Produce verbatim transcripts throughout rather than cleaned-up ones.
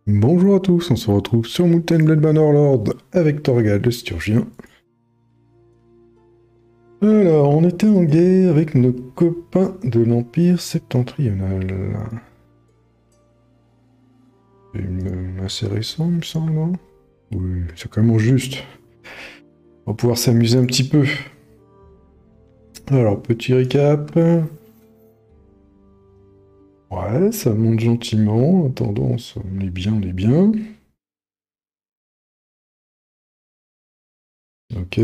Bonjour à tous, on se retrouve sur Mountain Blade Bannerlord avec Torgal le Sturgien. Alors, on était en guerre avec nos copains de l'Empire septentrional. C'est une- assez récent, il me semble, non? Oui, c'est quand même juste. On va pouvoir s'amuser un petit peu. Alors, petit récap. Ouais, ça monte gentiment. Tendance, on est bien, on est bien. Ok.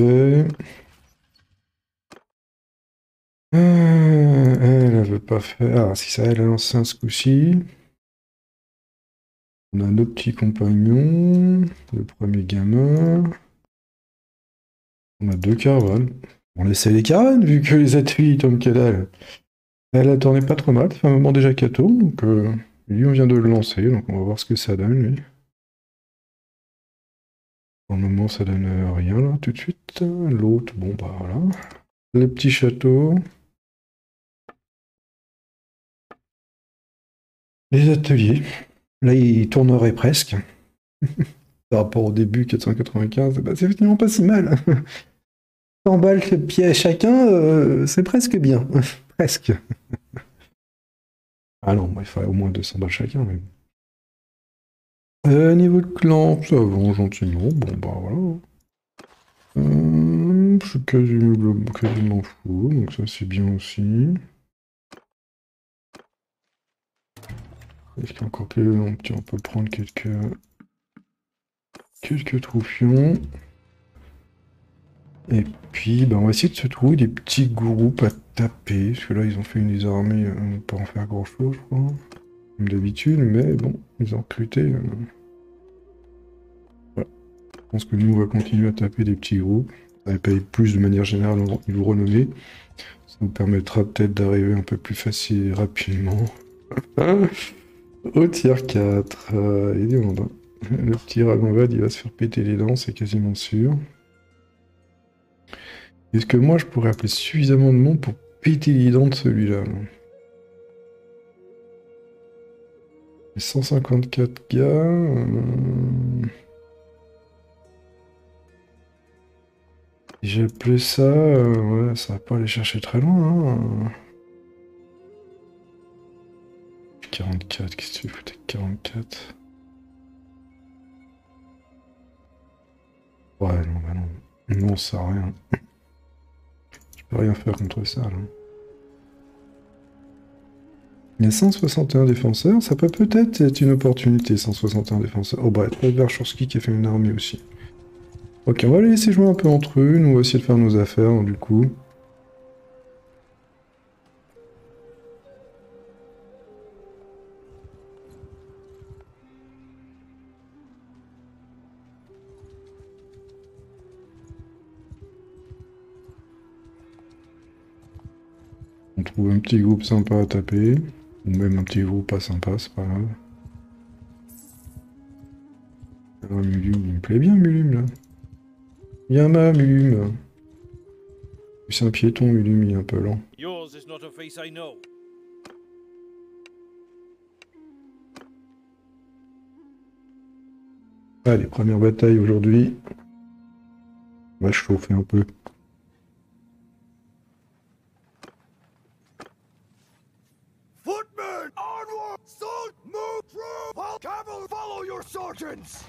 Euh, elle, elle veut pas faire... Ah, si ça, elle a lancé un ce coup-ci. On a nos petits compagnons. Le premier gamin. On a deux caravanes. On laisse les caravanes, vu que les ateliers tombent que dalle. Elle a tourné pas trop mal. Ça fait un moment déjà qu'elle tourne. Donc, euh, lui, on vient de le lancer. Donc, on va voir ce que ça donne, lui. Pour le moment, ça donne euh, rien, là, tout de suite. L'autre, bon, bah voilà. Le petit château. Les ateliers. Là, il tournerait presque. Par rapport au début, quatre cent quatre-vingt-quinze, bah, c'est finalement pas si mal. cent balles pied chacun, euh, c'est presque bien. Presque. Ah non, bah, il faudrait au moins deux cents balles chacun. Mais... Euh, niveau de clan, ça avance gentiment. Bon, bah voilà. Euh, je suis quasiment, quasiment fou, donc ça c'est bien aussi. Est-ce qu'il y a encore que... On peut on peut prendre quelques... quelques troufions. Et puis, bah, on va essayer de se trouver des petits groupes à taper. Parce que là, ils ont fait une des armées euh, pour en faire grand-chose, je crois. Comme d'habitude, mais bon, ils ont recruté... Euh... Voilà. Je pense que nous, on va continuer à taper des petits groupes. Ça va payer plus de manière générale au niveau renommé. Ça nous permettra peut-être d'arriver un peu plus facile et rapidement. Au tier quatre. Euh, il est en bas. Le petit Ragonvad, il va se faire péter les dents, c'est quasiment sûr. Est-ce que moi, je pourrais appeler suffisamment de monde pour péter les dents de celui-là? cent cinquante-quatre gars... Euh... Si j'ai appelé ça, euh, ouais, ça va pas aller chercher très loin. Hein. quarante-quatre, qu'est-ce que tu fais avec quarante-quatre? Ouais, non, bah non. Non, ça sert à rien. Je peux rien faire contre ça, là. Il y a cent soixante et un défenseurs, ça peut peut-être être une opportunité, cent soixante et un défenseurs. Oh bah, il y a Verchowski qui a fait une armée aussi. Ok, on va les laisser jouer un peu entre eux, nous on va essayer de faire nos affaires, hein, du coup. On trouve un petit groupe sympa à taper, ou même un petit groupe pas sympa, c'est pas grave. Ah, Mulum, il me plaît bien, Mulum, là. Viens là, Mulum. C'est un piéton, Mulum, il est un peu lent. Yours is not a face I know. Allez, première bataille aujourd'hui. On va chauffer un peu. Footmen, onward! Sold, move through! While cavalry follow your sergeants!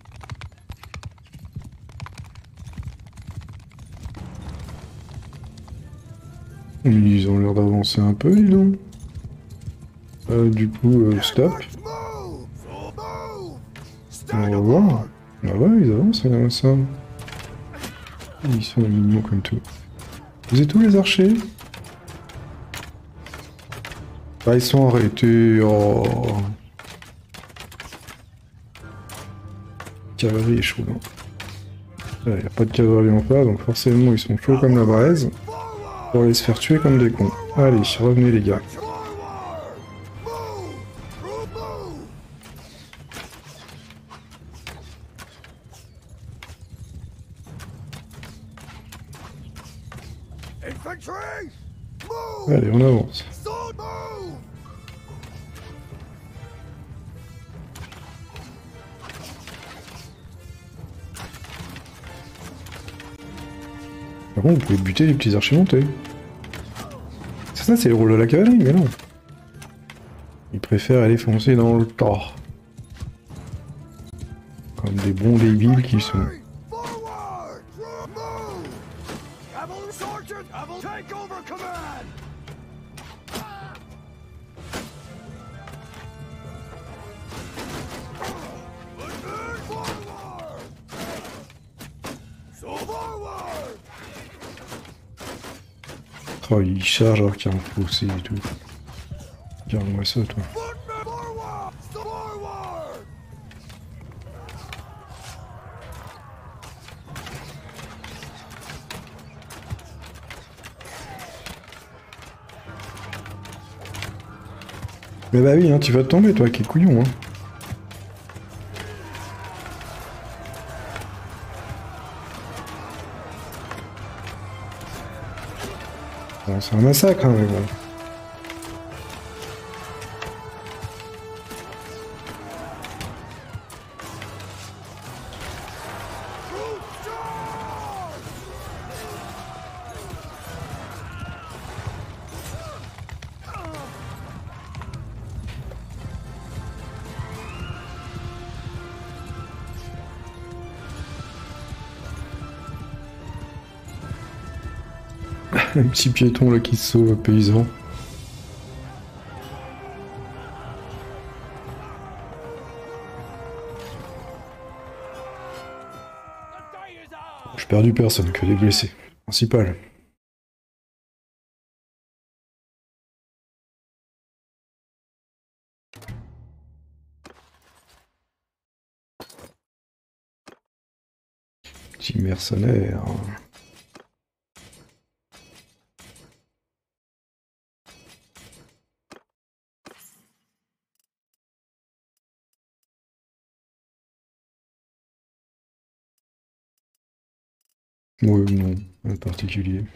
Ils ont l'air d'avancer un peu, dis donc. Euh, du coup, euh, stop. Move! Move! On Stand va voir. apart! Ah ouais, ils avancent, euh, ça. Ils sont mignons comme tout. Vous êtes où, les archers? Ah, ils sont arrêtés. Oh. Cavalerie est chaud, non? Il n'y a pas de cavalerie en face, donc forcément, ils sont chauds comme la braise. Pour aller se faire tuer comme des cons. Allez, revenez, les gars. Allez, on avance. Par contre, vous pouvez buter les petits archers montés. C'est ça, c'est le rôle de la cavalerie, mais non. Ils préfèrent aller foncer dans le tas. Comme des bons débiles qui sont. Forward! Move! Cavalry Sergeant! Cavalry take over command! Forward! So forward! Oh, il charge alors qu'il y a un fossé et tout. Regarde-moi ça, toi. Footmen forward! So forward! Mais bah oui, hein, tu vas tomber, toi, qui est couillon, hein. Bon, c'est un massacre, hein, mais bon. Un petit piéton là qui se sauve, paysan. J'ai perdu personne, que des blessés. Principal. Petit mercenaire. Ouais, non, en particulier.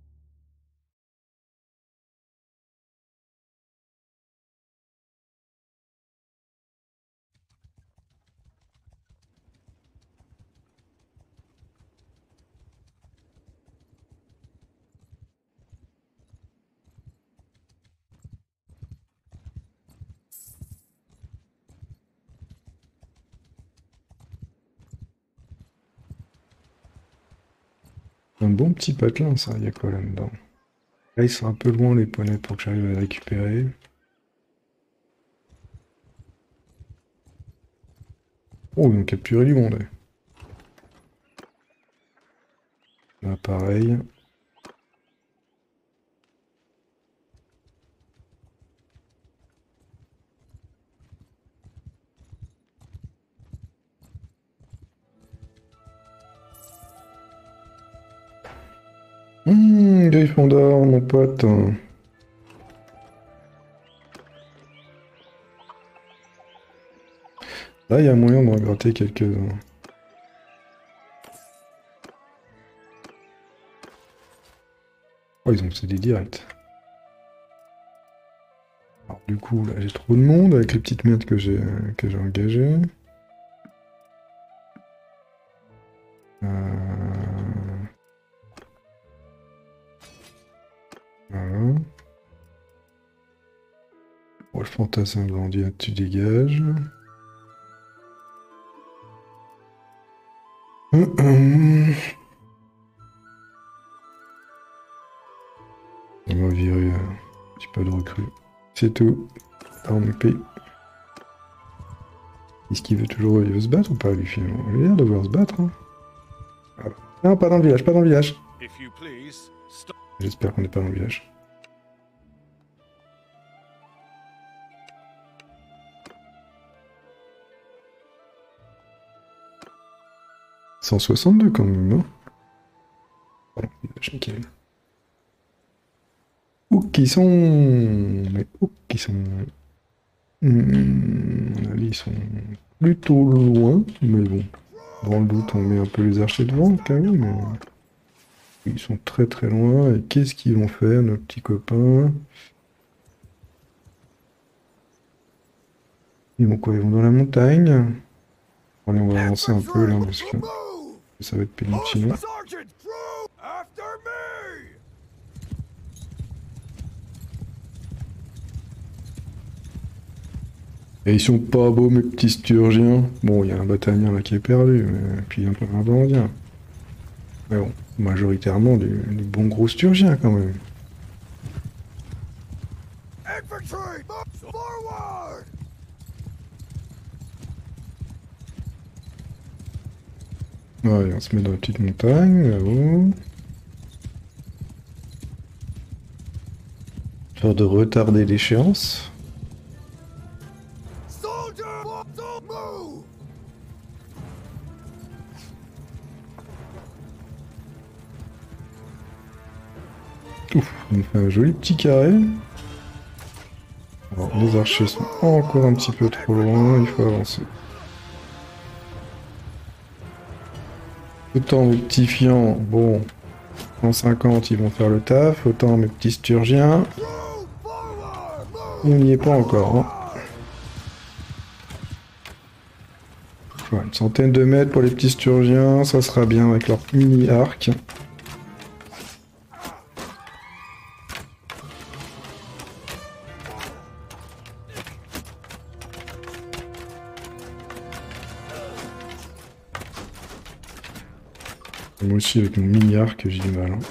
Un bon petit patelin, ça, il y a quoi là-dedans? Là, ils sont un peu loin, les poneys, pour que j'arrive à les récupérer. Oh, ils ont capturé du monde. Là, pareil. Hum, Gryffondor, mon pote. Là, il y a moyen d'en gratter quelques-uns. Oh, ils ont cédé direct. Alors, du coup, là, j'ai trop de monde avec les petites merdes que j'ai que j'ai engagées. Euh... Voilà. Bon, le fantassin grandit, tu dégages. Hum, hum. On va virer un petit peu de recrues. C'est tout. Arme P. Est-ce qu'il veut toujours il veut se battre ou pas, lui, finalement? Il a l'air de vouloir se battre. Hein. Voilà. Non, pas dans le village, pas dans le village. J'espère qu'on n'est pas dans le village. cent soixante-deux quand même, hein. Pardon, village, nickel. Où qu'ils sont? Mais où qu'ils sont? Hmm, ils sont plutôt loin, mais bon. Dans le doute, on met un peu les archers devant, quand même, mais... Ils sont très très loin, et qu'est-ce qu'ils vont faire, nos petits copains? Ils vont quoi? Ils vont dans la montagne? Allez, on va avancer un peu, là, parce que ça va être pénible sinon. Sergeant, crew, after Et ils sont pas beaux mes petits sturgiens. Bon, il y a un bataillon là qui est perdu, mais puis un peu un bandien. Mais bon, majoritairement des, des bons gros sturgiens quand même. Infantry, move forward! Ouais, on se met dans la petite montagne, là-haut. Peur de retarder l'échéance. Soldier, don't move! Ouf, on fait un joli petit carré. Alors, les archers sont encore un petit peu trop loin, il faut avancer. Autant mes petits fiants, bon, cent cinquante ils vont faire le taf, autant mes petits sturgiens, Move forward! Move! on n'y est pas encore. Hein. Voilà, une centaine de mètres pour les petits sturgiens, ça sera bien avec leur mini arc. Moi aussi avec mon mini arc j'ai du mal. Hein.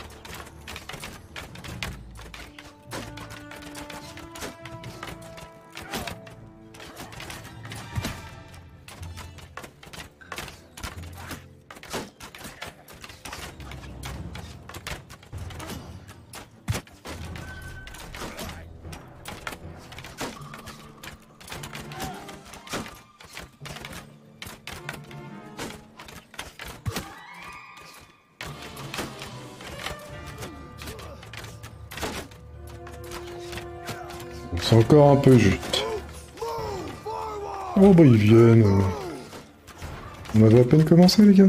C'est encore un peu juste. Oh bah ils viennent. euh. On avait à peine commencé les gars.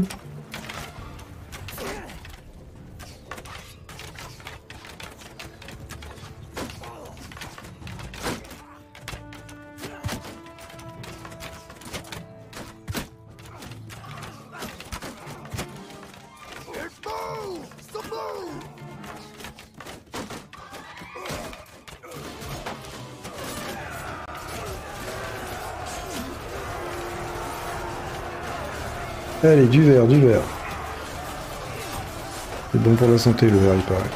It's move! So move! Allez, du verre, du verre. C'est bon pour la santé le verre il paraît.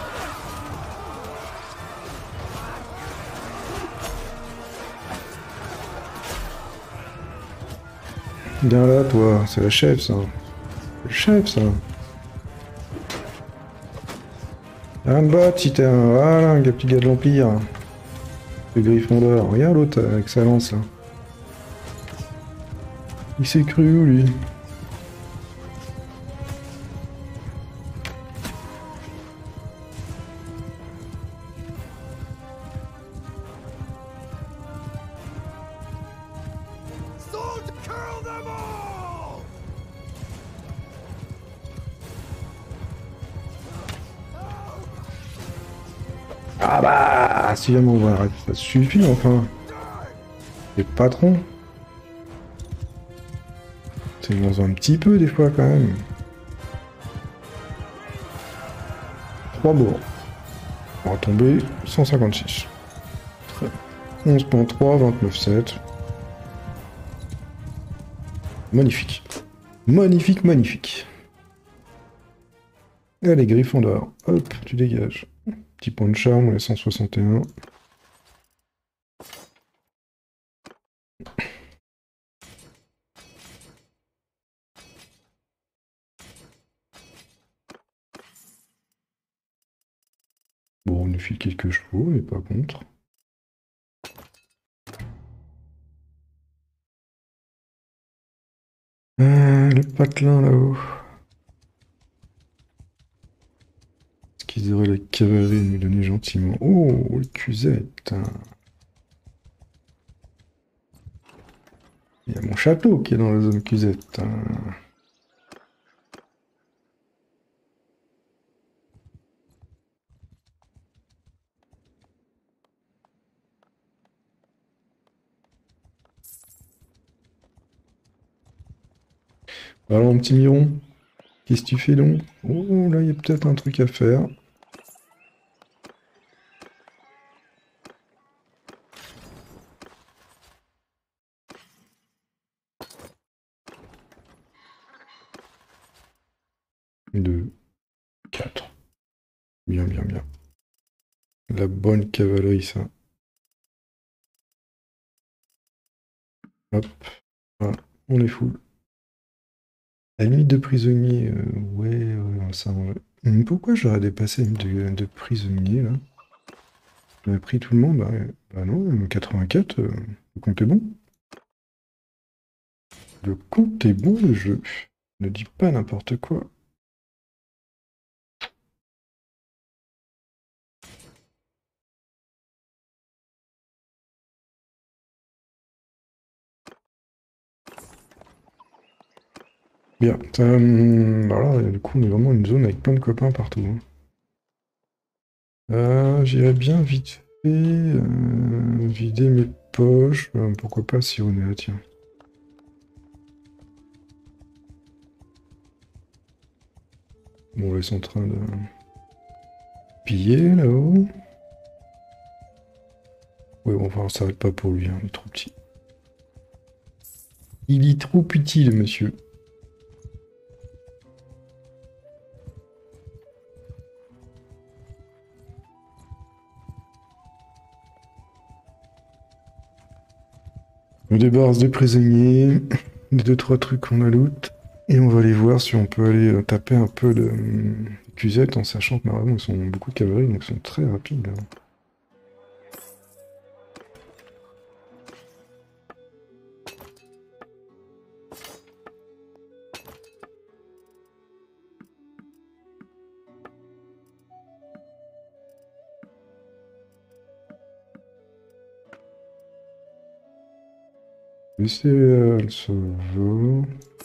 Viens là toi, c'est la chef ça. C'est le chef ça. Rien de battre si t'es un... Voilà, un petit gars de l'Empire. Le griffon d'or. Regarde l'autre avec sa lance là. Il s'est cru où lui? Soldier, kill them all! Ah bah, si jamais on va arrêter, ça suffit enfin. Les patrons. C'est dans un petit peu des fois quand même. Trois morts. On va tomber cent cinquante-six. onze virgule trois, vingt-neuf virgule sept. Magnifique. Magnifique, magnifique. Allez, griffon d'or. Hop, tu dégages. Petit point de charme, on est cent soixante et un. Bon, on nous file quelques chevaux, mais pas contre. Euh, le patelin là-haut. Est-ce qu'ils auraient la cavalerie de nous donner gentiment? Oh, le cusette. Il y a mon château qui est dans la zone cusette. Alors, mon petit Miron, qu'est-ce que tu fais donc? Oh, là, il y a peut-être un truc à faire. deux, quatre. Bien, bien, bien. La bonne cavalerie, ça. Hop. Voilà, on est full. La limite de prisonniers, euh, ouais, ouais, ça. Ouais. Hum, Pourquoi j'aurais dépassé la limite de, de prisonniers, là? On a pris tout le monde, bah, ouais. Bah non, quatre-vingt-quatre, euh, le compte est bon. Le compte est bon, le jeu. Ne dis pas n'importe quoi. Bien. Euh, alors là, du coup, on est vraiment une zone avec plein de copains partout, hein. Euh, j'irais bien vite fait euh, vider mes poches. Euh, pourquoi pas si on est là, tiens. Bon, ils sont en train de piller là-haut. Oui, bon, enfin, on s'arrête pas pour lui, hein, il est trop petit. Il est trop petit, le monsieur. On débarrasse des prisonniers, des deux trois trucs qu'on a loot, et on va aller voir si on peut aller euh, taper un peu de euh, cuisette en sachant que normalement ils sont beaucoup de cavalerie, donc ils sont très rapides, hein. Laissez euh, se va.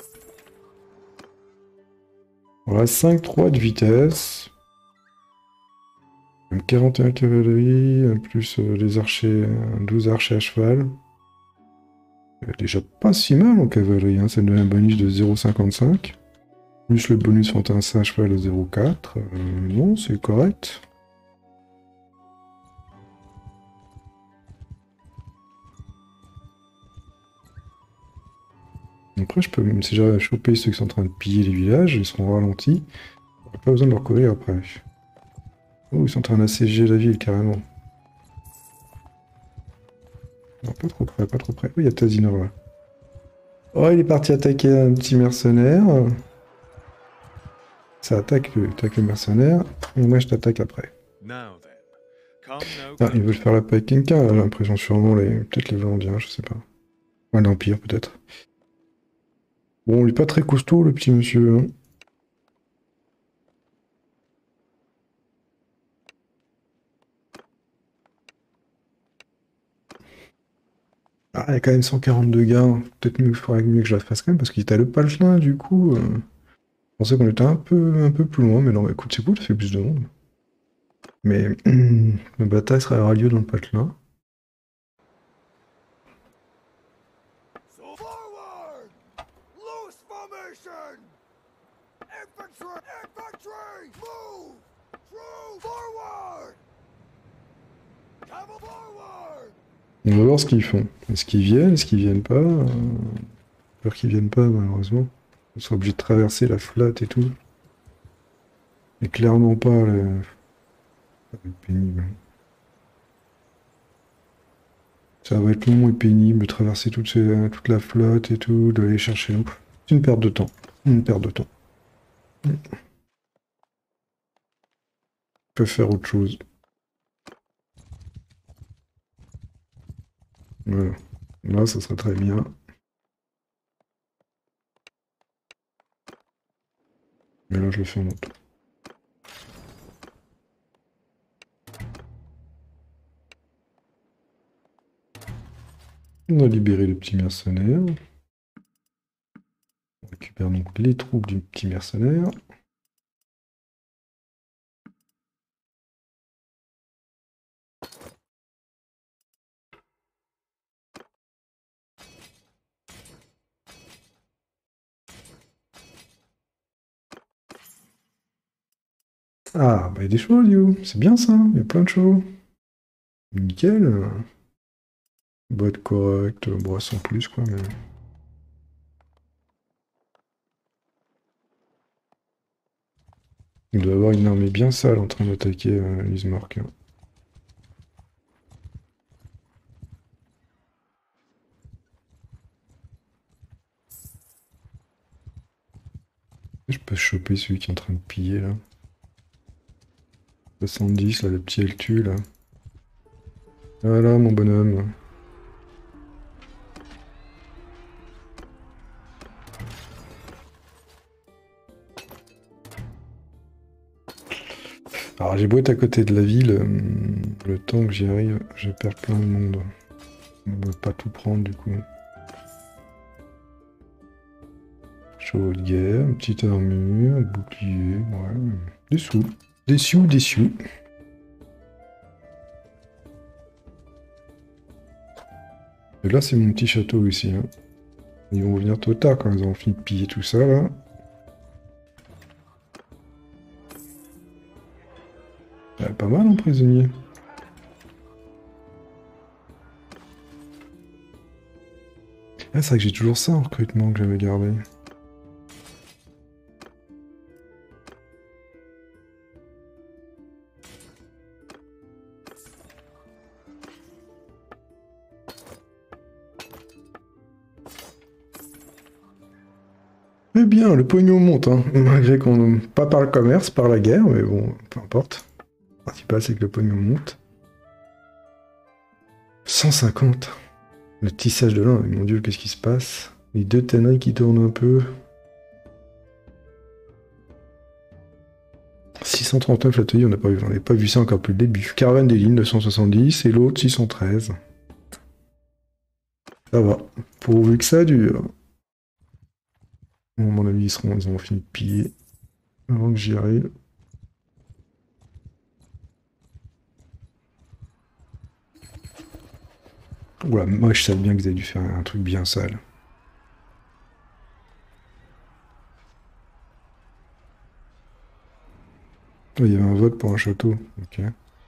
On a cinq trois de vitesse. quarante et un cavalerie, plus euh, les archers, euh, douze archers à cheval. Euh, Déjà pas si mal en cavalerie, hein. Ça nous donne un bonus de zéro virgule cinquante-cinq. Plus le bonus fantassin à cheval de zéro virgule quatre. Euh, non, c'est correct. Après, je peux, même si j'arrive à choper ceux qui sont en train de piller les villages, ils seront ralentis. J'aurai pas besoin de leur courir après. Oh, ils sont en train d'assiéger la ville carrément. Non, pas trop près, pas trop près. Oh, il y a Tazinor là. Oh, il est parti attaquer un petit mercenaire. Ça attaque le, attaque le mercenaire. Et moi, je t'attaque après. Now then, come no Ah, ils veulent faire la paix avec quelqu'un, j'ai l'impression, sûrement les. Peut-être les Valandiens, je sais pas. Ouais, l'Empire, peut-être. Bon, il est pas très costaud, le petit monsieur, hein. Ah, il y a quand même cent quarante-deux gars. Peut-être mieux, il faudrait mieux que je la fasse quand même, parce qu'il était à le Patelin, du coup. euh, Je pensais qu'on était un peu, un peu plus loin, mais non, bah, écoute, c'est cool, ça fait plus de monde. Mais la bataille sera aura lieu dans le Patelin. So forward! Loose formation! Infantry! Infantry! Move! True forward! Cavalry forward! On va voir ce qu'ils font. Est-ce qu'ils viennent, est-ce qu'ils viennent pas euh... Peur qu'ils viennent pas, malheureusement. On sera obligé de traverser la flotte et tout. Et clairement pas le... Ça va être pénible. Ça va être long et pénible de traverser toute, ces- toute la flotte et tout, d'aller chercher nous. C'est une perte de temps. Une perte de temps. On peut faire autre chose. Voilà. Là, ça serait très bien. Mais là, je le fais en autre. On a libéré le petit mercenaire. On récupère donc les troupes du petit mercenaire. Ah, bah il y a des choses, you. C'est bien ça, il y a plein de choses. Nickel. Boîte correcte, boisson plus, quoi, mais... Il doit avoir une armée bien sale en train d'attaquer euh, Ismark. Hein. Je peux choper celui qui est en train de piller là. soixante-dix là, le petit elle tue là. Voilà mon bonhomme. Alors j'ai beau être à côté de la ville, hum, le temps que j'y arrive, je perds plein de monde. On ne veut pas tout prendre du coup. Chevaux de guerre, une petite armure, un bouclier, ouais. Des sous. Des sous, des sous. Et là c'est mon petit château ici. Hein. Ils vont venir tôt tard quand ils ont fini de piller tout ça là. Ouais, pas mal en prisonnier. Ah, c'est vrai que j'ai toujours ça en recrutement que j'avais gardé. Eh bien, le pognon monte, hein. Malgré qu'on... Pas par le commerce, par la guerre, mais bon, peu importe. Le principal, c'est que le pognon monte. cent cinquante. Le tissage de lin, mon dieu, qu'est-ce qui se passe? Les deux tanneries qui tournent un peu. six cent trente-neuf l'atelier, on n'a pas vu, on n'avait pas vu ça encore plus le début. Caravane des lignes, deux cent soixante-dix, et l'autre, six cent treize. Ça va. Pourvu que ça dure. Bon, à mon avis, ils, seront, ils ont fini de piller avant que j'y arrive. Oula, moi je savais bien qu'ils avaient dû faire un truc bien sale. Oh, il y avait un vote pour un château, ok.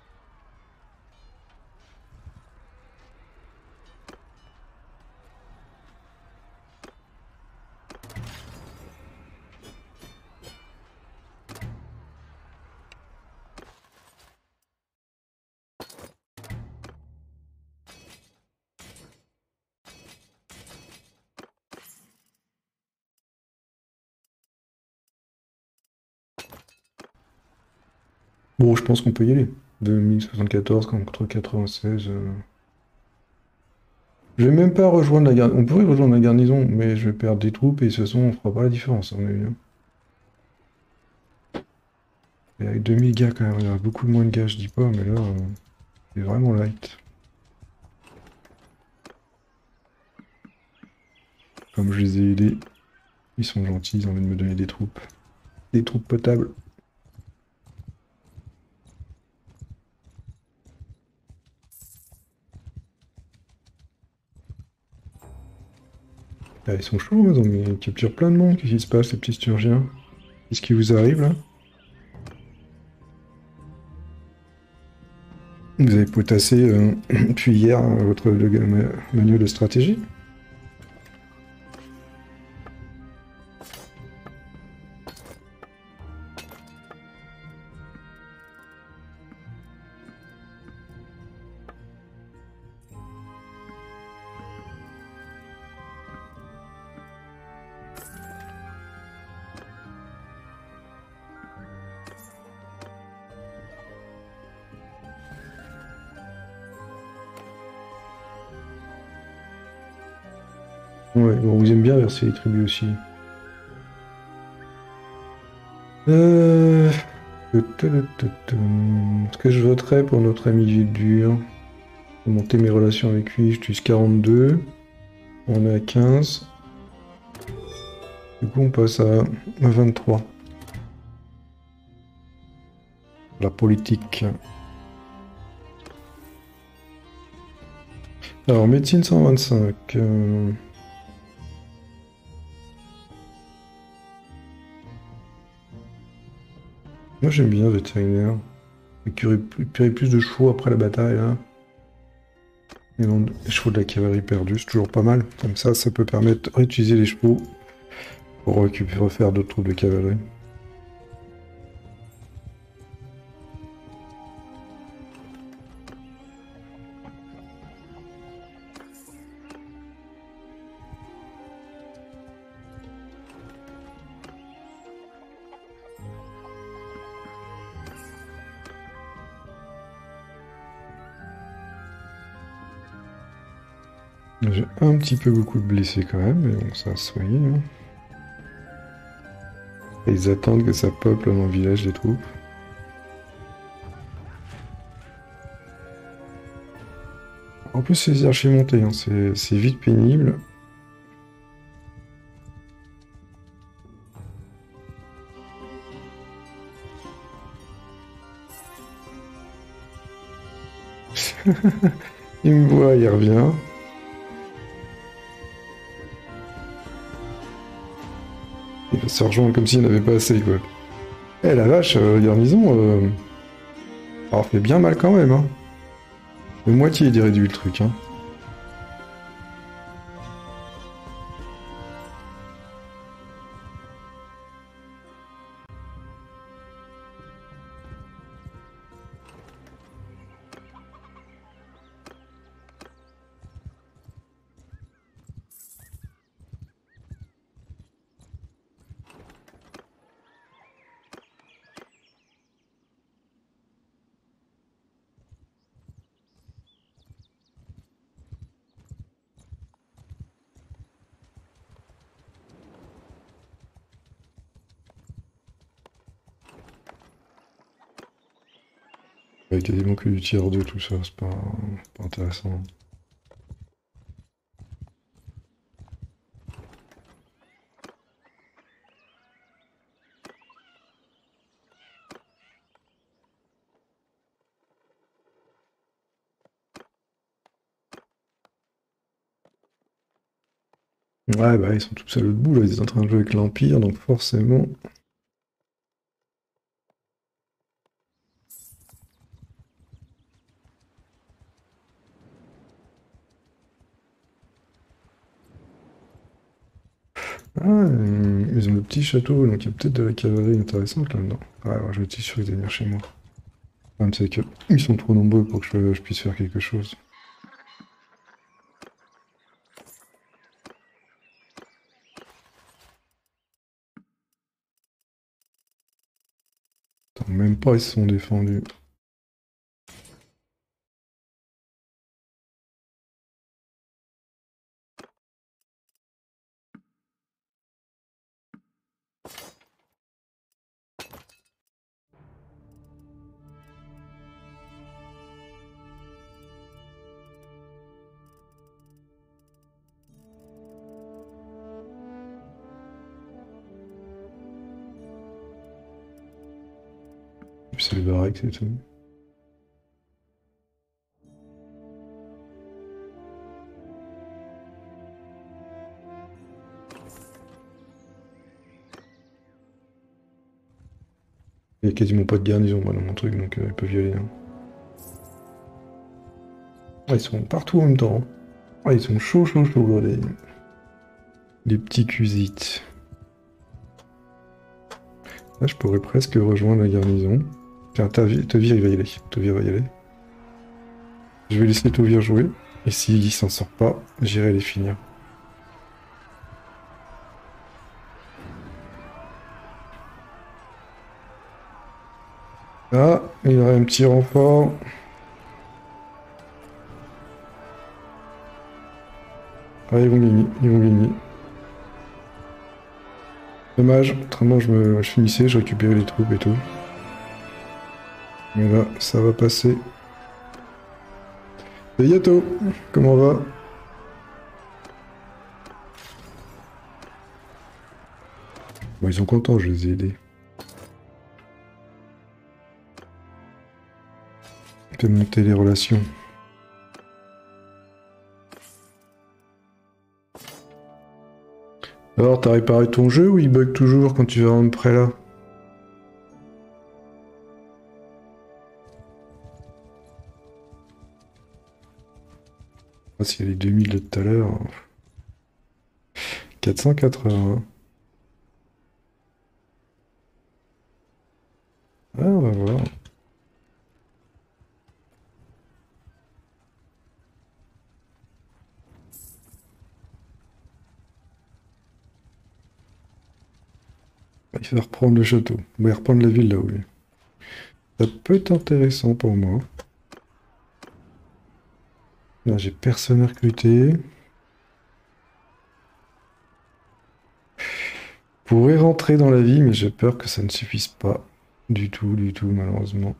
Bon, je pense qu'on peut y aller. deux mille soixante-quatorze contre quatre-vingt-seize. euh. Je vais même pas rejoindre la garnison. On pourrait rejoindre la garnison, mais je vais perdre des troupes et de toute façon, on fera pas la différence, à mon avis. Hein. Et avec deux mille gars, quand même, il y a beaucoup moins de gars, je dis pas, mais là, euh, c'est vraiment light. Comme je les ai aidés, ils sont gentils, ils ont envie de me donner des troupes. Des troupes potables. Ah, ils sont chauds, ils ont mis- ils capturent plein de monde. Qu'est-ce qui se passe, les petits sturgiens? Qu'est-ce qui vous arrive, là? Vous avez potassé euh, depuis hier euh, votre le- ma- manuel de stratégie? Ouais, bon, vous aimez bien verser les tribus aussi. Euh... Est-ce que je voterais pour notre ami Vildur? Pour monter mes relations avec lui, je tue quarante-deux. On est à quinze. Du coup, on passe à vingt-trois. La politique. Alors, médecine cent vingt-cinq. Euh... Moi, j'aime bien vétérinaire. Récupérer plus de chevaux après la bataille, là. Et non, les chevaux de la cavalerie perdus, c'est toujours pas mal. Comme ça, ça peut permettre de réutiliser les chevaux pour récupérer, refaire d'autres troupes de cavalerie. J'ai un petit peu beaucoup de blessés quand même, mais bon, ça va se soigner. Hein. Et ils attendent que ça peuple dans le village, les troupes. En plus, c'est les archers montés, hein. C'est vite pénible. Il me voit, il revient. Il va se rejoindre comme s'il n'y en avait pas assez, quoi. Eh la vache, euh, garnison, euh... alors fait bien mal quand même, hein. De moitié il est réduit le truc, hein. Il y a quasiment que du tiers deux tout ça, c'est pas, pas intéressant. Ouais, bah ils sont tous à l'autre bout, là, ils sont en train de jouer avec l'Empire, donc forcément... Ah, euh, ils ont le petit château, donc il y a peut-être de la cavalerie intéressante là-dedans. Ouais, ouais, je suis sûr qu'ils vont venir chez moi. Le problème, c'est qu'ils sont trop nombreux pour que je, je puisse faire quelque chose. Attends, même pas, ils se sont défendus. C'est le baraque, c'est tout. Il y a quasiment pas de garnison moi dans mon truc, donc euh, ils peuvent y aller. Hein. Ah, ils sont partout en même temps. Hein. Ah, ils sont chauds, chauds, chauds, là, les... les petits cusites. Là, je pourrais presque rejoindre la garnison. Tiens, Tavir, il va y aller. Tavir va y aller. Je vais laisser Tavir jouer. Et s'il s'en sort pas, j'irai les finir. Ah, il y aurait un petit renfort. Ah, ils vont gagner, ils vont gagner. Dommage, autrement je, me, je finissais, je récupérais les troupes et tout. Mais là, ça va passer. Et Yato, comment va? Bon, ils sont contents, je les ai aidés. Fais monter les relations. Alors, t'as réparé ton jeu ou il bug toujours quand tu vas rendre près là? Ah, s'il y a les deux mille de tout à l'heure. quatre cent quatre-vingts. Ah, on va voir. Il va reprendre le château. Il va reprendre la ville là où il est. Ça peut être intéressant pour moi. Là, j'ai personne à recruter. Pourrait rentrer dans la vie, mais j'ai peur que ça ne suffise pas. Du tout, du tout, malheureusement.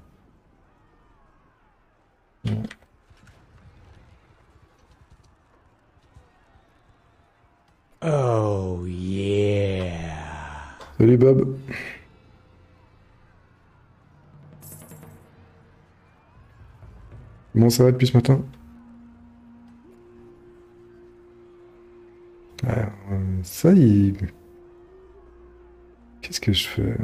Non. Oh yeah. Salut Bob. Comment ça va depuis ce matin? Alors, euh, ça, il... Qu'est-ce que je fais? euh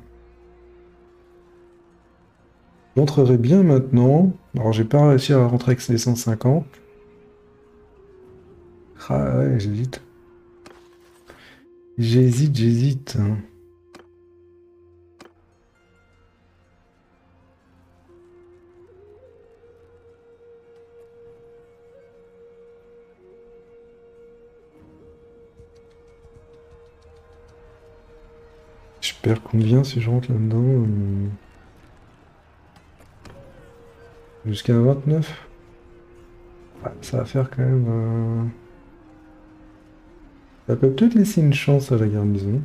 Je rentrerai bien maintenant. Alors, j'ai pas réussi à rentrer avec les cent cinquante. Ah ouais, j'hésite. J'hésite, j'hésite. Je perds combien si je rentre là-dedans? euh, Jusqu'à vingt-neuf? Ouais, ça va faire quand même... euh, Ça peut peut-être laisser une chance à la garnison.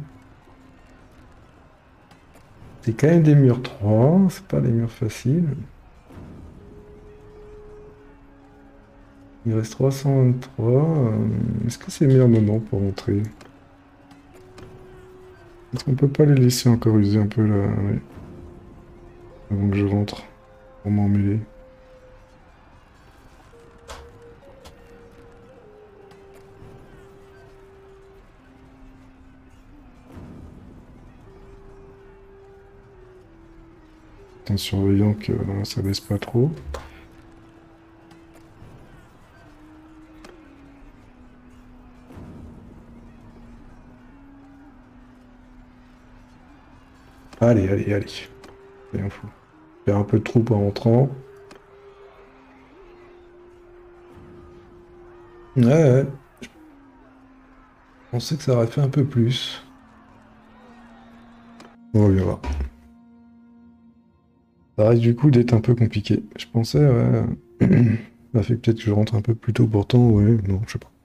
C'est quand même des murs trois, c'est pas des murs faciles. Il reste trois cent vingt-trois. euh, Est-ce que c'est le meilleur moment pour rentrer? Est-ce qu'on peut pas les laisser encore user un peu là, ouais, avant que je rentre pour m'emmener? En surveillant que euh, ça baisse pas trop. Allez, allez, allez. Soyons fous. Faire un peu de troupe en rentrant. Ouais, ouais. Je pensais que ça aurait fait un peu plus. On va bien voir. Ça risque du coup d'être un peu compliqué. Je pensais, ouais. Ça fait peut-être que je rentre un peu plus tôt pourtant, ouais. Non, je sais pas.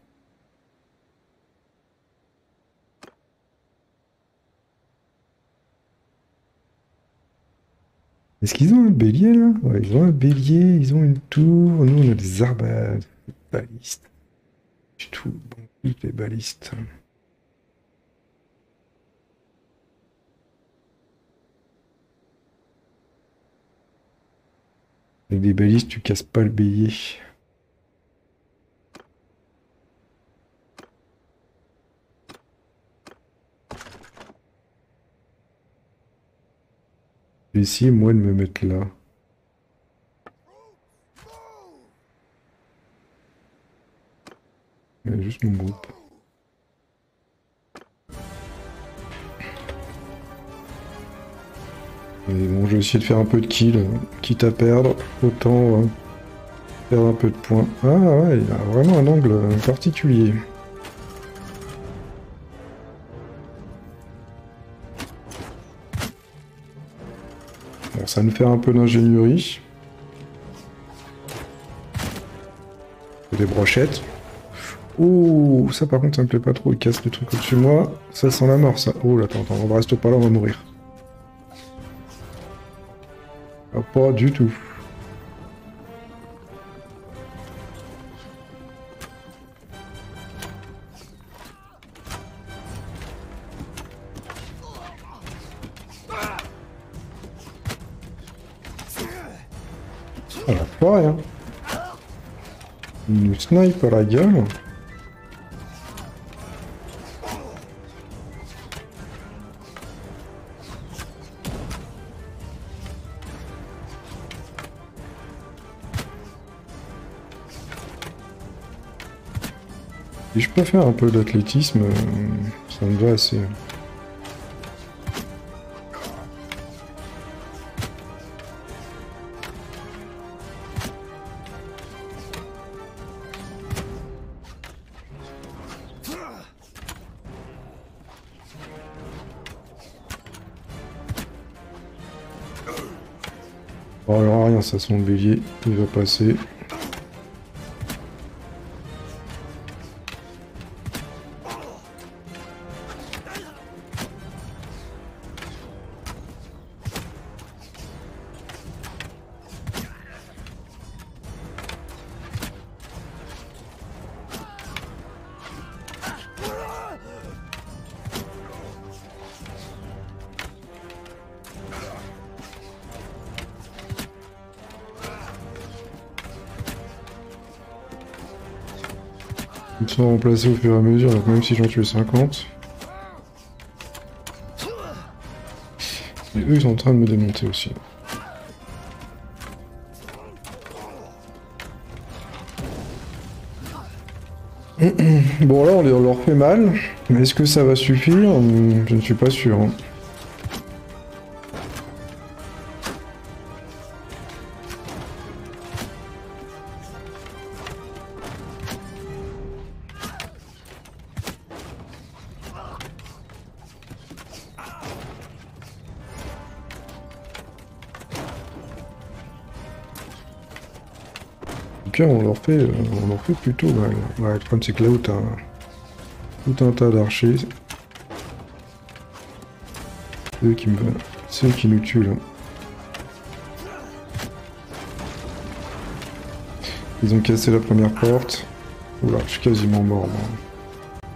Est-ce qu'ils ont un bélier là? Ouais, ils ont un bélier, ils ont une tour. Nous, on a des arbres à balistes. Du tout, bon, toutes les balistes. Avec des balistes, tu casses pas le bélier. J'ai essayé, moi, de me mettre là. Il y a juste mon groupe. Mais bon, je vais essayer de faire un peu de kill, quitte à perdre, autant euh, perdre un peu de points. Ah ouais, il a vraiment un angle euh, particulier. Bon, ça va nous faire un peu d'ingénierie. Des brochettes. Ouh, ça par contre ça me plaît pas trop, il casse le truc au-dessus de moi. Ça sent la mort ça. Oh là, attends, attends, on reste pas là, on va mourir. Ah, pas du tout. Ah, pas rien. Il nous snipe à la gueule. Et je peux faire un peu d'athlétisme, euh, ça me va assez. Bon, alors rien, ça sent le bélier, il va passer. Ils sont remplacés au fur et à mesure, donc même si j'en tue cinquante. Et eux, ils sont en train de me démonter aussi. Bon là, on leur fait mal, mais est-ce que ça va suffire? Je ne suis pas sûr. Hein. On leur fait, on leur fait plutôt mal. Ouais, le problème c'est que là où t'as tout un tas d'archers, c'est eux qui me, c'est eux qui nous tuent là. Ils ont cassé la première porte. Oula, je suis quasiment mort moi.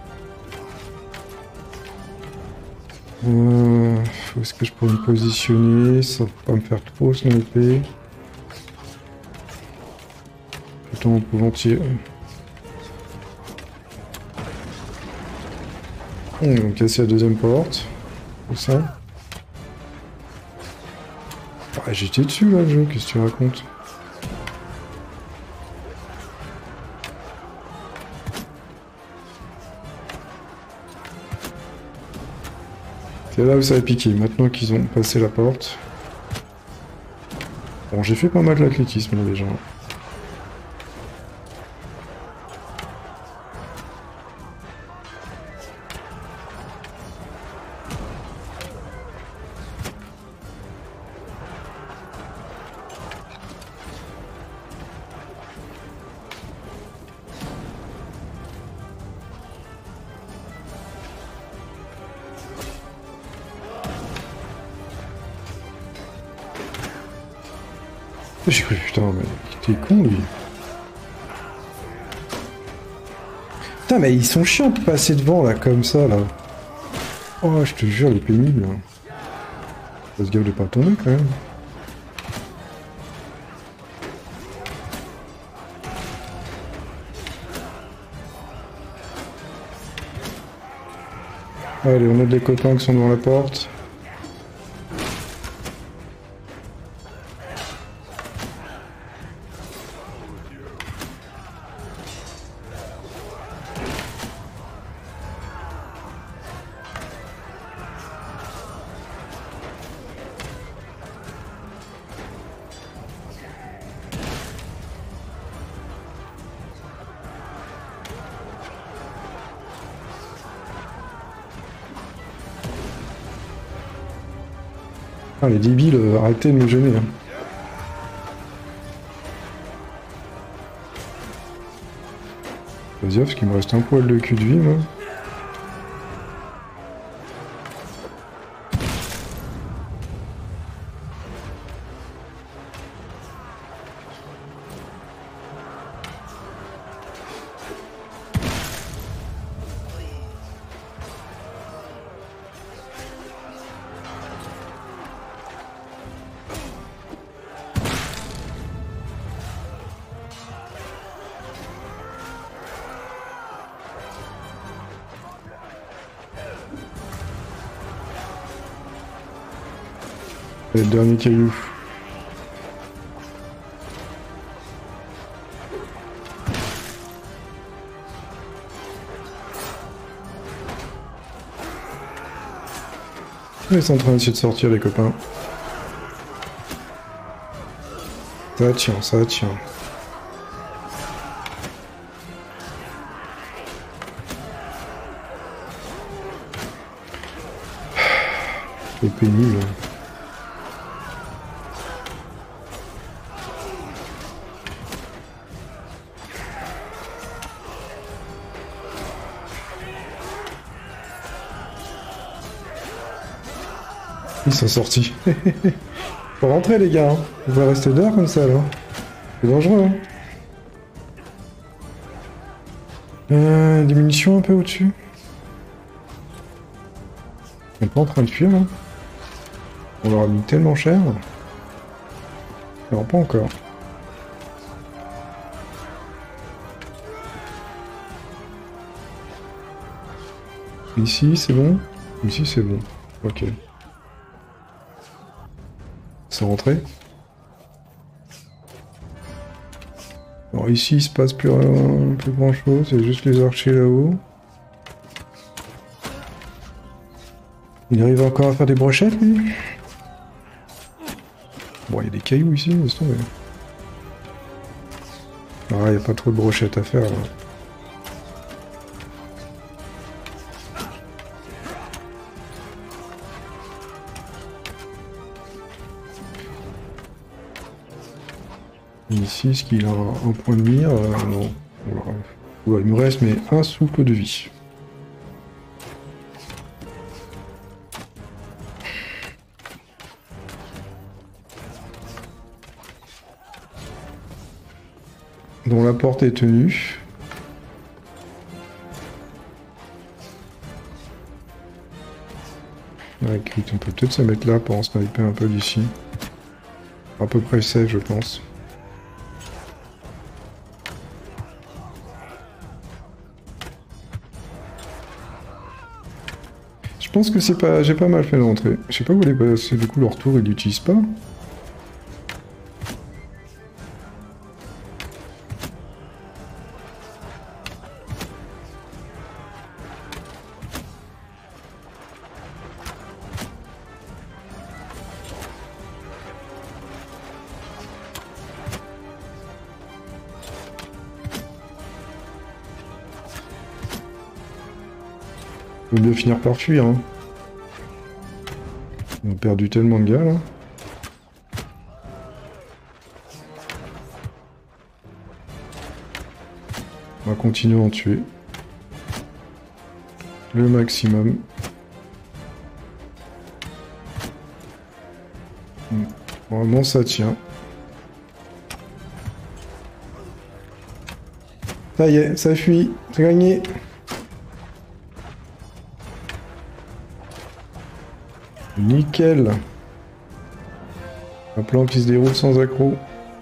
Euh, où est-ce que je pourrais me positionner sans pas me faire trop sniper? En pouvant tirer. Ils ont cassé la deuxième porte. Tout ça. Ah, j'étais dessus là, le jeu, qu'est-ce que tu racontes? C'est là où ça a piqué, maintenant qu'ils ont passé la porte. Bon, j'ai fait pas mal d'athlétisme là déjà. J'ai cru, putain, mais t'es con lui. Putain, mais ils sont chiants de passer devant là, comme ça là. Oh, je te jure, il est pénible. Faut se gaffe de pas tomber quand même. Allez, on a des copains qui sont devant la porte. Ah, les débiles, euh, arrêtez de me gêner. Hein. Vas-y, parce qu'il me reste un poil de cul de vie, moi. Le dernier caillou. Ils sont en train d'essayer de sortir les copains. Ça tient, ça tient. C'est pénible. Ils sont sortis. Faut rentrer les gars, hein. On va rester dehors comme ça là. C'est dangereux hein. Euh, des munitions un peu au-dessus. On est pas en train de fuir là. On leur a mis tellement cher. Non, pas encore. Ici, c'est bon? Ici, c'est bon. Ok. C'est rentré? Alors ici, il se passe plus, rien, plus grand chose, c'est juste les archers là-haut. Il arrive encore à faire des brochettes, lui? Bon, il y a des cailloux ici, laisse tomber. Ah, il n'y a pas trop de brochettes à faire, là. Ici, est-ce qu'il a un point de mire? euh, Non. Ouais, il me reste mais un souffle de vie. Dont la porte est tenue. Ouais, écoute, on peut peut-être se mettre là pour en sniper un peu d'ici. À peu près safe, je pense. Je pense que c'est pas, j'ai pas mal fait l'entrée. Je sais pas où elle est passée, du coup leur tour ils l'utilisent pas. On va bien finir par fuir. Hein. On a perdu tellement de gars là. On va continuer à en tuer. Le maximum. Vraiment ça tient. Ça y est, ça fuit. C'est gagné. Nickel. Un plan qui se déroule sans accroc.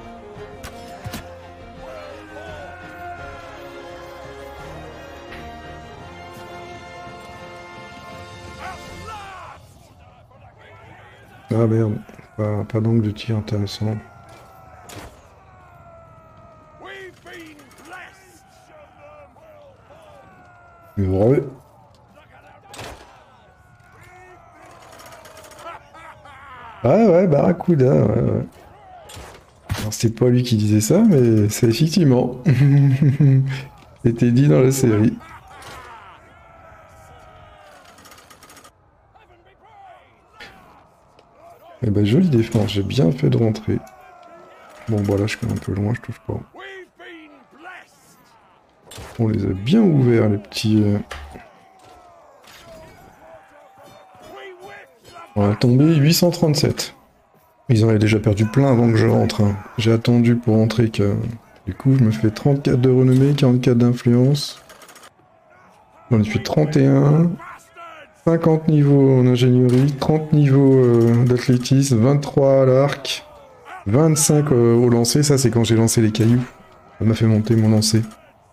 Ah merde, pas, pas d'angle de tir intéressant. Heureux. Ah ouais, Barracuda, ouais, ouais. Alors c'est pas lui qui disait ça, mais c'est effectivement. C'était dit dans la série. Eh ben jolie défense, j'ai bien fait de rentrer. Bon bah là je suis un peu loin, je touche pas. On les a bien ouverts les petits... Euh... On a tombé huit cent trente-sept. Ils en avaient déjà perdu plein avant que je rentre. Hein. J'ai attendu pour rentrer que... Du coup je me fais trente-quatre de renommée, quarante-quatre d'influence. J'en ai fait trente et un. cinquante niveaux en ingénierie, trente niveaux euh, d'athlétisme, vingt-trois à l'arc, vingt-cinq euh, au lancer. Ça c'est quand j'ai lancé les cailloux. Ça m'a fait monter mon lancer.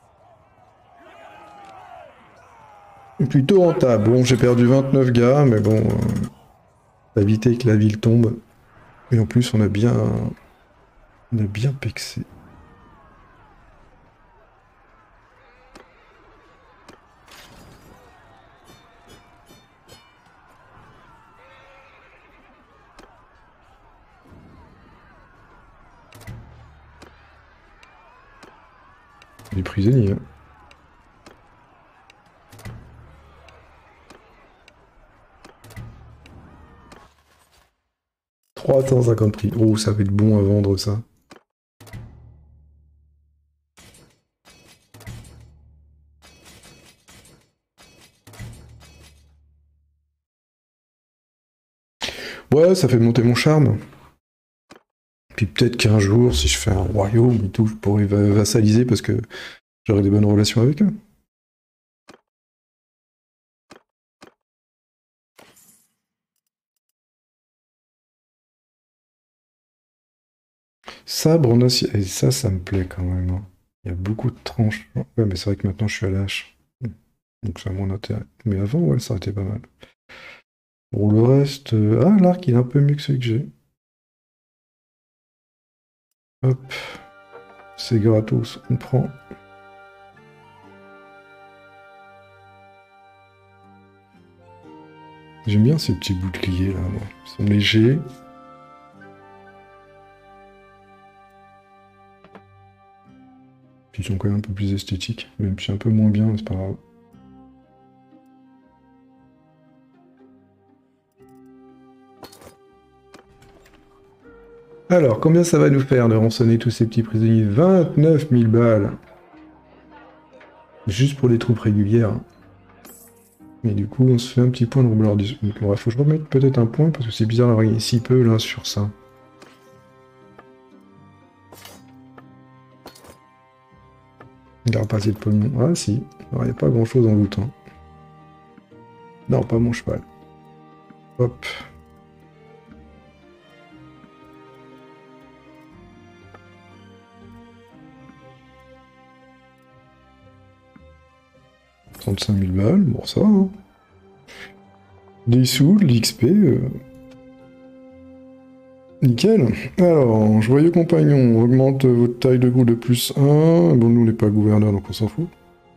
Plutôt rentable. Bon, j'ai perdu vingt-neuf gars, mais bon, euh, ça a évité que la ville tombe. Et en plus, on a bien, on a bien pexé. Les prisonniers. Hein. trois cent cinquante prix. Oh, ça va être bon à vendre ça. Ouais, ça fait monter mon charme. Puis peut-être qu'un jour, si je fais un royaume et tout, je pourrais vassaliser parce que j'aurai des bonnes relations avec eux. Sabre en acier. Et ça, ça me plaît quand même. Hein. Il y a beaucoup de tranches. Ouais, mais c'est vrai que maintenant je suis à la hache. Donc ça a mon intérêt. Mais avant, ouais, ça aurait été pas mal. Pour le reste... euh, Ah, l'arc, il est un peu mieux que celui que j'ai. Hop. C'est gratos, on prend. J'aime bien ces petits boucliers là, moi. Ils sont légers. Puis ils sont quand même un peu plus esthétiques. Même si un peu moins bien, mais c'est pas grave. Alors, combien ça va nous faire de rançonner tous ces petits prisonniers? vingt-neuf mille balles. Juste pour les troupes régulières. Mais du coup, on se fait un petit point de roublard. Donc, il faut que je remette peut-être un point, parce que c'est bizarre d'avoir gagné si peu là sur ça. Il n'y aura pas assez de pognon. Ah si, il n'y a pas grand-chose en loot. Hein. Non, pas mon cheval. Hop. trente-cinq mille balles, bon ça va. Hein. Des sous, de l'X P. Euh... Nickel. Alors, joyeux compagnon, on augmente votre taille de groupe de plus un. Bon, nous on n'est pas gouverneur donc on s'en fout.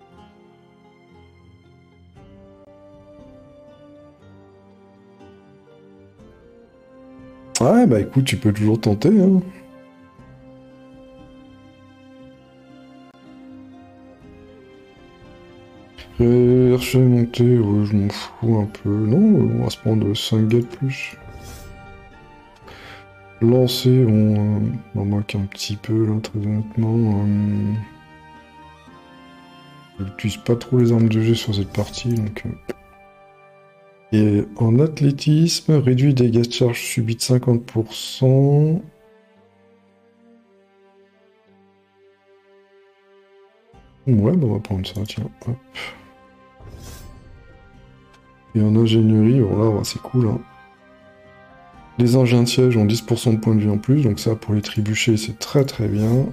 Ouais, bah écoute, tu peux toujours tenter. Hein. Archer monté, ouais, je m'en fous un peu. Non, on va se prendre cinq gars de plus. Lancer, on, euh, on manque un petit peu là, très honnêtement. Euh... Je n'utilise pas trop les armes de jet sur cette partie, donc... Euh... Et en athlétisme, réduit dégâts de charge subis de cinquante pour cent. Ouais, bah on va prendre ça, tiens. Hop. Et en ingénierie, alors là, c'est cool. Hein. Les engins de siège ont dix pour cent de points de vie en plus, donc ça, pour les trébuchets, c'est très très bien.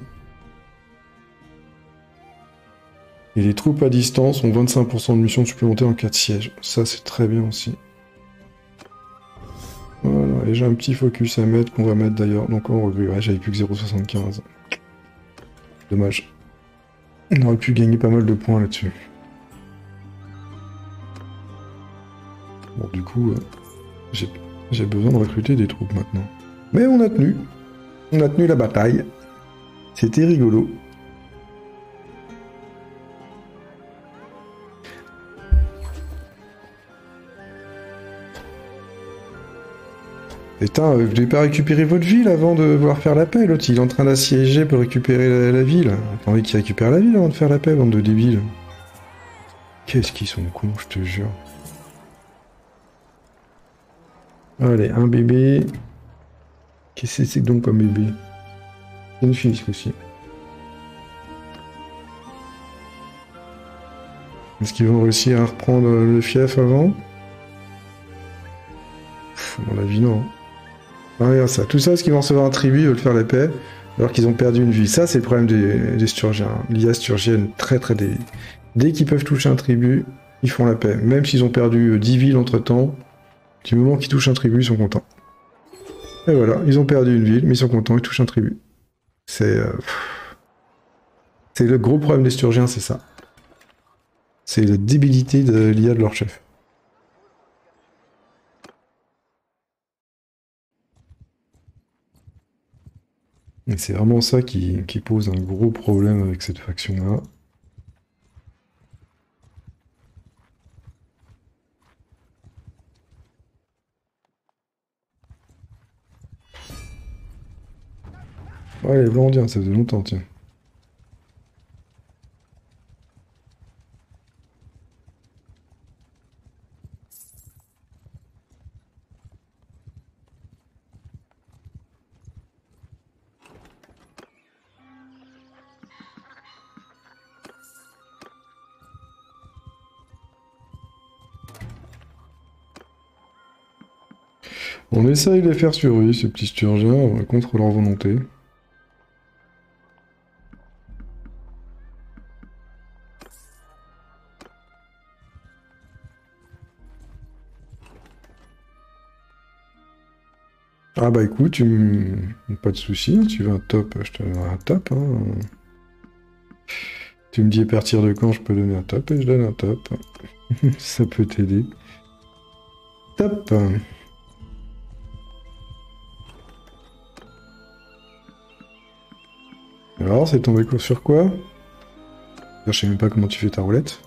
Et les troupes à distance ont vingt-cinq pour cent de munitions supplémentaires en cas de siège. Ça, c'est très bien aussi. Voilà, et j'ai un petit focus à mettre, qu'on va mettre d'ailleurs. Donc on regrette, ouais, j'avais plus que zéro virgule soixante-quinze. Dommage. On aurait pu gagner pas mal de points là-dessus. Bon, du coup, euh, j'ai besoin de recruter des troupes maintenant. Mais on a tenu. On a tenu la bataille. C'était rigolo. Putain, vous n'avez pas récupéré votre ville avant de vouloir faire la paix, l'autre il est en train d'assiéger pour récupérer la, la ville. T'as envie qu'il récupère la ville avant de faire la paix, bande de débiles. Qu'est-ce qu'ils sont cons, je te jure. Allez, un bébé. Qu'est-ce que c'est donc comme bébé? Une fille aussi. Est-ce qu'ils vont réussir à reprendre le fief avant? Pff, à mon avis non. Ah, regarde ça, tout ça, est-ce qu'ils vont recevoir un tribut, ils veulent faire la paix, alors qu'ils ont perdu une vie. Ça, c'est le problème des, des Sturgiens. L'I A sturgienne, très très... Dé... Dès qu'ils peuvent toucher un tribut, ils font la paix. Même s'ils ont perdu dix villes entre-temps, du moment qu'ils touchent un tribut, ils sont contents. Et voilà, ils ont perdu une ville, mais ils sont contents, ils touchent un tribut. C'est... Euh... C'est le gros problème des Sturgiens, c'est ça. C'est la débilité de l'I A de leur chef. Et c'est vraiment ça qui, qui pose un gros problème avec cette faction-là. Ouais, les Blandiens, ça faisait longtemps, tiens. On essaye de les faire survivre, ces petits Sturgiens, contre leur volonté. Ah bah écoute, tu m- pas de soucis, hein, tu veux un top, je te donnerai un top. Hein. Tu me dis à partir de quand je peux donner un top et je donne un top. Ça peut t'aider. Top. Alors, c'est tombé court sur quoi? Je sais même pas comment tu fais ta roulette.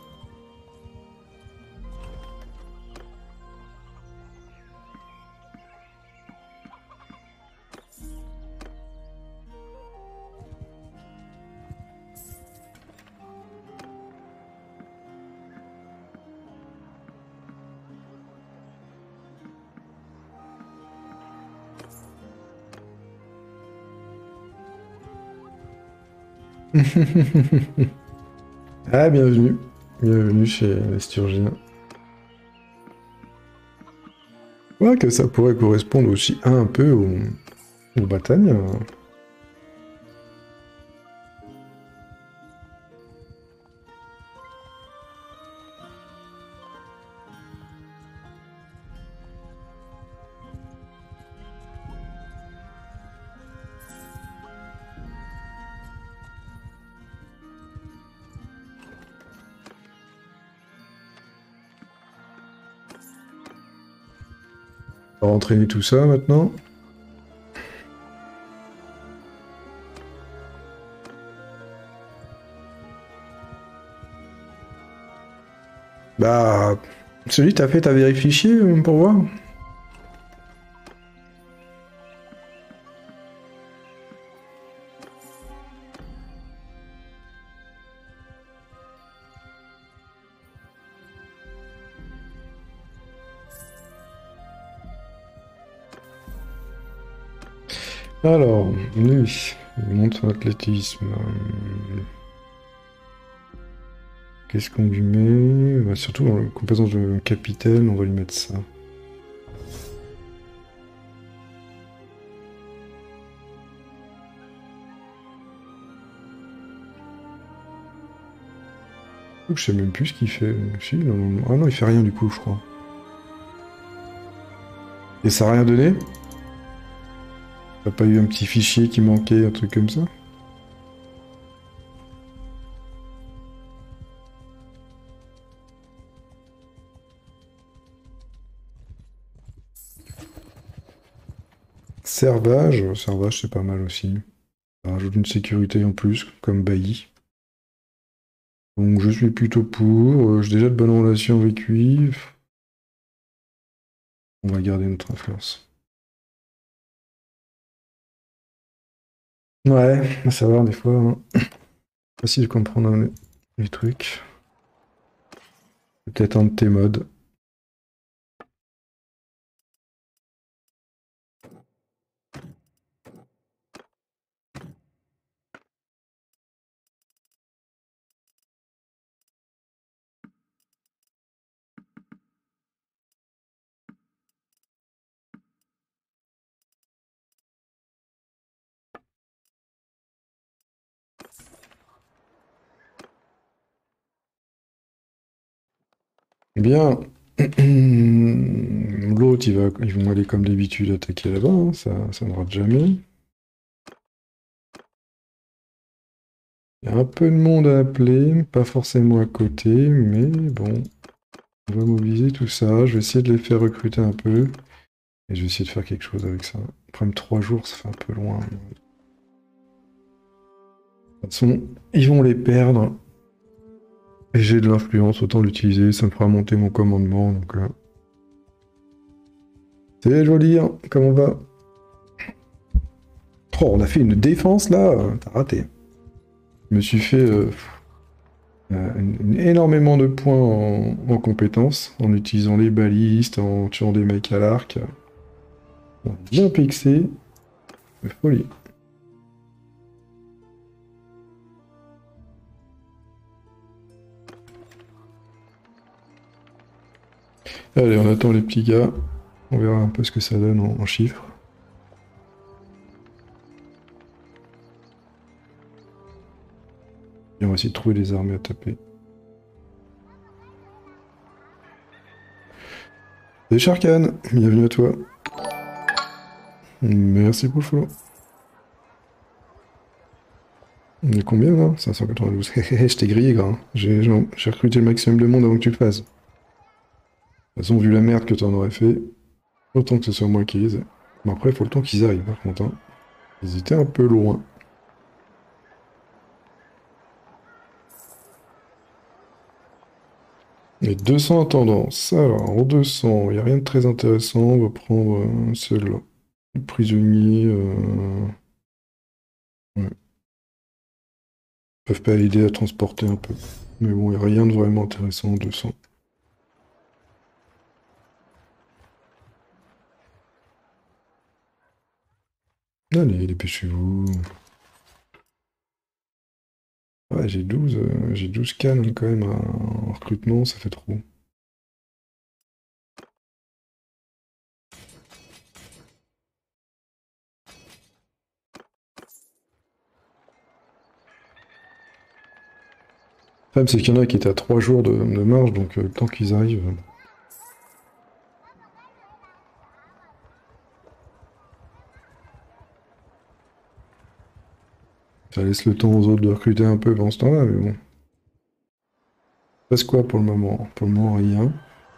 Ah, bienvenue. Bienvenue chez les Sturgiens. Ouais, que ça pourrait correspondre aussi un peu au, au Bretagne. On va entraîner tout ça maintenant. Bah, celui t'as fait, t'as vérifié euh, pour voir? Alors, lui, il monte son athlétisme. Euh, Qu'est-ce qu'on lui met? Bah, surtout dans la compétence de capitaine, on va lui mettre ça. Je sais même plus ce qu'il fait. Si, non, ah non, il fait rien du coup, je crois. Et ça a rien donné? T'as pas eu un petit fichier qui manquait, un truc comme ça? Servage, servage c'est pas mal aussi. Ça rajoute une sécurité en plus, comme bailli. Donc je suis plutôt pour. euh, J'ai déjà de bonnes relations avec lui. On va garder notre influence. Ouais, à savoir des fois, hein. Facile de comprendre les, les trucs. Peut-être un de tes modes. Bien. L'autre, il va, ils vont aller comme d'habitude attaquer là-bas, hein. Ça, ça ne rate jamais. Il y a un peu de monde à appeler, pas forcément à côté, mais bon, on va mobiliser tout ça. Je vais essayer de les faire recruter un peu, et je vais essayer de faire quelque chose avec ça. Après, même trois jours, ça fait un peu loin. De toute façon, ils vont les perdre. Et j'ai de l'influence, autant l'utiliser, ça me fera monter mon commandement, donc... euh, C'est joli, hein, comment on va? Oh, on a fait une défense, là, euh, t'as raté. Je me suis fait euh, euh, une- une- énormément de points en, en compétences, en utilisant les balistes, en tuant des mecs à l'arc. On a bien pixé. C'est folie. Allez, on attend les petits gars. On verra un peu ce que ça donne en, en chiffres. Et on va essayer de trouver des armées à taper. Salut Sharkan, bienvenue à toi. Merci pour le follow. On est combien là? cinq cent quatre-vingt-douze. Je t'ai grillé, gras. J'ai j'ai recruté le maximum de monde avant que tu le fasses. De toute façon, vu la merde que t'en aurais fait, autant que ce soit moi qui les ai. Mais après, il faut le temps qu'ils arrivent, par contre. Hein. Ils étaient un peu loin. Et deux cents en tendance. Alors, en deux cents, il n'y a rien de très intéressant. On va prendre euh, celui-là. Le prisonnier. Euh... Ouais. Ils peuvent pas aider à transporter un peu. Mais bon, il n'y a rien de vraiment intéressant en deux cents. Allez, dépêchez-vous. Ouais, j'ai douze, euh, j'ai douze cannes quand même en recrutement, ça fait trop. Le problème, c'est qu'il y en a qui étaient à trois jours de, de marche, donc euh, le temps qu'ils arrivent. euh, Ça laisse le temps aux autres de recruter un peu pendant ce temps-là, mais bon. Passe quoi pour le moment? Pour le moment, rien.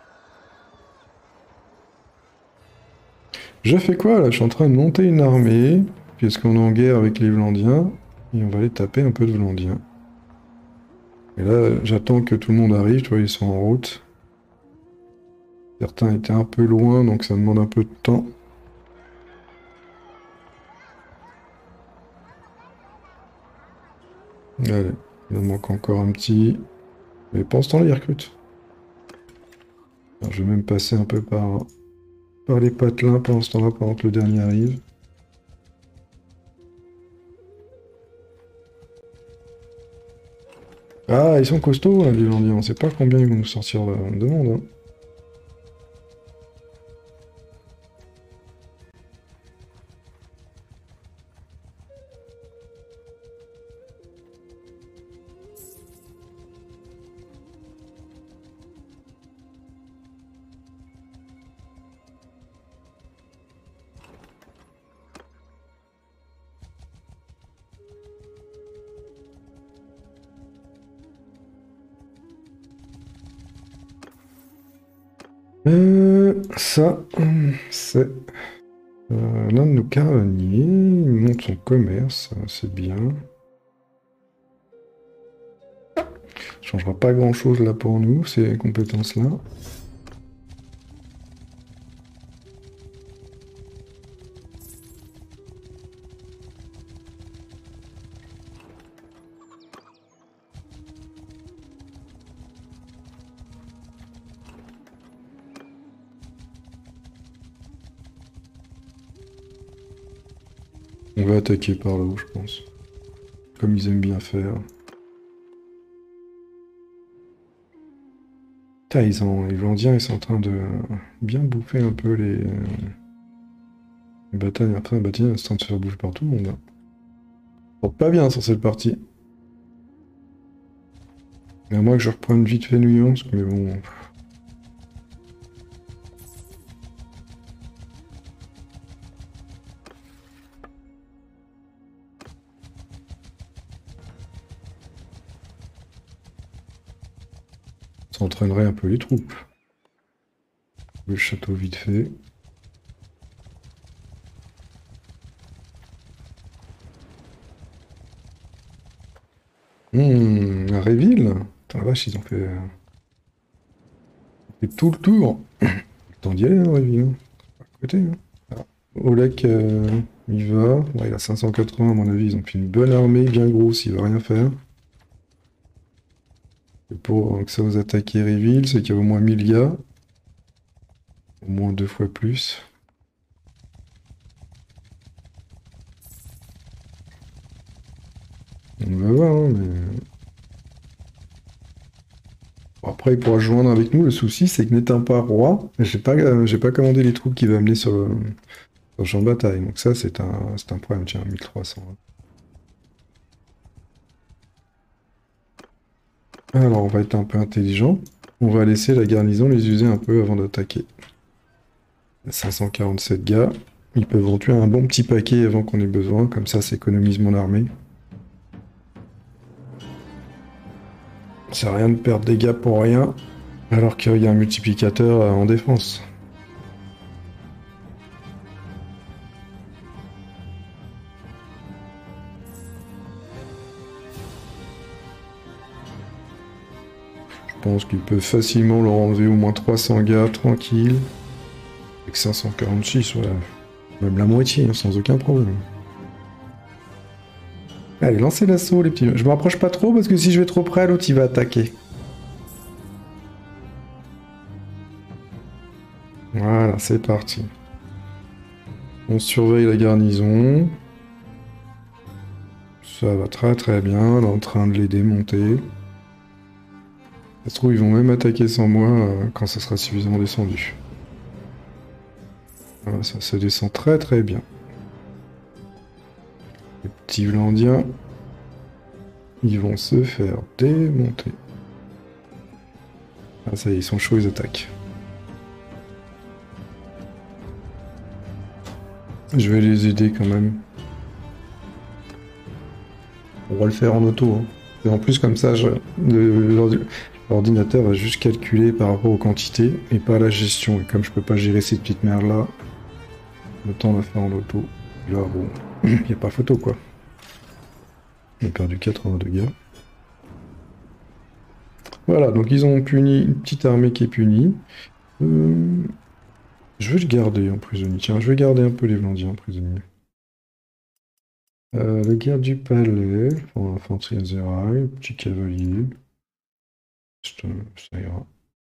Je fais quoi là? Je suis en train de monter une armée, puisqu'on est en guerre avec les Vlandiens, et on va aller taper un peu de Vlandiens. Et là, j'attends que tout le monde arrive, tu vois, ils sont en route. Certains étaient un peu loin, donc ça demande un peu de temps. Allez, il en manque encore un petit. Mais pendant ce temps-là, ils recrutent. Alors, je vais même passer un peu par, par les patelins pendant ce temps-là, pendant que le dernier arrive. Ah, ils sont costauds, hein, les Landiens. On sait pas combien ils vont nous sortir de, de monde. Hein. Euh, ça, c'est euh, l'un de nos caravaniers. Il monte son commerce, c'est bien. Ça changera pas grand-chose là pour nous, ces compétences-là. On va attaquer par là-haut, je pense. Comme ils aiment bien faire. Putain, ils ont, les Vlandiens, ils sont en train de bien bouffer un peu les, les batailles. Après, bah tiens, c'est en train de se faire bouffer par tout le monde. Là. Ça porte pas bien sur cette partie. Mais à moins que je reprenne vite fait Nuance, mais bon... Ça entraînerait un peu les troupes. Le château vite fait. Hum, à Réville. Putain, la vache, ils ont fait, euh, fait tout le tour. Tant d'y aller, hein, Réville. Hein. À côté, hein. Ah. Olek, euh, il va. Ouais, il a cinq cent quatre-vingts, à mon avis. Ils ont fait une bonne armée, bien grosse, il va rien faire. Et pour que ça vous attaquer Réville, c'est qu'il y a au moins mille gars. Au moins deux fois plus. On va voir, hein, mais... Bon, après, il pourra se joindre avec nous. Le souci, c'est que n'étant pas roi, j'ai pas, euh, j'ai pas commandé les troupes qu'il va amener sur le, sur le champ de bataille. Donc ça, c'est un, c'est un problème. Tiens, mille trois cents. Hein. Alors, on va être un peu intelligent. On va laisser la garnison les user un peu avant d'attaquer. cinq cent quarante-sept gars. Ils peuvent en tuer un bon petit paquet avant qu'on ait besoin, comme ça ça économise mon armée. Ça sert à rien de perdre des dégâts pour rien, alors qu'il y a un multiplicateur en défense. Je pense qu'ils peuvent facilement leur enlever au moins trois cents gars, tranquille. Avec cinq cent quarante-six, ouais. Même la moitié, hein, sans aucun problème. Allez, lancez l'assaut, les petits. Je me rapproche pas trop, parce que si je vais trop près, l'autre, il va attaquer. Voilà, c'est parti. On surveille la garnison. Ça va très très bien, on est en train de les démonter. Ça se trouve, ils vont même attaquer sans moi euh, quand ça sera suffisamment descendu. Voilà, ça se descend très très bien. Les petits Vlandiens, ils vont se faire démonter. Ah ça y est, ils sont chauds, ils attaquent. Je vais les aider quand même. On va le faire en auto. Hein. Et en plus, comme ça, l'ordinateur va juste calculer par rapport aux quantités et pas à la gestion. Et comme je peux pas gérer ces petites merdes-là, autant la faire en auto. Là, bon, il n'y a pas photo, quoi. On a perdu quatre-vingt-deux gars. Voilà, donc ils ont puni une petite armée qui est punie. Euh... Je vais le garder en prisonnier. Tiens, je vais garder un peu les Vlandiens en prisonnier. Euh, le garde du palais, enfin, infanterie azérail, petit cavalier. Ça, ça ira.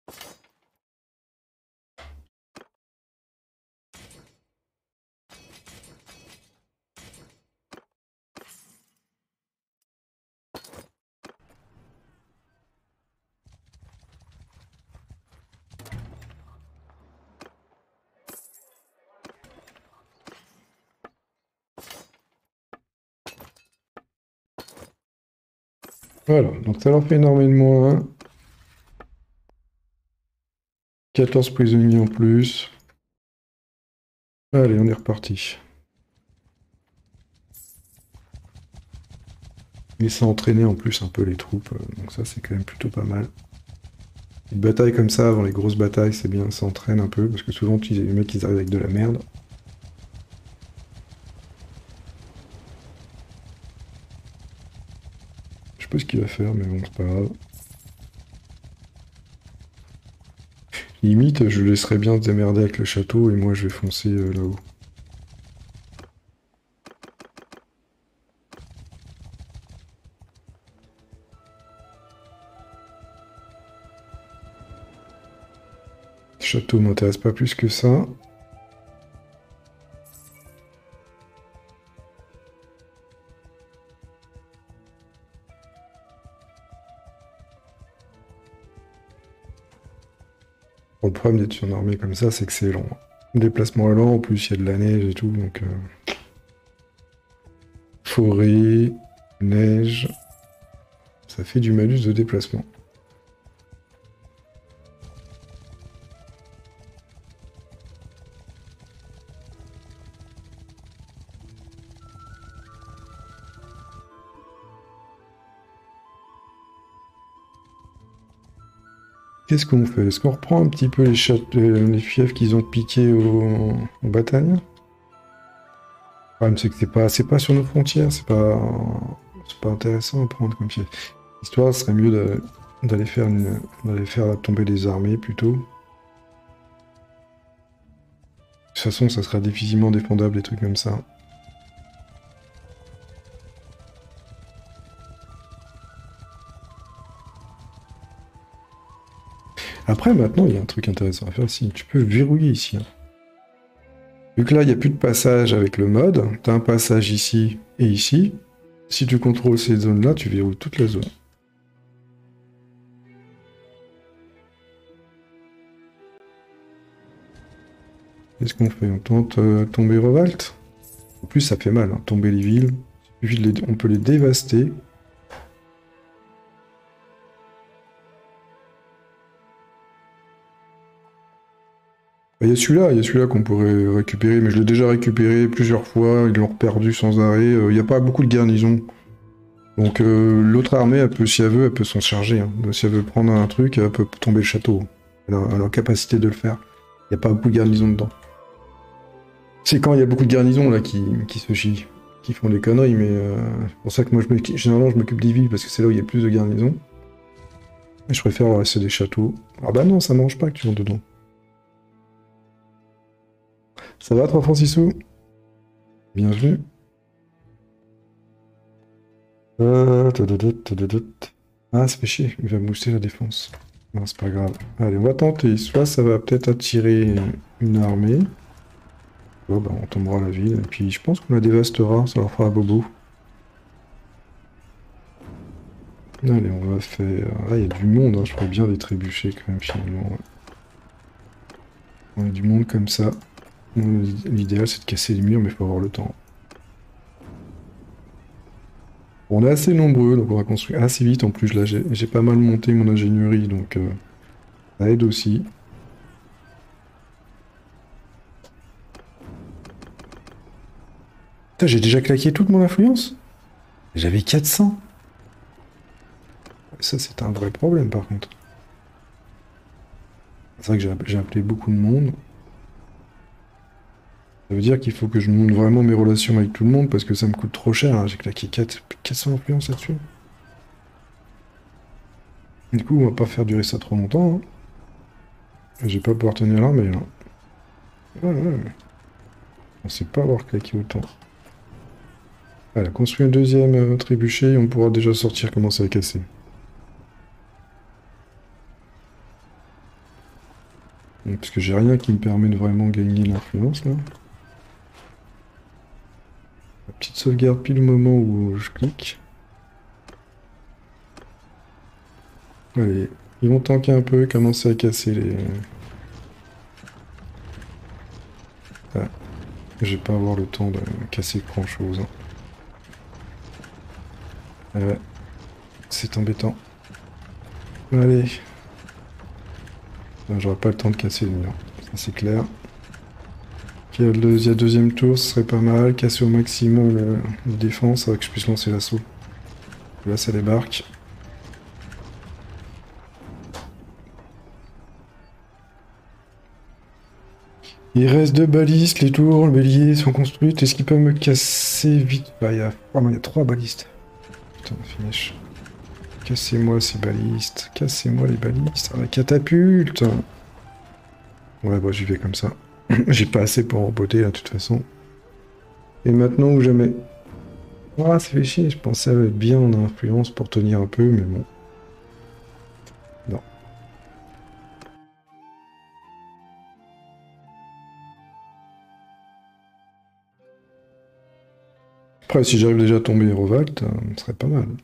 Voilà, donc ça leur fait une armée de moins. quatorze prisonniers en plus. Allez, on est reparti. Et ça entraîner en plus un peu les troupes, donc ça c'est quand même plutôt pas mal. Une bataille comme ça, avant les grosses batailles, c'est bien, ça entraîne un peu, parce que souvent les mecs ils arrivent avec de la merde. Je sais pas ce qu'il va faire, mais bon, c'est pas grave. Limite, je laisserai bien se démerder avec le château, et moi je vais foncer euh, là-haut. Le château m'intéresse pas plus que ça. Bon, le problème d'être sur une armée comme ça, c'est que c'est lent. Le déplacement est lent, en plus il y a de la neige et tout, donc... Euh... Forêt, neige... Ça fait du malus de déplacement. Qu'est-ce qu'on fait? Est-ce qu'on reprend un petit peu les, euh, les fiefs qu'ils ont piqués au, au bataille? Le problème c'est que c'est pas, c'est pas sur nos frontières, c'est pas, c'est pas intéressant à prendre comme fief. L'histoire serait mieux d'aller faire, une, d'aller faire tomber des armées plutôt. De toute façon, ça sera difficilement défendable des trucs comme ça. Après, maintenant, il y a un truc intéressant à faire ici. Tu peux verrouiller ici. Hein. Vu que là, il n'y a plus de passage avec le mode, tu as un passage ici et ici. Si tu contrôles ces zones-là, tu verrouilles toute la zone. Qu'est-ce qu'on fait? On tente euh, tomber Revalte? En plus, ça fait mal, hein, tomber les villes. On peut les dévaster. Il y a celui-là, il y a celui-là qu'on pourrait récupérer, mais je l'ai déjà récupéré plusieurs fois, ils l'ont perdu sans arrêt. Il n'y a pas beaucoup de garnison. Donc euh, l'autre armée, elle peut, si elle veut, elle peut s'en charger. Hein. Si elle veut prendre un truc, elle peut tomber le château. Elle a, elle a la capacité de le faire. Il n'y a pas beaucoup de garnison dedans. C'est quand il y a beaucoup de garnisons là qui, qui se chient, qui font des conneries, mais euh, c'est pour ça que moi, je me, généralement, je m'occupe des villes, parce que c'est là où il y a plus de garnisons. Et je préfère laisser des châteaux. Ah bah non, ça mange pas que tu rentres dedans. Ça va, trois francs six sous? Bienvenue. Euh, ah, ça fait chier, il va booster la défense. Non, c'est pas grave. Allez, on va tenter. Soit ça va peut-être attirer une armée. Bon, bah, on tombera à la ville. Et puis, je pense qu'on la dévastera, ça leur fera bobo. Allez, on va faire... Ah, il y a du monde, hein. Je ferais bien des trébuchets quand même, finalement. Ouais. On a du monde comme ça. L'idéal, c'est de casser les murs, mais il faut avoir le temps. On est assez nombreux, donc on va construire assez vite. En plus, là, j'ai pas mal monté mon ingénierie, donc euh, ça aide aussi. Putain, j'ai déjà claqué toute mon influence? J'avais quatre cents. Ça, c'est un vrai problème, par contre. C'est vrai que j'ai appelé beaucoup de monde. Ça veut dire qu'il faut que je monte vraiment mes relations avec tout le monde parce que ça me coûte trop cher. Hein. J'ai claqué quatre, quatre cents influences là-dessus. Du coup, on va pas faire durer ça trop longtemps. Hein. Je vais pas pouvoir tenir là, mais... Ouais, ouais. On sait pas avoir claqué autant. Voilà, construit un deuxième euh, trébuchet et on pourra déjà sortir, commencer à casser. Parce que j'ai rien qui me permet de vraiment gagner l'influence là. La petite sauvegarde pile au moment où je clique. Allez, ils vont tanker un peu, commencer à casser les... Ah, je vais pas avoir le temps de casser grand chose. Hein. Euh, c'est embêtant. Allez. J'aurai pas le temps de casser le mur, ça c'est clair. Il y a le deuxième tour, ce serait pas mal. Casser au maximum le, le défense avant que je puisse lancer l'assaut. Là ça débarque. Il reste deux balistes, les tours, le bélier sont construites. Est-ce qu'ils peuvent me casser vite? Bah il y a... Oh non, il y a trois balistes. Putain, finish. Cassez-moi ces balistes. Cassez-moi les balistes. Ah, la catapulte. Ouais, bah j'y vais comme ça. J'ai pas assez pour emboîter là, de toute façon. Et maintenant ou jamais. Ah, ça fait chier. Je pensais être bien en influence pour tenir un peu, mais bon. Non. Après, si j'arrive déjà à tomber Hérovalt, euh, ce serait pas mal.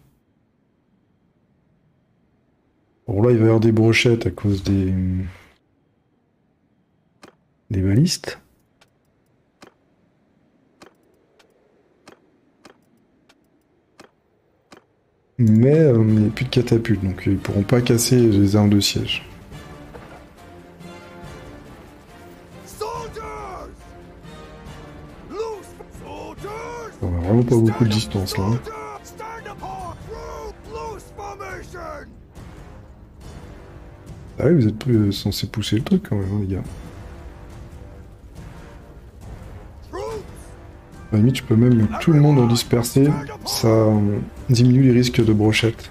Bon, là, il va y avoir des brochettes à cause des... des balistes. Mais euh, il n'y a plus de catapultes, donc ils pourront pas casser les armes de siège. On a vraiment pas beaucoup de distance là. Hein. Ah oui, vous êtes euh, censé pousser le truc quand même, hein, les gars. À la limite, je peux même tout le monde en disperser, ça euh, diminue les risques de brochette.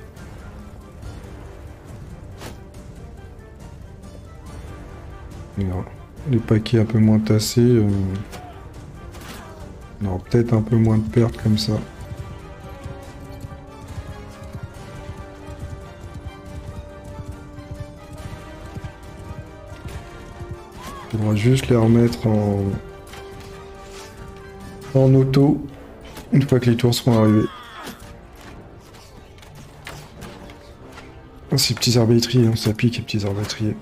Alors, les paquets un peu moins tassés, euh... on aura peut-être un peu moins de pertes comme ça. Il faudra juste les remettre en... en auto, une fois que les tours seront arrivés. Oh, ces petits arbitriers, hein, ça pique les petits arbitriers.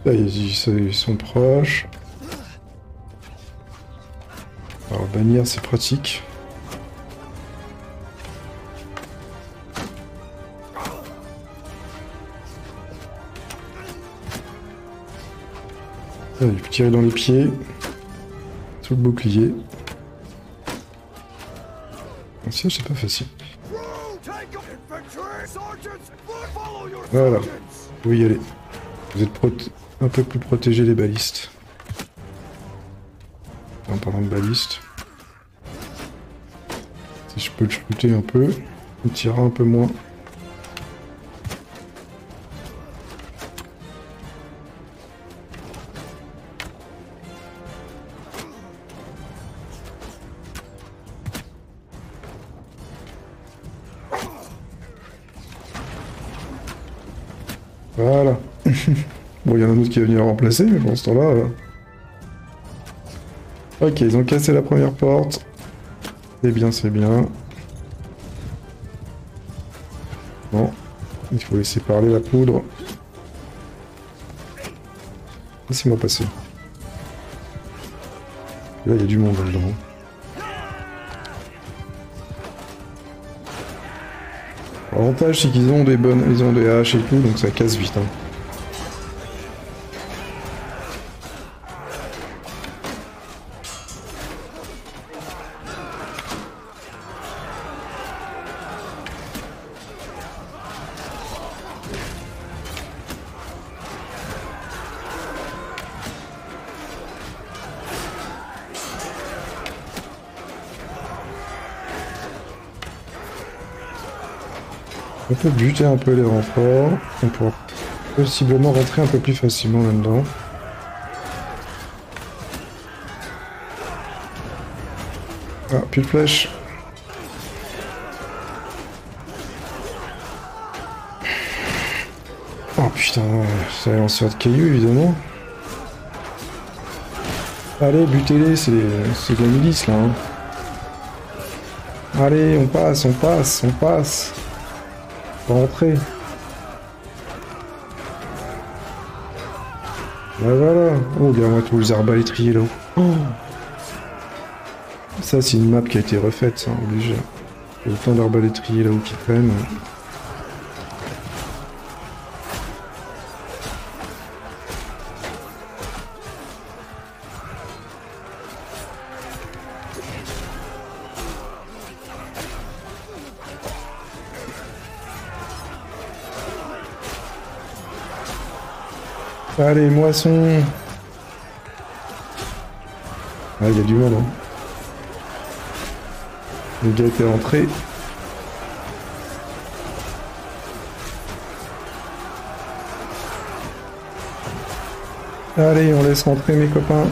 Là, ils, ils sont proches. Alors, bannière, c'est pratique. Là, il peut tirer dans les pieds. Sous le bouclier. Un siège, c'est pas facile. Voilà. Vous y aller. Vous êtes un peu plus protégés des balistes. En parlant de balistes. Si je peux le shooter un peu, il tirera un peu moins. Voilà. Bon, il y en a un autre qui va venir remplacer, mais pour ce temps-là... Euh... Ok, ils ont cassé la première porte. C'est bien, c'est bien. Bon, il faut laisser parler la poudre. Laissez-moi passer. Là, il y a du monde là-dedans. L'avantage, c'est qu'ils ont des bonnes, ils ont des haches et tout, donc ça casse vite. Hein. On peut buter un peu les renforts, on pourra possiblement rentrer un peu plus facilement là-dedans. Ah, plus de flèches. Oh putain, ça va lancer de cailloux évidemment. Allez, butez-les, c'est de la milice là. Hein. Allez, on passe, on passe, on passe. On va rentrer. Bah voilà. Oh, regarde-moi tous les arbalétriers là-haut. Oh. Ça, c'est une map qui a été refaite, ça, obligé. Il y a autant d'arbalétriers là-haut qui traînent. Allez, moisson. Ah, il y a du monde, hein. Le gars était rentré. Allez, on laisse rentrer mes copains. De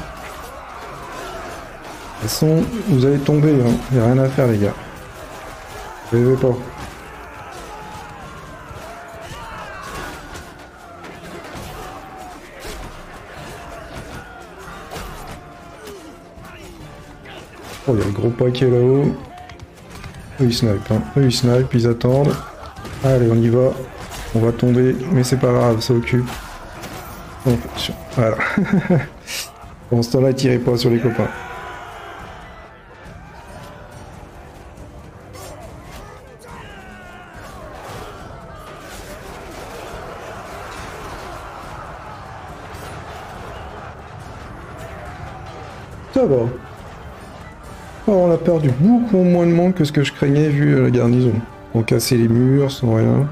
toute façon, vous allez tomber, hein. Il n'y a rien à faire, les gars. Rêvez pas. Oh, il y a le gros paquet là-haut. Eux ils snipent, hein. Eux ils snipent, ils attendent. Allez, on y va. On va tomber, mais c'est pas grave, ça occupe. Bon, voilà. Bon, ce temps-là, tirez pas sur les copains. Ça va. Oh, on a perdu beaucoup moins de monde que ce que je craignais vu la garnison. On cassait les murs sans rien.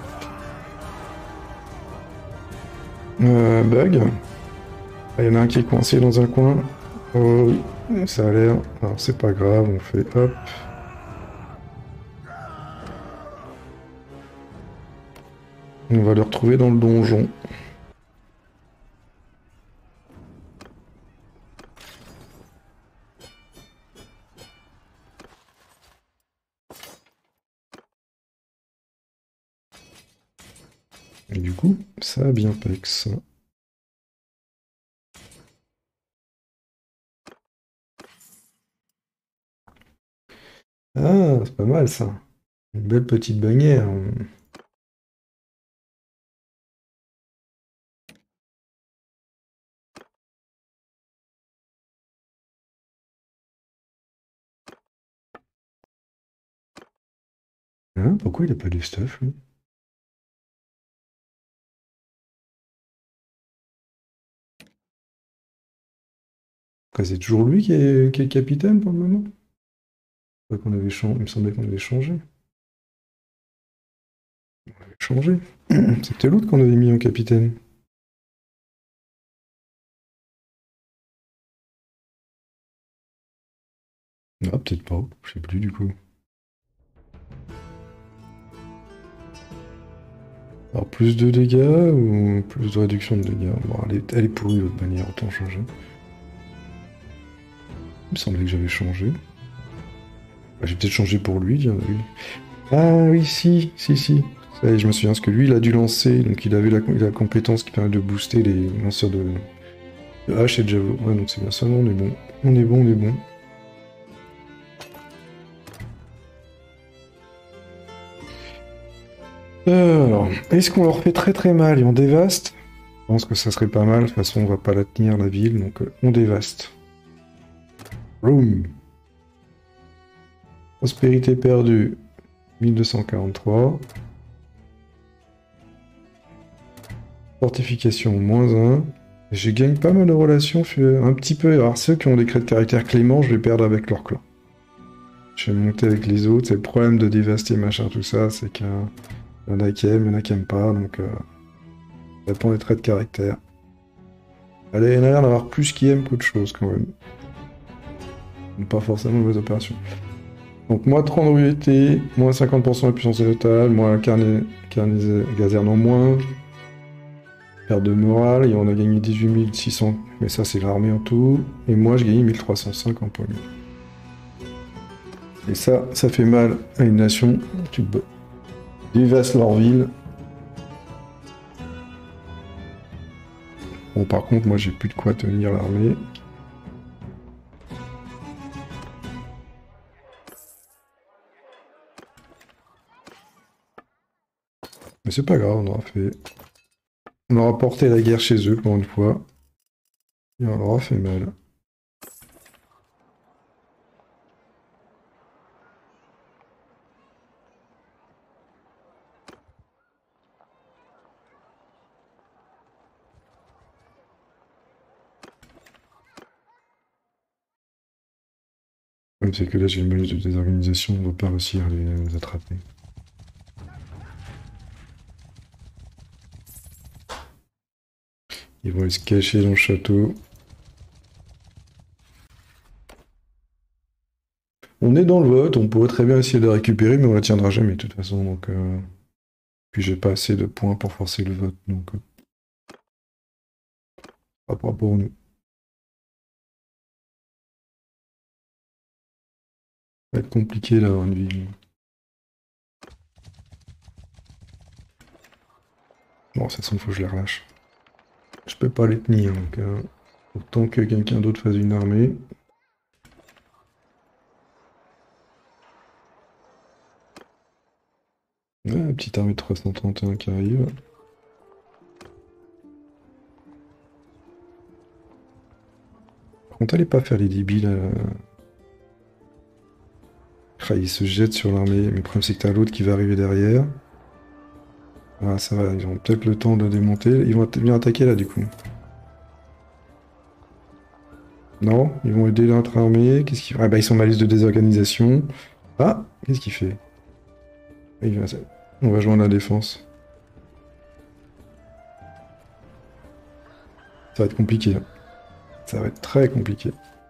Euh, bug. Il y en a un qui est coincé dans un coin. Oh, ça a l'air. Alors c'est pas grave, on fait hop. On va le retrouver dans le donjon. Et du coup, ça a bien pex. Ah, c'est pas mal ça. Une belle petite bannière. Hein, pourquoi il a pas de stuff, lui? Après, c'est toujours lui qui est, qui est capitaine pour le moment? Je crois qu'on avait changé. Il me semblait qu'on avait changé. Changé. C'était l'autre qu'on avait mis en capitaine. Ah, peut-être pas. Je sais plus du coup. Alors, plus de dégâts ou plus de réduction de dégâts? Bon, elle est, elle est pourrie, l'autre manière, autant changer. Il me semblait que j'avais changé. Bah, j'ai peut-être changé pour lui, tiens, lui. Ah oui, si, si, si. Ça y est, je me souviens, parce que lui, il a dû lancer, donc il avait la, il a la compétence qui permet de booster les lanceurs de, de hache et de javelot. Ouais, donc c'est bien ça, non, on est bon. On est bon, on est bon. Alors, est-ce qu'on leur fait très très mal et on dévaste? Je pense que ça serait pas mal, de toute façon on va pas la tenir la ville, donc euh, on dévaste. Room. Prospérité perdue, mille deux cent quarante-trois. Fortification, moins un. Je gagne pas mal de relations, un petit peu. Alors ceux qui ont des traits de caractère clément, je vais perdre avec leur clan. Je vais monter avec les autres, c'est le problème de dévaster machin tout ça, c'est qu'il y en a qui aiment, il y en a qui aiment pas, donc euh, ça dépend des traits de caractère. Allez, il y en a l'air d'avoir plus qui aiment qu'autre chose quand même. Pas forcément de mauvaise opération. Donc moins trente rouilletés, moins cinquante pour cent de puissance totale, moins carnet, carnet gazerne en moins. Perte de morale, et on a gagné dix-huit mille six cents, mais ça c'est l'armée en tout. Et moi je gagne mille trois cent cinq en poignée. Et ça, ça fait mal à une nation. Tu dévastes leur ville. Bon, par contre, moi j'ai plus de quoi tenir l'armée. Mais c'est pas grave, on aura fait. On aura porté la guerre chez eux pour une fois. Et on leur a fait mal. C'est que là j'ai une bonus de désorganisation, on ne va pas réussir à les attraper. Ils vont aller se cacher dans le château. On est dans le vote, on pourrait très bien essayer de la récupérer, mais on la tiendra jamais de toute façon. Donc, euh... Puis j'ai pas assez de points pour forcer le vote, donc euh... pas pour nous. Ça va être compliqué d'avoir une ville. Bon, ça sent faut que je les relâche. Je peux pas les tenir, donc euh... autant que quelqu'un d'autre fasse une armée. Ouais, petite armée de trois cent trente et un qui arrive. Par contre, allez pas faire les débiles. Euh... Ah, ils se jettent sur l'armée, mais le problème c'est que t'as l'autre qui va arriver derrière. Ah, ça va, ils ont peut-être le temps de démonter. Ils vont bien attaquer là du coup. Non, ils vont aider notre armée. Qu'est-ce qu'ils font? Ah bah ils sont malus de désorganisation. Ah, qu'est-ce qu'il fait? Il va... On va joindre la défense. Ça va être compliqué. Ça va être très compliqué.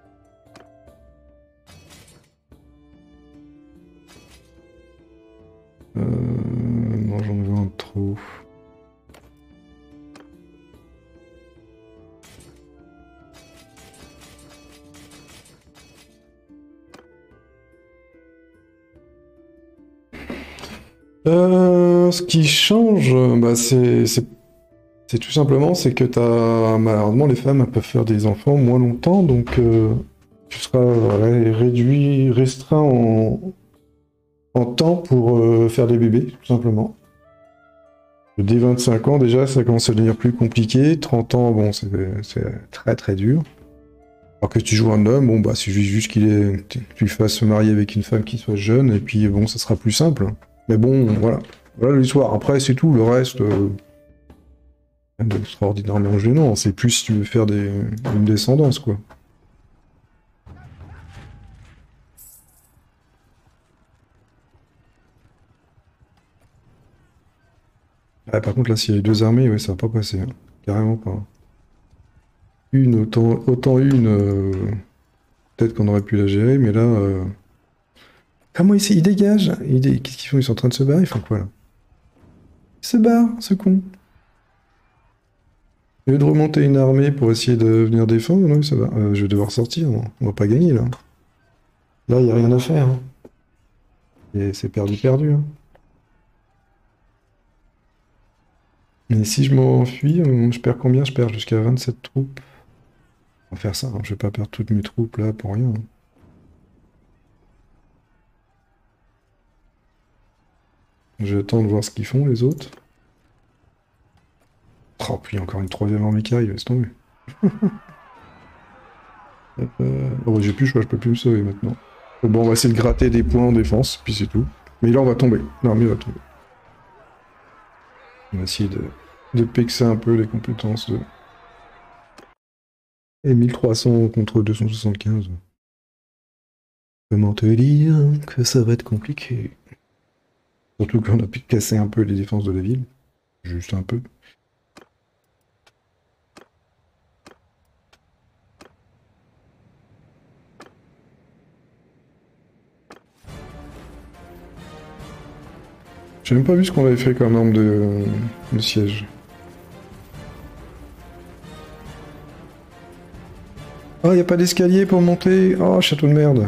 Euh... Non, j'en veux un de trop. Euh, ce qui change, bah c'est c'est tout simplement c'est que t'as malheureusement les femmes elles peuvent faire des enfants moins longtemps, donc euh, tu seras ré réduit, restreint en, en temps pour euh, faire des bébés, tout simplement. Dès vingt-cinq ans déjà ça commence à devenir plus compliqué, trente ans bon c'est très très dur. Alors que si tu joues un homme, bon bah suffit juste qu'il est tu fasses se marier avec une femme qui soit jeune et puis bon ça sera plus simple. Mais bon, voilà. Voilà l'histoire. Après, c'est tout. Le reste, euh, rien d'extraordinairement gênant. C'est plus si tu veux faire des... une descendance, quoi. Ah, par contre, là, s'il y a deux armées, ouais, ça va pas passer. Hein. Carrément pas. Une, autant, autant une... euh, peut-être qu'on aurait pu la gérer, mais là... Euh... Ah, moi, ici, ils dégagent. Ils dé- Qu'est-ce qu'ils font? Ils sont en train de se barrer? Ils font quoi, là? Ils se barrent, ce con. Au lieu de remonter une armée pour essayer de venir défendre, non, ça va. Euh, je vais devoir sortir, non. On va pas gagner, là. Là, il n'y a rien à faire. Hein. Et c'est perdu, perdu. Hein. Mais si je m'enfuis, euh, je perds combien? Je perds jusqu'à vingt-sept troupes. On va faire ça, hein. Je vais pas perdre toutes mes troupes, là, pour rien. Hein. J'attends de voir ce qu'ils font, les autres. Oh, puis il y a encore une troisième armée qui arrive, laisse tomber. euh... Oh, j'ai plus le choix, je peux plus me sauver maintenant. Bon, on va essayer de gratter des points en défense, puis c'est tout. Mais là, on va tomber. L'armée va tomber. On va essayer de, de pexer un peu les compétences de... Et mille trois cents contre deux cent soixante-quinze. Comment te dire que ça va être compliqué. Surtout qu'on a pu casser un peu les défenses de la ville. Juste un peu. J'ai même pas vu ce qu'on avait fait comme nombre de, de sièges. Oh, y a pas d'escalier pour monter. Oh, château de merde.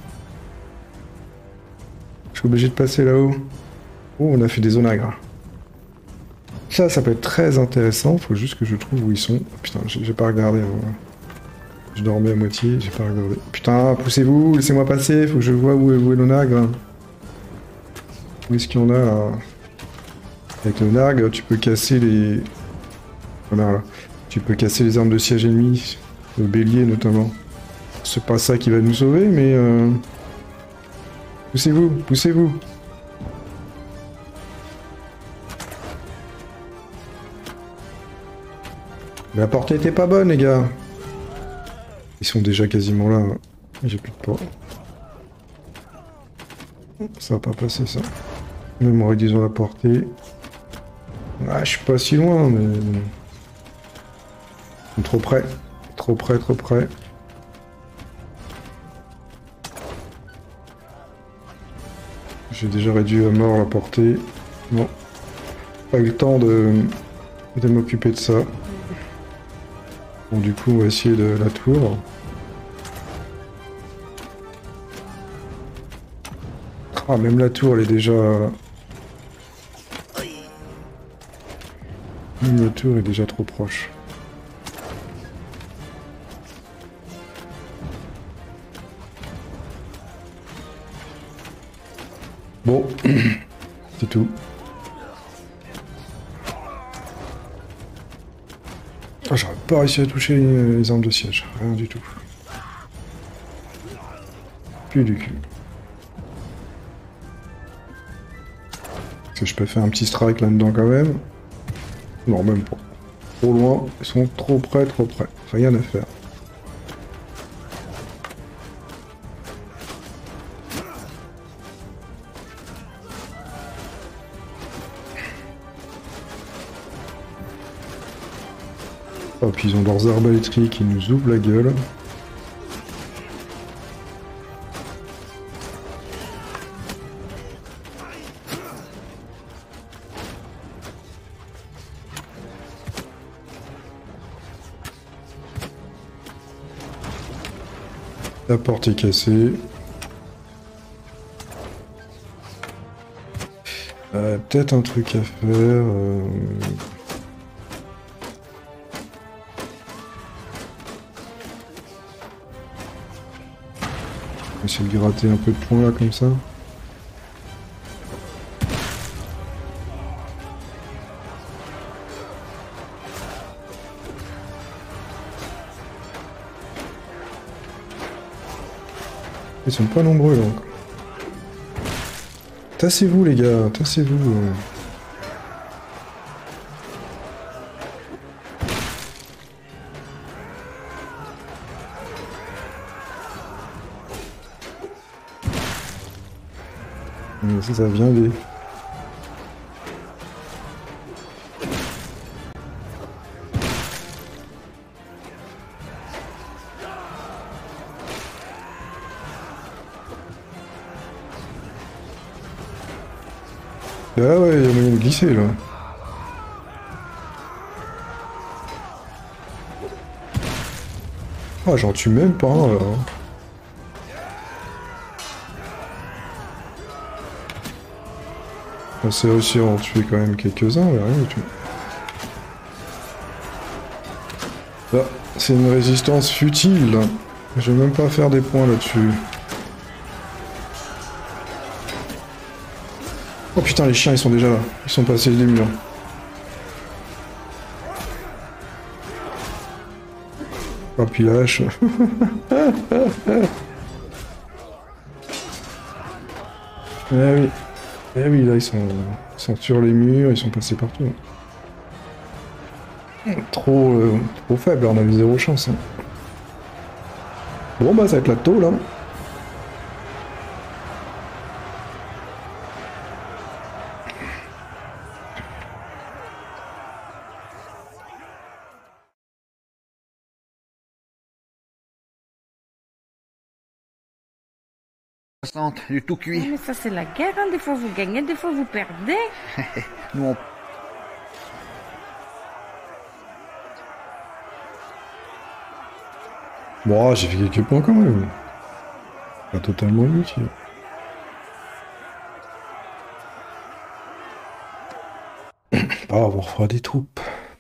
Je suis obligé de passer là-haut. Oh, on a fait des onagres. Ça, ça peut être très intéressant. Faut juste que je trouve où ils sont. Putain, j'ai pas regardé. Hein. Je dormais à moitié, j'ai pas regardé. Putain, poussez-vous, laissez-moi passer. Faut que je vois où est, où est l'onagre. Où est-ce qu'il y en a là? Avec le nag, tu peux casser les... Voilà, là. Tu peux casser les armes de siège ennemies. Le bélier notamment. C'est pas ça qui va nous sauver, mais... Euh... Poussez-vous, poussez-vous. La portée était pas bonne, les gars. Ils sont déjà quasiment là. J'ai plus de poids. Ça va pas passer, ça. Même en réduisant la portée. Ah, je suis pas si loin, mais... Trop près. Trop près, trop près. J'ai déjà réduit à mort la portée. Bon. Pas eu le temps de, de m'occuper de ça. Bon, du coup, on va essayer de la tour. Ah, même la tour, elle est déjà... Même la tour est déjà trop proche. Bon, c'est tout. Ah, j'aurais pas réussi à toucher les, les armes de siège, rien du tout. Plus du cul. Est-ce que je peux faire un petit strike là-dedans quand même? Non, même pas. Trop loin, ils sont trop près, trop près. Rien à faire. Oh, puis ils ont leurs arbalétriers qui nous ouvrent la gueule. La porte est cassée. Euh, Peut-être un truc à faire. Euh... Essayer de gratter un peu de points là comme ça. Ils sont pas nombreux là encore. Tassez-vous les gars, tassez-vous. Ça, ça vient des... Ah ouais, il y a moyen de glisser là. Ah, j'en tue même pas un là. On sait aussi en tuer quand même quelques-uns, mais rien du tout. Là, c'est une résistance futile. Je vais même pas faire des points là-dessus. Oh putain, les chiens ils sont déjà là. Ils sont passés les murs. Oh puis la hache. Eh oui. Eh oui, là ils sont, ils sont sur les murs, ils sont passés partout. Trop, euh, trop faible, on a eu zéro chance. Hein. Bon bah ça va être la tôle là. Du tout cuit. Mais ça c'est la guerre, hein. Des fois vous gagnez, des fois vous perdez. Nous on... Bon, j'ai fait quelques points quand même. Pas totalement inutile. Ah, on refera des troupes.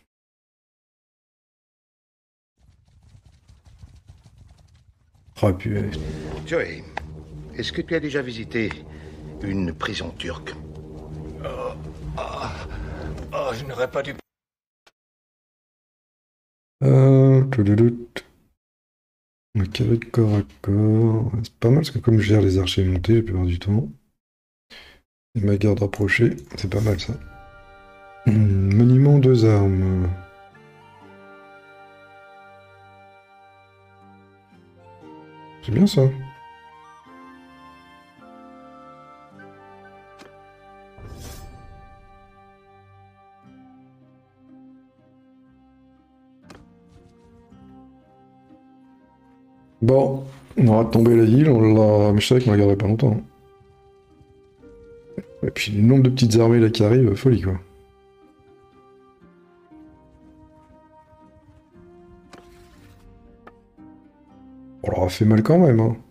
Ah, puis... euh, Joey, est-ce que tu as déjà visité une prison turque? Oh, je n'aurais pas dû... Euh... toulouloute. Ma carré de corps à corps... C'est pas mal parce que comme je gère les archers montés la plupart du temps... Et ma garde rapprochée, c'est pas mal ça. Hum, monument deux armes... C'est bien ça. Bon, on aura tombé la ville, on l'a... Mais je savais qu'on la garderait pas longtemps. Et puis le nombre de petites armées là qui arrivent, folie quoi. On leur a fait mal quand même, hein.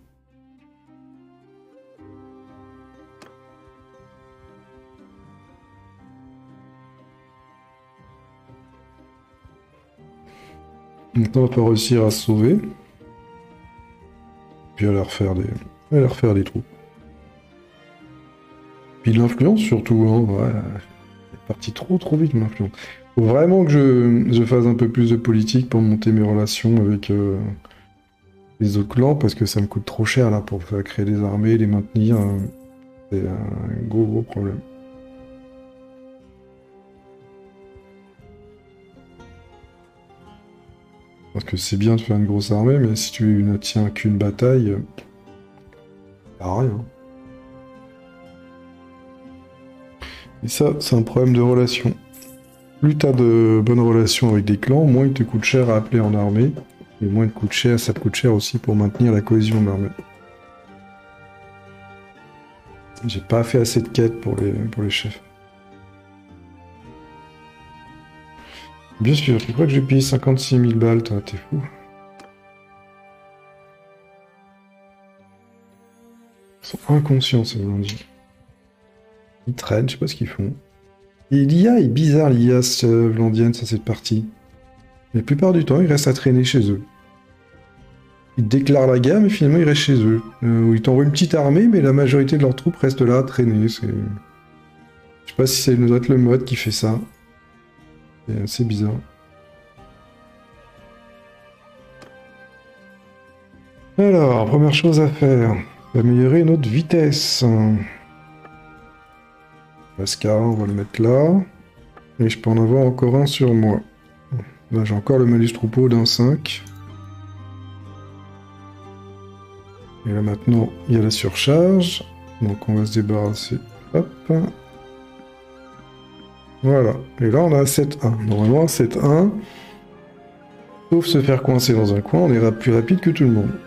Maintenant on va pas réussir à se sauver. Puis à leur faire des... à leur faire des trous. Puis l'influence surtout, hein, ouais. C'est parti trop trop vite l'influence. Faut vraiment que je... je fasse un peu plus de politique pour monter mes relations avec euh, les autres clans, parce que ça me coûte trop cher là pour faire créer des armées, les maintenir. euh, C'est un gros gros problème. Parce que c'est bien de faire une grosse armée, mais si tu ne tiens qu'une bataille, euh, ça a rien. Et ça, c'est un problème de relation. Plus t'as de bonnes relations avec des clans, moins il te coûte cher à appeler en armée, et moins il te coûte cher, ça te coûte cher aussi pour maintenir la cohésion de l'armée. J'ai pas fait assez de quêtes pour les, pour les chefs. Bien sûr, tu crois que j'ai payé cinquante-six mille balles, toi, t'es fou. Ils sont inconscients, ces Vlandiens. Ils traînent, je sais pas ce qu'ils font. Et l'I A est bizarre, l'I A euh, vlandienne, sur cette partie. La plupart du temps, ils restent à traîner chez eux. Ils déclarent la guerre, mais finalement, ils restent chez eux. Euh, ils t'envoient une petite armée, mais la majorité de leurs troupes restent là à traîner. C'est... Je sais pas si c'est doit être le mode qui fait ça. C'est assez bizarre. Alors, première chose à faire, améliorer notre vitesse. Mascara, on va le mettre là. Et je peux en avoir encore un sur moi. Là, j'ai encore le malus troupeau d'un cinq. Et là, maintenant, il y a la surcharge. Donc, on va se débarrasser. Hop. Voilà. Et là, on a un sept un. Normalement, un sept un. Sauf se faire coincer dans un coin, on ira plus rapide que tout le monde.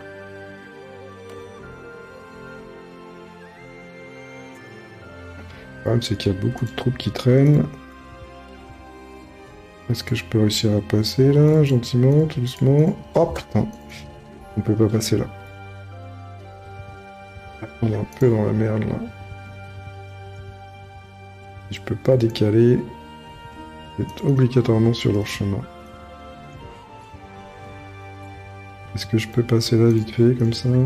Le problème, c'est qu'il y a beaucoup de troupes qui traînent. Est-ce que je peux réussir à passer là, gentiment, tout doucement? Oh putain, on peut pas passer là. On est un peu dans la merde là. Je peux pas décaler. Je vais être obligatoirement sur leur chemin. Est-ce que je peux passer là vite fait comme ça?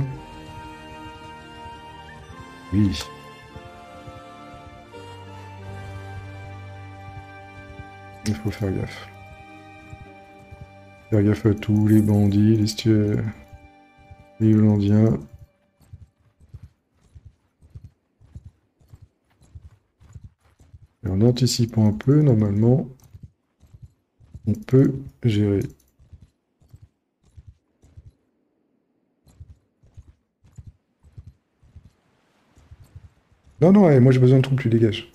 Oui. Il faut faire gaffe. Faire gaffe à tous les bandits, les stu... les Hollandiens. Et en anticipant un peu, normalement, on peut gérer. Non, non, ouais, moi j'ai besoin de troupes, tu dégages.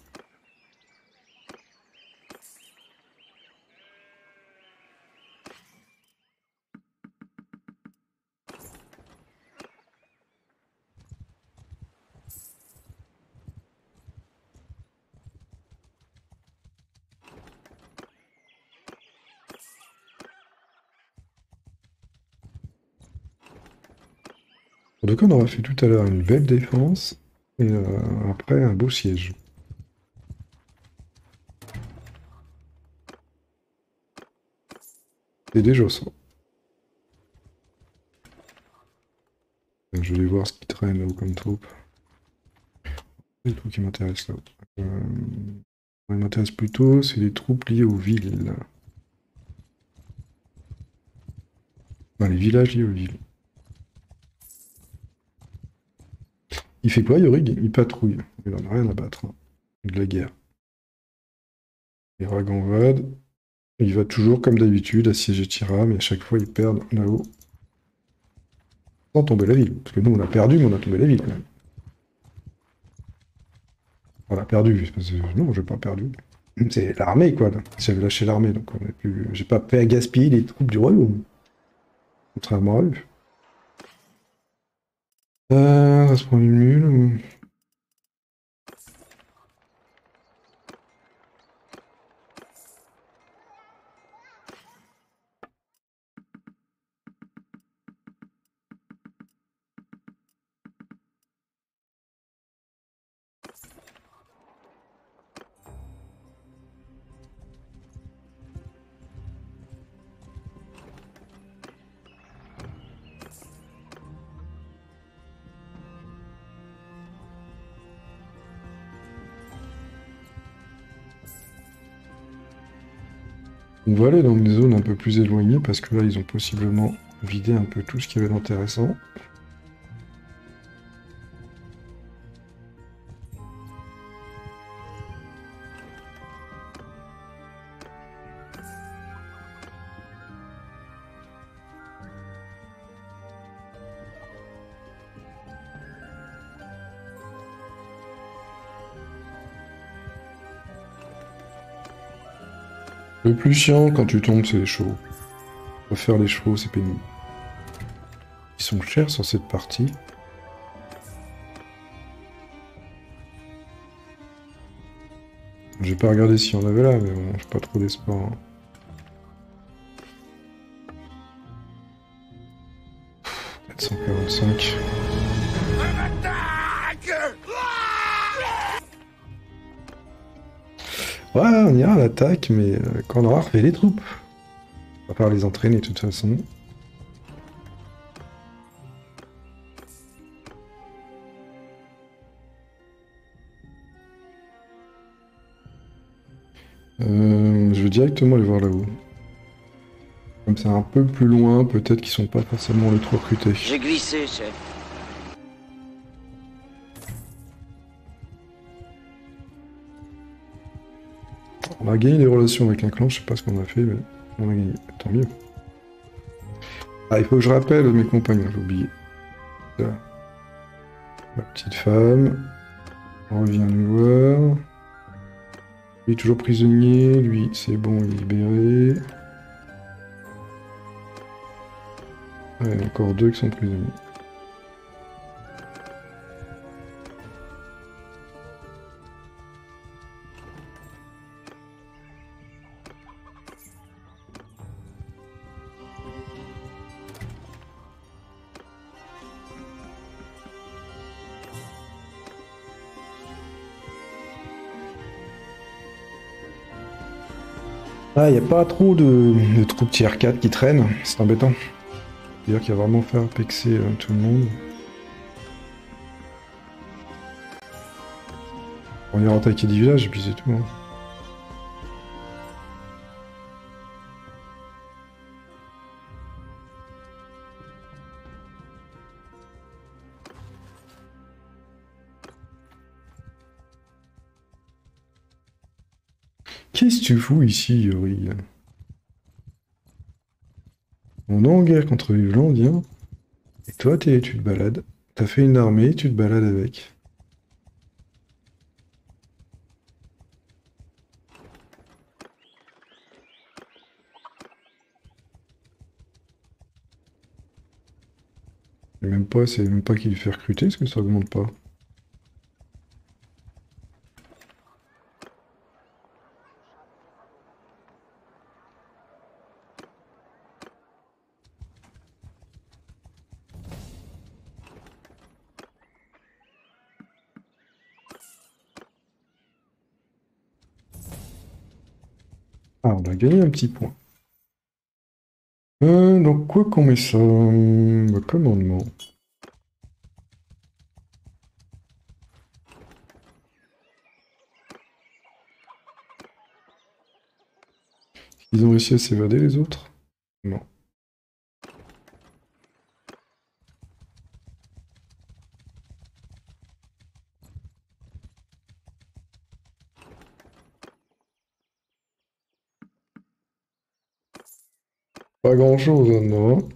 En tout cas, on aura fait tout à l'heure une belle défense, et euh, après un beau siège. C'est déjà ça. Je vais voir ce qui traîne là-haut comme troupe. Les troupes qui m'intéressent là-haut. Euh, ce qui m'intéresse plutôt, c'est les troupes liées aux villes. Enfin, les villages liés aux villes. Il fait quoi, Yorig? Il patrouille. Il en a rien à battre. Hein. De la guerre. Les Raganvad. Il va toujours, comme d'habitude, assiéger Tira, mais à chaque fois, ils perdent là-haut. Sans tomber la ville. Parce que nous, on a perdu, mais on a tombé la ville, quand même. On a perdu. Parce que, non, j'ai pas perdu. C'est l'armée, quoi. Là. J'avais lâché l'armée, donc on a plus... J'ai pas fait à gaspiller les troupes du royaume. Contrairement à eux. Euh, ça se prend une mule. On va aller dans des zones un peu plus éloignées parce que là ils ont possiblement vidé un peu tout ce qu'il y avait d'intéressant. Le plus chiant quand tu tombes, c'est les chevaux. Refaire les chevaux, c'est pénible. Ils sont chers sur cette partie. J'ai pas regardé s'il y en avait là, mais bon, j'ai pas trop d'espoir. Hein. quatre cent quarante-cinq. Ouais, on ira à l'attaque, mais euh, quand on aura refait les troupes. On va pas les entraîner de toute façon. Euh, je vais directement aller voir là-haut. Comme c'est un peu plus loin, peut-être qu'ils sont pas forcément les trop recrutés. J'ai glissé, chef. On a gagné des relations avec un clan, je sais pas ce qu'on a fait, mais on a gagné. Tant mieux. Ah, il faut que je rappelle mes compagnons, j'ai oublié. Là. Ma petite femme. Revient nous voir. Lui est toujours prisonnier, lui c'est bon, il est libéré. Ouais, encore deux qui sont prisonniers. Ah, il n'y a pas trop de, de troupes tier quatre qui traînent, c'est embêtant. C'est-à-dire qu'il va vraiment faire pexer euh, tout le monde. On ira attaquer des villages et puis c'est tout. Hein. Qu'est-ce que tu fous ici, Yori? On est en guerre contre les Vlandiens. Et toi, t'es- tu te balades. T'as fait une armée, tu te balades avec. Et même pas, c'est même pas qui lui fait recruter, parce que ça augmente pas. Ah, on a gagné un petit point. Euh, donc quoi qu'on met ça? Bah, commandement. Ils ont réussi à s'évader les autres? Non. Pas grand-chose, hein, non.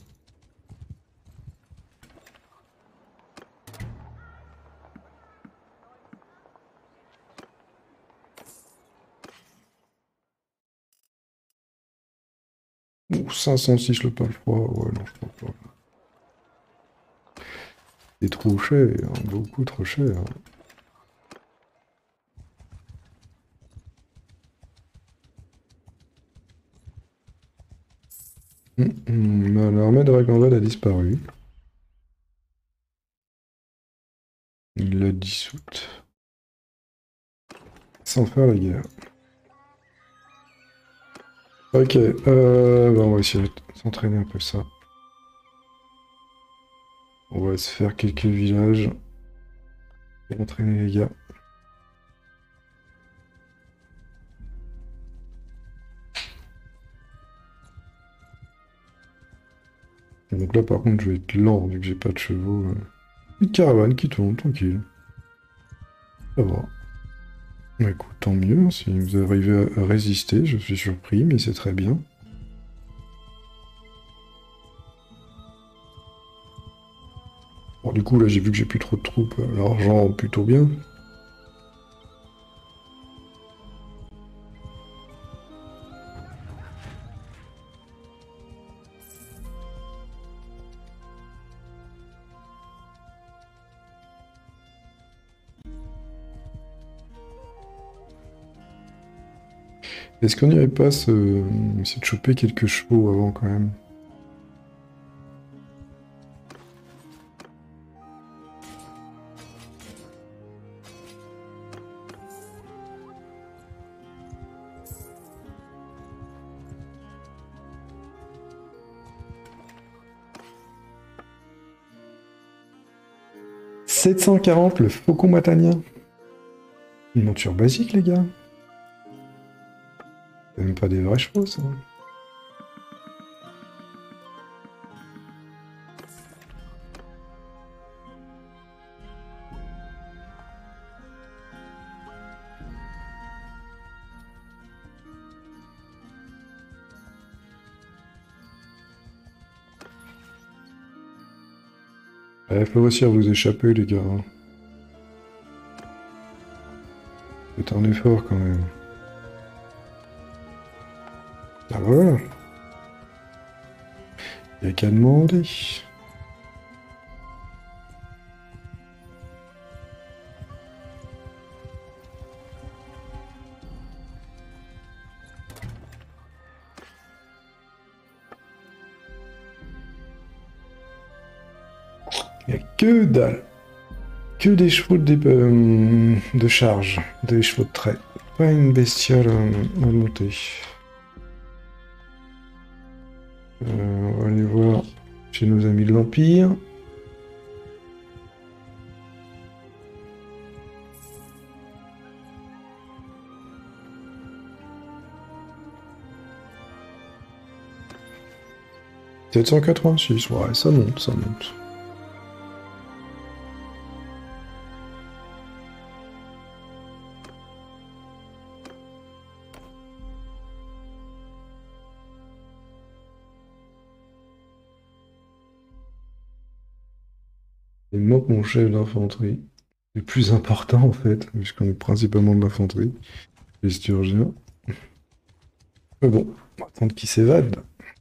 Ouh, cinq cent six le froid, ouais, non, je pense pas. C'est trop cher, hein, beaucoup trop cher. Hein. Hum, hum, L'armée de Ragnvald a disparu. Il l'a dissoute. Sans faire la guerre. Ok, euh, bah on va essayer de s'entraîner un peu ça. On va se faire quelques villages. Et entraîner les gars. Donc là par contre je vais être lent vu que j'ai pas de chevaux. euh. Une caravane qui tourne, tranquille. Ça va. Bah, écoute, tant mieux, si vous arrivez à résister, je suis surpris, mais c'est très bien. Bon, du coup, là, j'ai vu que j'ai plus trop de troupes. L'argent, plutôt bien. Est-ce qu'on n'irait pas se... essayer de choper quelques chevaux avant, quand même? sept cent quarante, le faucon matanien. Une monture basique, les gars. C'est même pas des vrais chevaux, ça. Il faut réussir à vous échapper, les gars. Hein. C'est un effort quand même. Ah voilà. Il n'y a qu'à demander. Il n'y a que dalle. Que des chevaux de, dé- euh, de charge, des chevaux de trait. Pas une bestiole euh, à monter. Euh, on va aller voir chez nos amis de l'Empire. sept cent quatre-vingt-six, ouais, ça monte, ça monte. Il manque mon chef d'infanterie. Le plus important en fait, puisqu'on est principalement de l'infanterie. Les sturgiens. Mais bon, on va attendre qu'il s'évade.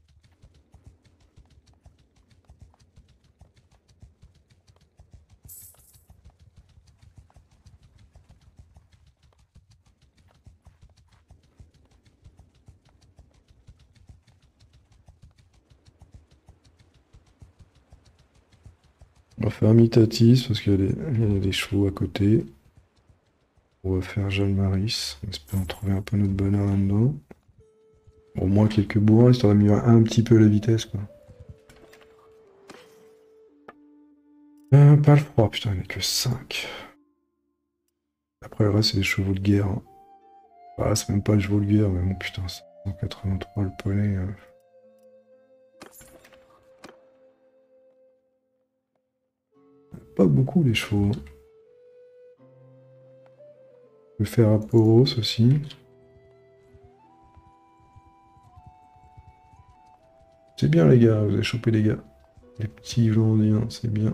On va faire Mitatis parce qu'il y, a des- il y a des chevaux à côté. On va faire Jalmaris. On espère en trouver un peu notre bonheur là-dedans. Au moins quelques bourrins, histoire d'améliorer un petit peu la vitesse, quoi. Euh, pas le froid, putain, il n'y en a que cinq. Après, le reste, c'est des chevaux de guerre. Hein. Ah, c'est même pas des chevaux de guerre, mais bon, putain, cent quatre-vingt-trois le poney. euh. Pas beaucoup, les chevaux. Hein. On peut faire Aporos aussi. C'est bien, les gars, vous avez chopé les gars. Les petits Irlandiens, c'est bien.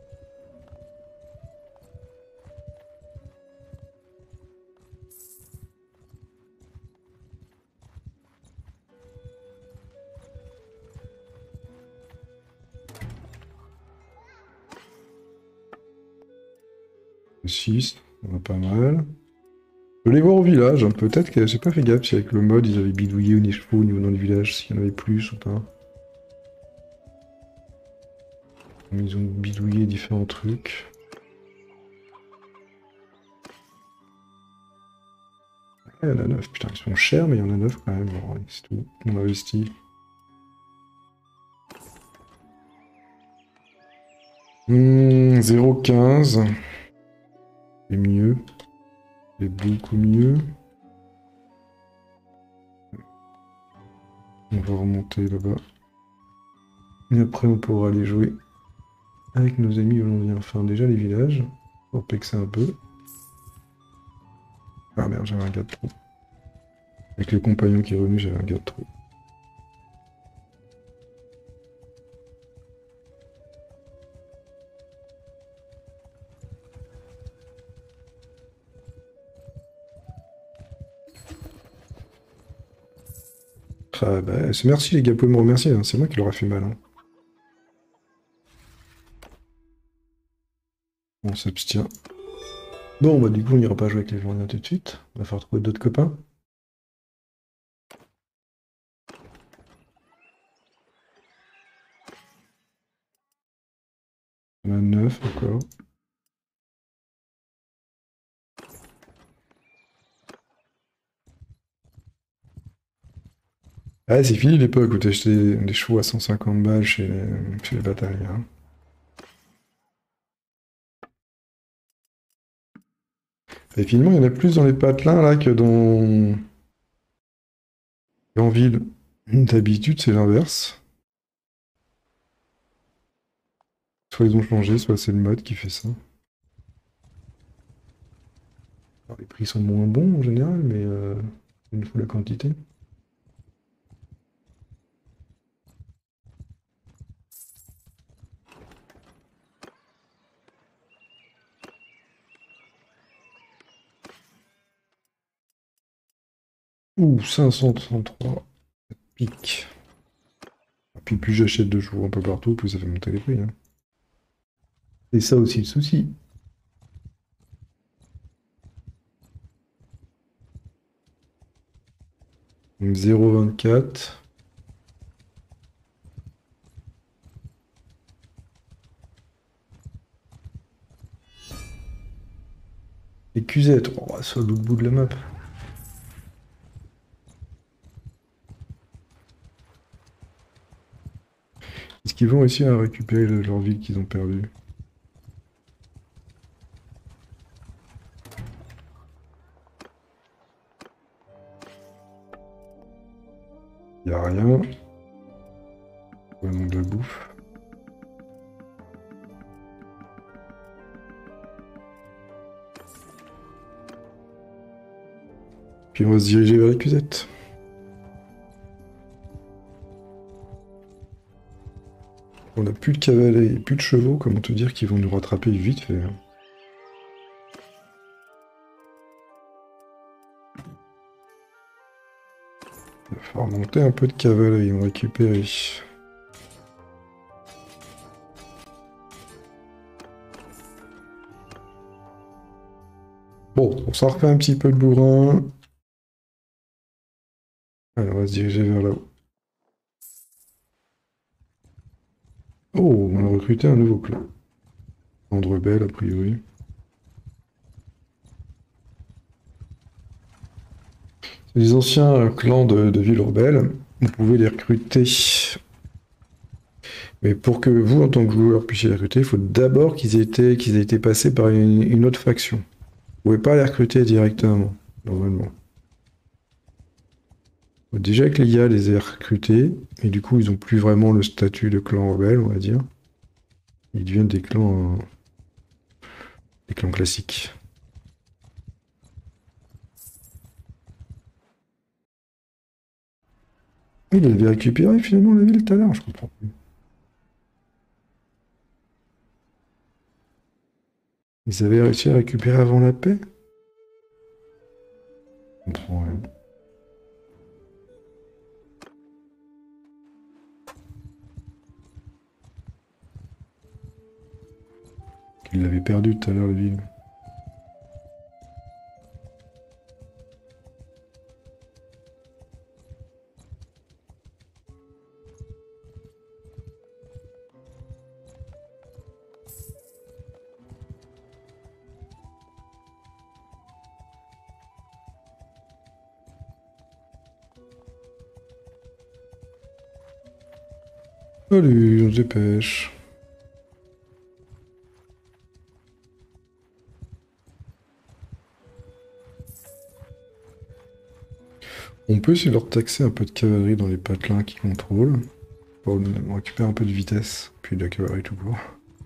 six, on a pas mal. Je vais les voir au village, hein. Peut-être que j'ai pas fait gaffe si avec le mode ils avaient bidouillé des chevaux au niveau dans le village, s'il y en avait plus ou pas. Ils ont bidouillé différents trucs. Ah, il y en a neuf, putain, ils sont chers, mais il y en a neuf quand même. Bon, allez, c'est tout, on investit. Hmm, zéro virgule quinze. C'est mieux. C'est beaucoup mieux. On va remonter là-bas. Et après, on pourra aller jouer avec nos amis hollandiens. Enfin, déjà les villages, pour pexer un peu. Ah merde, j'avais un gars de trop. Avec le compagnon qui est revenu, j'avais un gars de trop. Ah bah, c'est merci les gars, vous pouvez me remercier, hein. C'est moi qui leur a fait mal. Hein. On s'abstient. Bon, bah du coup, on n'ira pas jouer avec les Irlandiens tout de suite. On va falloir trouver d'autres copains. On a neuf encore. Ah, c'est fini l'époque où t'achetais des chevaux à cent cinquante balles chez les, chez les batailles. Hein. Et finalement, il y en a plus dans les patelins là que dans... en ville. D'habitude, c'est l'inverse. Soit ils ont changé, soit c'est le mode qui fait ça. Alors, les prix sont moins bons en général, mais euh, il nous faut la quantité. Ouh, cinq cent trente-trois. Ça pique. Puis plus j'achète de chevaux un peu partout, plus ça fait monter les prix. Hein. C'est ça aussi le souci. zéro virgule vingt-quatre. Et Q Z, oh, c'est à l'autre bout de la map. Est-ce qu'ils vont réussir à récupérer le- leur ville qu'ils ont perdue? Y a rien. Pas non de la bouffe. Puis on va se diriger vers les cusettes. On n'a plus de cavaliers, plus de chevaux, comment te dire qu'ils vont nous rattraper vite fait. Hein. Il va falloir monter un peu de cavalerie, on va récupérer. Bon, on s'en refait un petit peu de bourrin. Alors, on va se diriger vers là-haut. Oh, on a recruté un nouveau clan. Andre Belle, a priori. Les anciens clans de, de Villeurbanne, vous pouvez les recruter. Mais pour que vous, en tant que joueur, puissiez les recruter, il faut d'abord qu'ils aient été, qu'ils aient été passés par une, une autre faction. Vous ne pouvez pas les recruter directement, normalement. Déjà que l'I A les a recrutés, et du coup ils n'ont plus vraiment le statut de clan rebelle, on va dire. Ils deviennent des clans, euh, des clans classiques. Il avait récupéré finalement la ville tout à l'heure, je comprends plus. Ils avaient réussi à récupérer avant la paix? Je comprends rien. Il l'avait perdu tout à l'heure, la ville. Salut, on se dépêche. On peut essayer de leur taxer un peu de cavalerie dans les patelins qu'ils contrôlent. Pour récupérer un peu de vitesse, puis de la cavalerie tout court.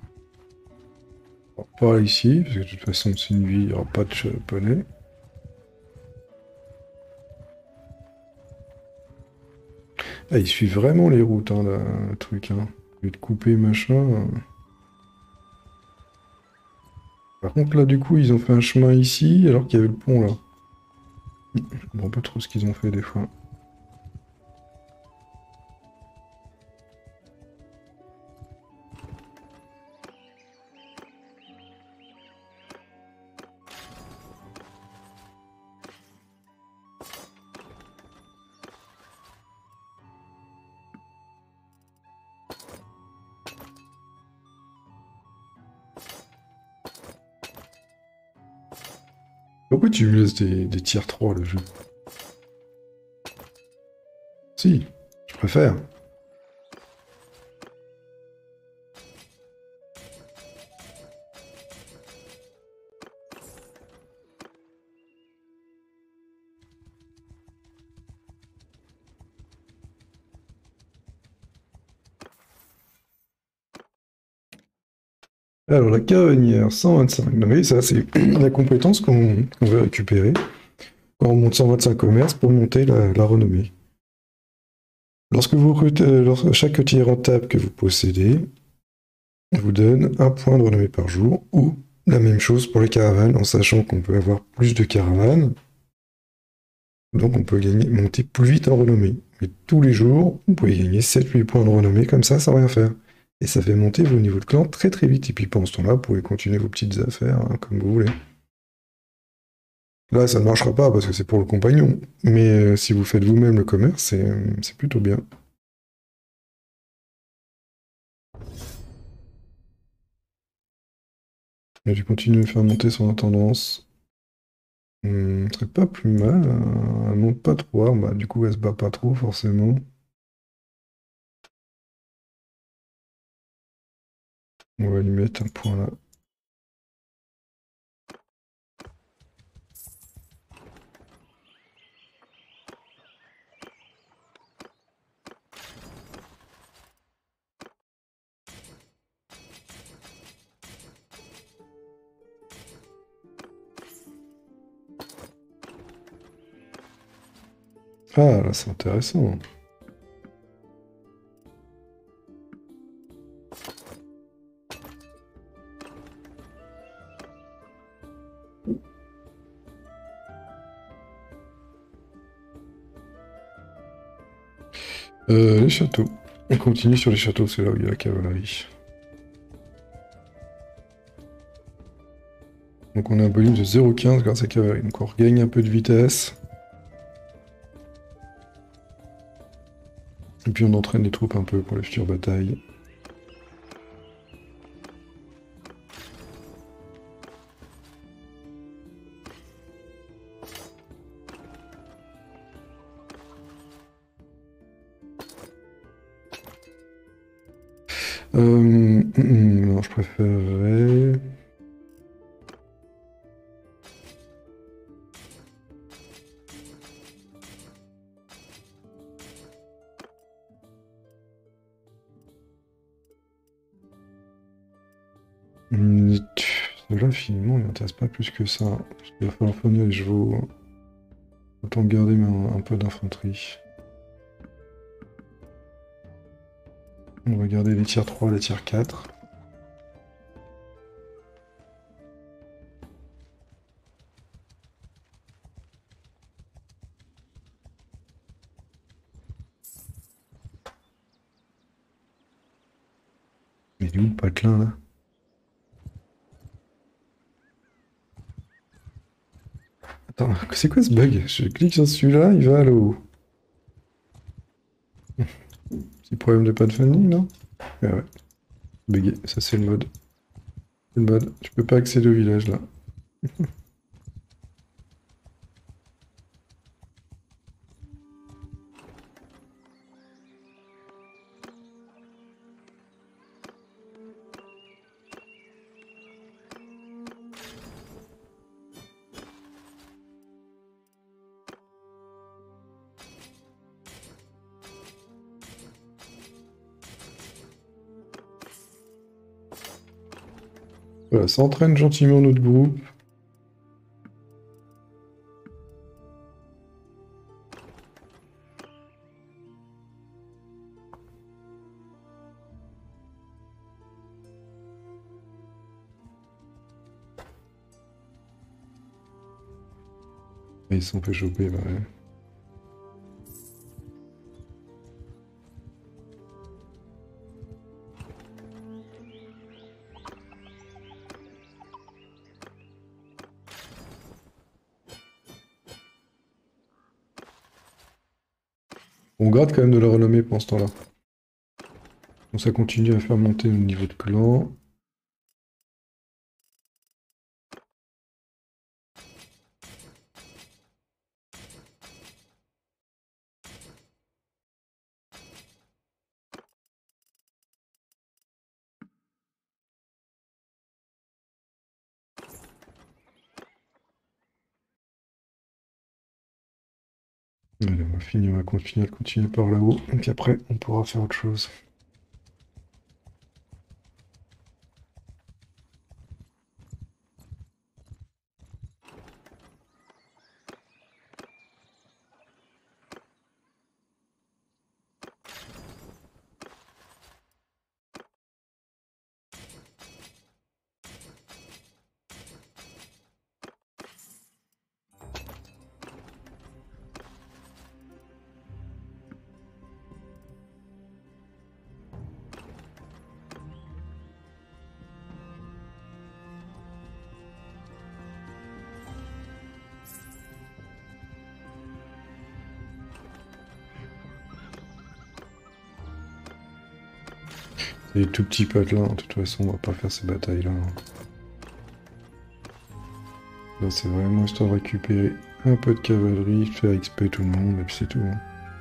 Pas ici, parce que de toute façon c'est une ville, il n'y aura pas de poney. Ah, il suit vraiment les routes, hein, là, le truc, hein. Au lieu de couper, machin. euh. Par contre, là, du coup, ils ont fait un chemin ici, alors qu'il y avait le pont, là. Je comprends pas trop ce qu'ils ont fait, des fois. Pourquoi tu me laisses des, des tiers trois, le jeu? Si, je préfère. Alors, la caravanière, cent vingt-cinq. Non, mais ça, c'est la compétence qu'on qu'on veut récupérer quand on monte cent vingt-cinq commerces pour monter la, la renommée. Lorsque vous recrutez, lorsque chaque outil rentable que vous possédez vous donne un point de renommée par jour, ou la même chose pour les caravanes, en sachant qu'on peut avoir plus de caravanes, Donc on peut gagner, monter plus vite en renommée. Mais tous les jours, vous pouvez gagner sept huit points de renommée comme ça sans rien faire. Et ça fait monter vos niveaux de clan très très vite. Et puis pendant ce temps-là, vous pouvez continuer vos petites affaires hein, comme vous voulez. Là, ça ne marchera pas parce que c'est pour le compagnon. Mais euh, si vous faites vous-même le commerce, c'est c'est plutôt bien. Et tu continues de faire monter son intendance. Hmm, ce serait pas plus mal. hein. Elle monte pas trop. Bah, du coup, elle se bat pas trop forcément. On va lui mettre un point là. Ah, là, c'est intéressant. Euh, les châteaux. On continue sur les châteaux, c'est là où il y a la cavalerie. Donc on a un bonus de zéro virgule quinze grâce à la cavalerie. Donc on regagne un peu de vitesse. Et puis on entraîne les troupes un peu pour les futures batailles. Euh, hum, hum, non, je préférerais... Hum, Là, finalement, il m'intéresse pas plus que ça. Parce qu'il va falloir fournir les chevaux. Autant garder un, un peu d'infanterie. On va garder les tiers trois, les tiers quatre. Mais il est où le patelin là? Attends, c'est quoi ce bug? Je clique sur celui-là, il va à l'eau. Petit problème de pas de funding, non? Ouais, ouais. Bugué, ça c'est le mode. C'est le mode. Tu peux pas accéder au village là. Voilà, ça entraîne gentiment notre groupe. Et ils sont fait choper, bah ouais. On garde quand même de la renommée pendant ce temps-là. Donc ça continue à faire monter le niveau de clan. Allez, on va finir, on va continuer, continuer par là-haut. Et puis après, on pourra faire autre chose. Les tout petits patelins, de toute façon, on va pas faire ces batailles-là. Là, c'est vraiment histoire de récupérer un peu de cavalerie, faire X P tout le monde, et puis c'est tout. Hein.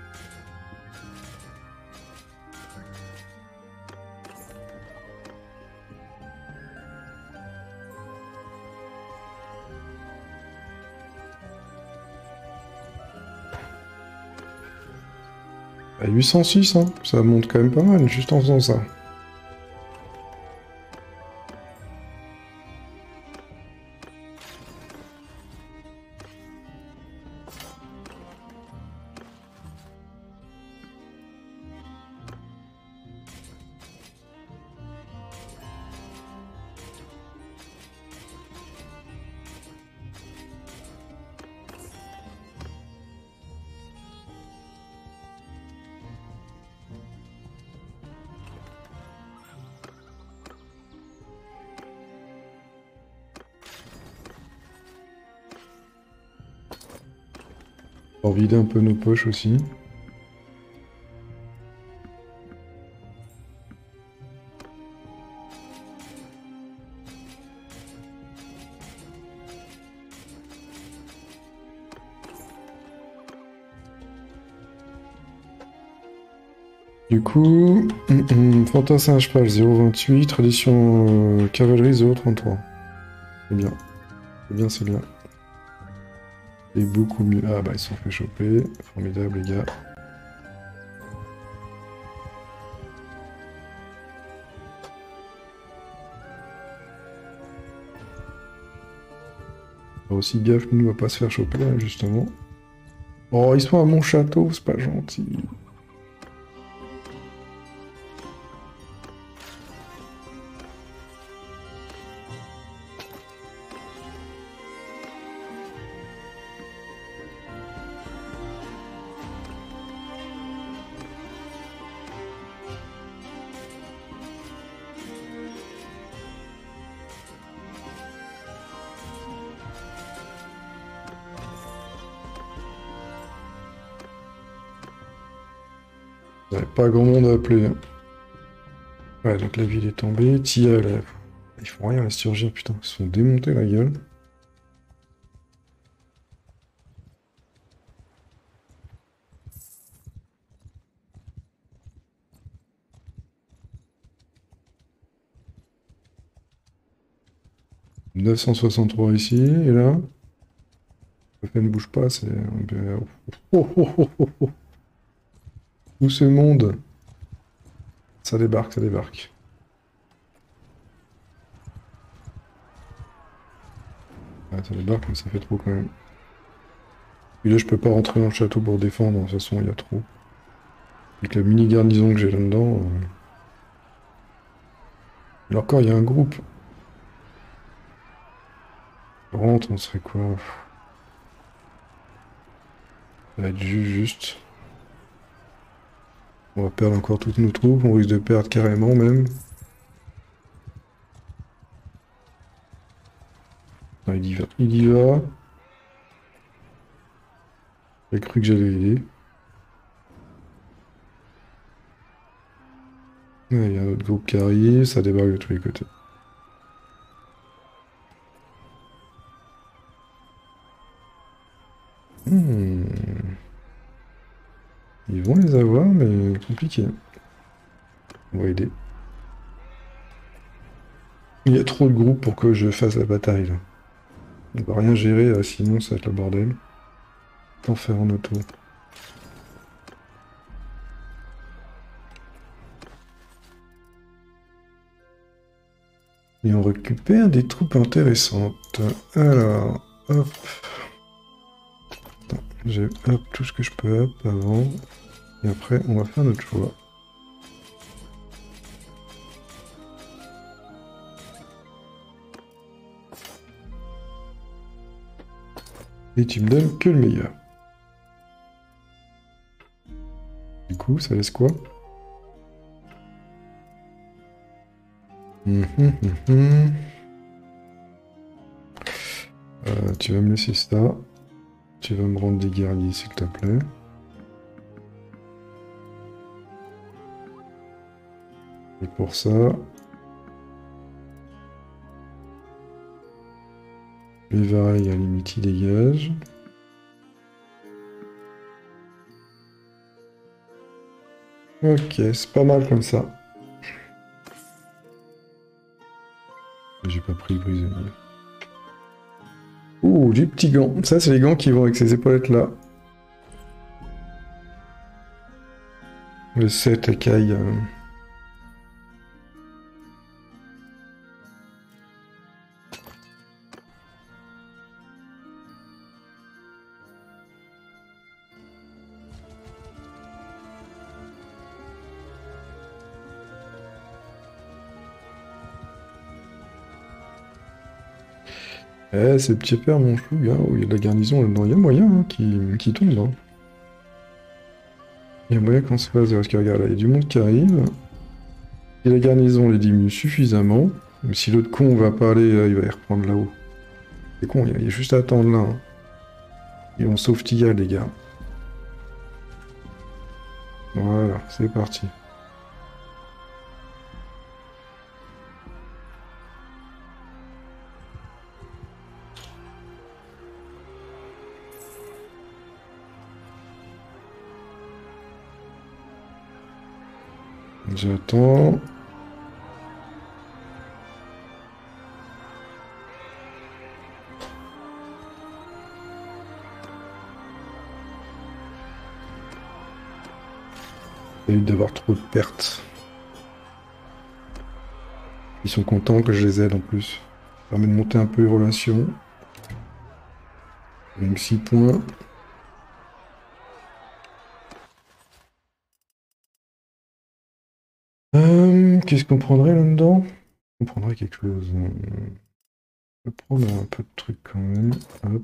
À huit cent six, hein, ça monte quand même pas mal, juste en faisant ça. Pour vider un peu nos poches aussi. Du coup, hum, hum, fantassin à cheval zéro virgule vingt-huit, tradition euh, cavalerie zéro virgule trente-trois. C'est bien. C'est bien, c'est bien. Et beaucoup mieux. Ah bah ils se sont fait choper. Formidable les gars. Alors aussi gaffe nous à pas se faire choper là justement. Oh ils sont à mon château, c'est pas gentil. Il n'y avait pas grand monde à appeler. Ouais, donc la ville est tombée. Tia, là... Ils font rien, les Sturgiens, putain. Ils se sont démontés la gueule. neuf cent soixante-trois ici, et là... Le fait ne bouge pas, c'est... Oh, oh, oh, oh, oh. Où ce monde? Ça débarque, ça débarque. Ah, ça débarque, mais ça fait trop quand même. Et là, je peux pas rentrer dans le château pour défendre, de toute façon, il y a trop. Avec la mini-garnison que j'ai là-dedans... Euh... Alors encore, il y a un groupe. Rentre, on serait quoi? Ça va être juste, juste. On va perdre encore toutes nos troupes, on risque de perdre carrément même. Non, il y va, il y va. J'ai cru que j'allais aider. Ouais, il y a un autre groupe qui arrive, ça débarque de tous les côtés. Hmm. Ils vont les avoir, mais compliqué. On va aider. Il y a trop de groupes pour que je fasse la bataille, là. On va rien gérer, là, sinon ça va être le bordel. Qu'en faire en auto? Et on récupère des troupes intéressantes. Alors, hop. Attends, j'ai hop tout ce que je peux hop avant. Et après, on va faire notre choix. Et tu me donnes que le meilleur. Du coup, ça laisse quoi? Hum, hum, hum, hum. Euh, tu vas me laisser ça. Tu vas me rendre des guerriers, s'il te plaît. Et pour ça... Les vareilles, à la limite, ils dégagent. Ok, c'est pas mal comme ça. J'ai pas pris le prisonnier. Ouh, des petits gants. Ça, c'est les gants qui vont avec ces épaulettes-là. Le sept écailles. Euh... Eh, c'est petit père, mon chou, gars. Oh, il y a de la garnison là-dedans. Il y a moyen hein, qui, qui tombe. Hein. Il y a moyen qu'on se fasse. Parce que regarde, là, il y a du monde qui arrive. Et la garnison les diminue suffisamment. Mais si l'autre con va pas aller, là, il va y reprendre là-haut. C'est con, il y a juste à attendre là. Hein. Et on sauve Tia, les gars. Voilà, c'est parti. J'attends. Évite d'avoir trop de pertes. Ils sont contents que je les aide en plus. Ça permet de monter un peu les relations. Donc six points. Euh, Qu'est-ce qu'on prendrait là-dedans? On prendrait quelque chose. Je vais prendre un peu de trucs quand même. Hop.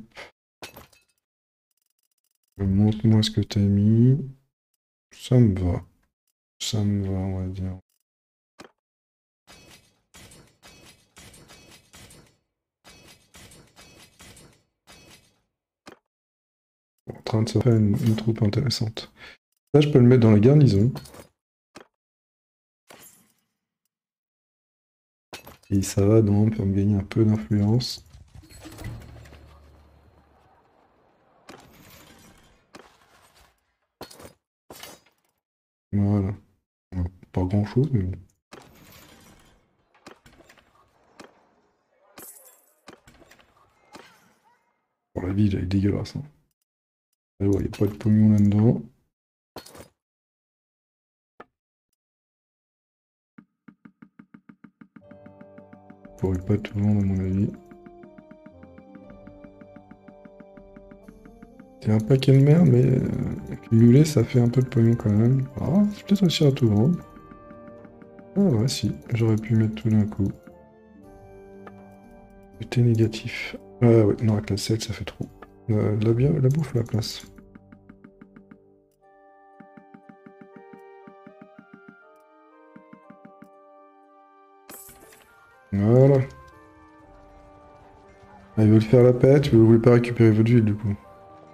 Montre-moi ce que t'as mis. Ça me va. Ça me va, on va dire. En train de se faire une, une troupe intéressante. Ça, je peux le mettre dans la garnison. Et ça va donc pour me gagner un peu d'influence. Voilà. Pas grand chose, mais bon. Bon, la ville, elle est dégueulasse. Hein. Il n'y a pas de pognon là-dedans. Je pourrais pas tout vendre, à mon avis. C'est un paquet de merde, mais euh, cumulé, ça fait un peu de pognon quand même. Ah, je vais peut-être réussir à tout vendre. Ah ouais, si, j'aurais pu mettre tout d'un coup. C'était négatif. Ah ouais, non, avec la selle, ça fait trop. Euh, la, bien, la bouffe, la place. Voilà. Ah, ils veulent faire la pète, vous voulez pas récupérer votre ville du coup.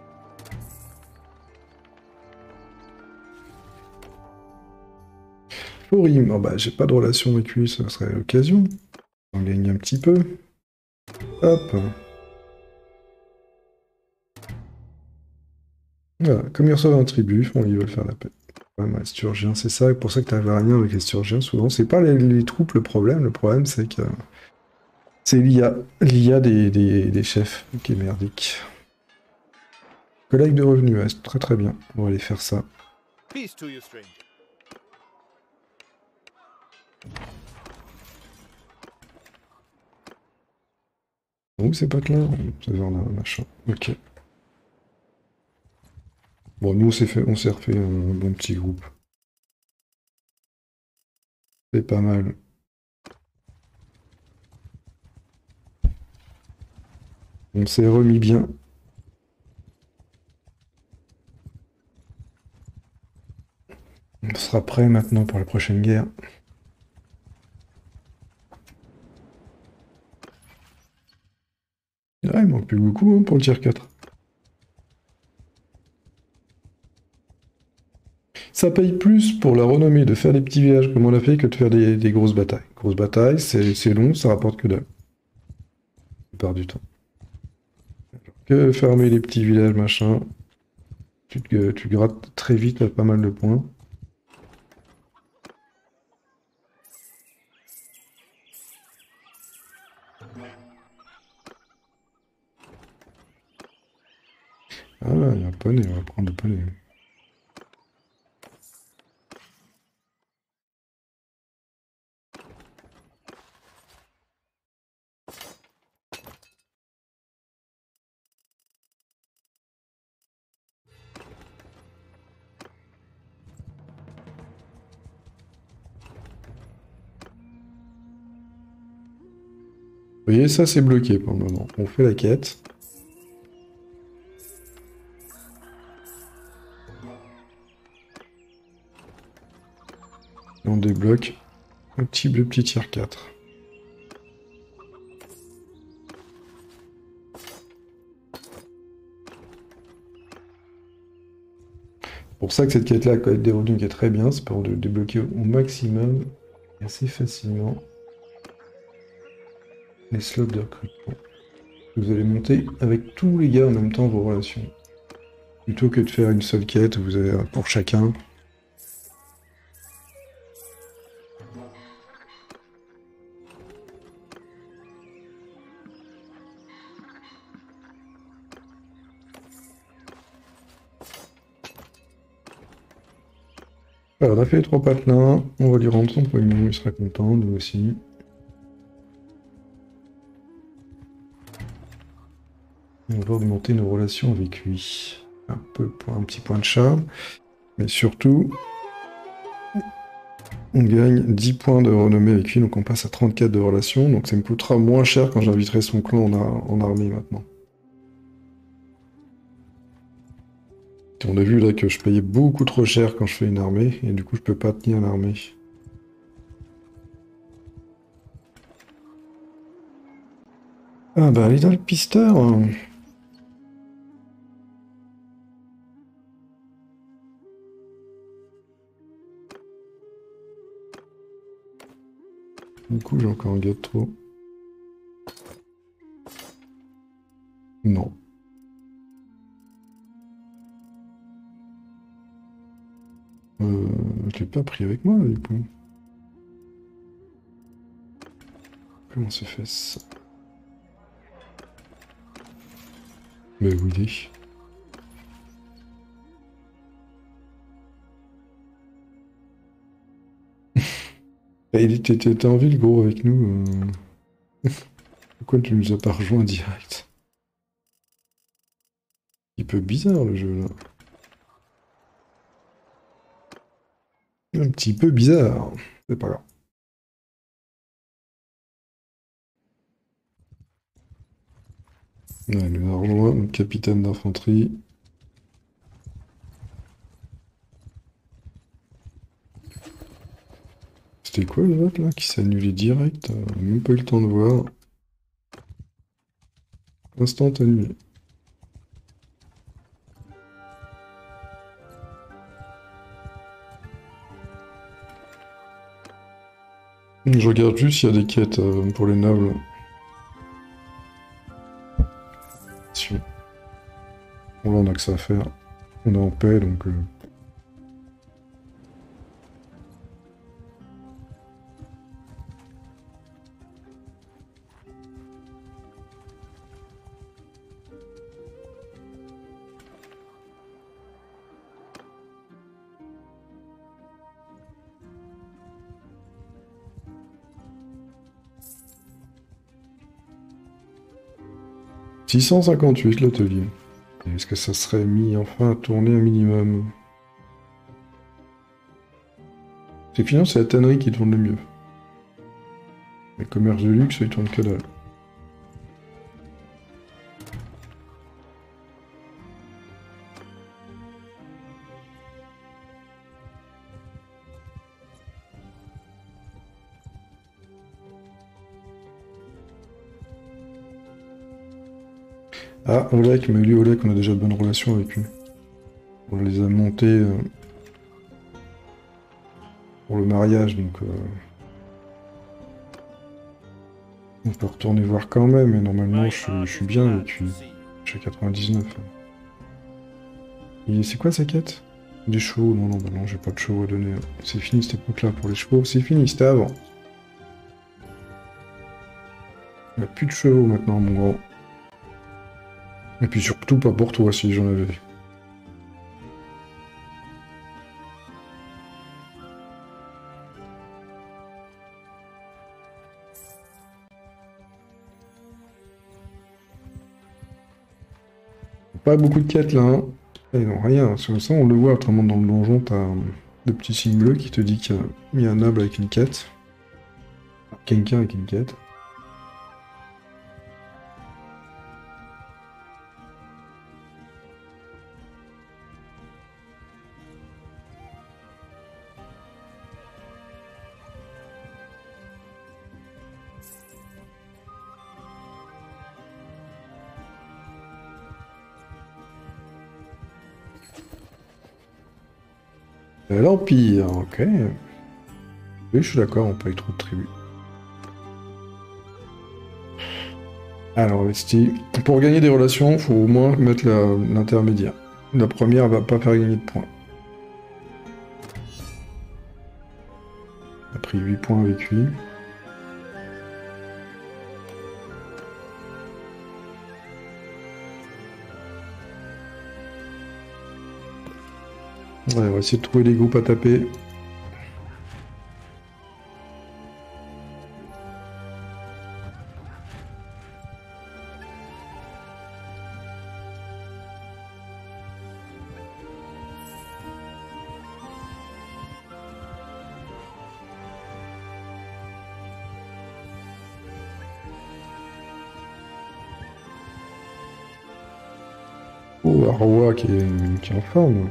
Florim, oh bah j'ai pas de relation avec lui, ça serait l'occasion. On gagne un petit peu. Hop. Voilà, comme ils reçoivent un tribut, bon, ils veulent faire la paix. Ouais, les Sturgiens, c'est ça, pour ça que t'avais rien avec les Sturgiens souvent. C'est pas les, les troupes le problème, le problème c'est que c'est l'I A. L'I A des, des, des chefs qui est merdique. Collègue de revenus, ouais, c'est très très bien. On va aller faire ça. Peace to you, stranger. Où ces potes-là? C'est vers là, machin. Ok. Bon, nous on s'est fait, on s'est refait un bon petit groupe. C'est pas mal. On s'est remis bien. On sera prêt maintenant pour la prochaine guerre. Ah, il manque plus beaucoup hein, pour le tier quatre. Ça paye plus pour la renommée de faire des petits villages comme on l'a fait que de faire des, des grosses batailles. Grosses batailles, c'est c'est long, ça rapporte que dalle. La plupart du temps. Que fermer les petits villages, machin. Tu, te- tu grattes très vite à pas mal de points. Ah, il y a un poney, on va prendre le poney. Vous voyez, ça c'est bloqué pour le moment. On fait la quête. Et on débloque le petit, le petit tier quatre. Pour ça que cette quête-là, quand elle des revenus qui est très bien, c'est pour de débloquer au maximum et assez facilement les slots de recrutement. Vous allez monter avec tous les gars en même temps vos relations. Plutôt que de faire une seule quête, vous avez un pour chacun. Voilà, on a fait les trois patelins, on va lui rendre son pognon, il sera content, nous aussi. On va augmenter nos relations avec lui. Un peu pour un petit point de charme. Mais surtout, on gagne dix points de renommée avec lui, donc on passe à trente-quatre de relations. Donc ça me coûtera moins cher quand j'inviterai son clan en, ar- en armée maintenant. On a vu là que je payais beaucoup trop cher quand je fais une armée, et du coup je peux pas tenir l'armée. Ah bah aller dans le pisteur. Hein. Du coup j'ai encore un gars de trop. Non. Euh, je l'ai pas pris avec moi du coup. Comment se fait ça? Mais où il est? Ah, il était, t'étais en ville gros avec nous. euh. Pourquoi tu nous as pas rejoint direct? Un peu bizarre le jeu là. Un petit peu bizarre. C'est pas grave. Ouais, il nous a rejoint, notre capitaine d'infanterie. C'était quoi le vote là qui s'est annulé direct? euh, On a même pas eu le temps de voir. Instant annulé. Je regarde juste s'il y a des quêtes euh, pour les nobles. Si. Bon là on a que ça à faire. On est en paix donc... euh, six cent cinquante-huit l'atelier. Est-ce que ça serait mis enfin à tourner un minimum? C'est que finalement c'est la tannerie qui tourne le mieux. Les commerces de luxe ils tournent que dalle. Ah, Olek, mais lui, Olek, on a déjà de bonnes relations avec lui. On les a montés euh, pour le mariage, donc... Euh... On peut retourner voir quand même, mais normalement, je, je suis bien avec lui. Je suis à quatre-vingt-dix-neuf. Et c'est quoi sa quête? Des chevaux? Non, non, bah non, j'ai pas de chevaux à donner. C'est fini cette époque-là pour les chevaux. C'est fini, c'était avant. Il n'y a plus de chevaux maintenant, mon grand. Et puis surtout pas pour toi, si j'en avais. Pas beaucoup de quêtes là, hein. Et non, rien. Sur ça, on le voit, autrement dans le donjon, t'as de petits signes bleus qui te dit qu'il y a un noble avec une quête. Quelqu'un avec une quête. L'Empire, ok. Oui, je suis d'accord, on paye trop de tribut. Alors, Vesti, pour gagner des relations, il faut au moins mettre l'intermédiaire. La, la première va pas faire gagner de points. On a pris huit points avec lui. Ouais, on va essayer de trouver des groupes à taper. Oh, Arwa qui est, qui est en forme.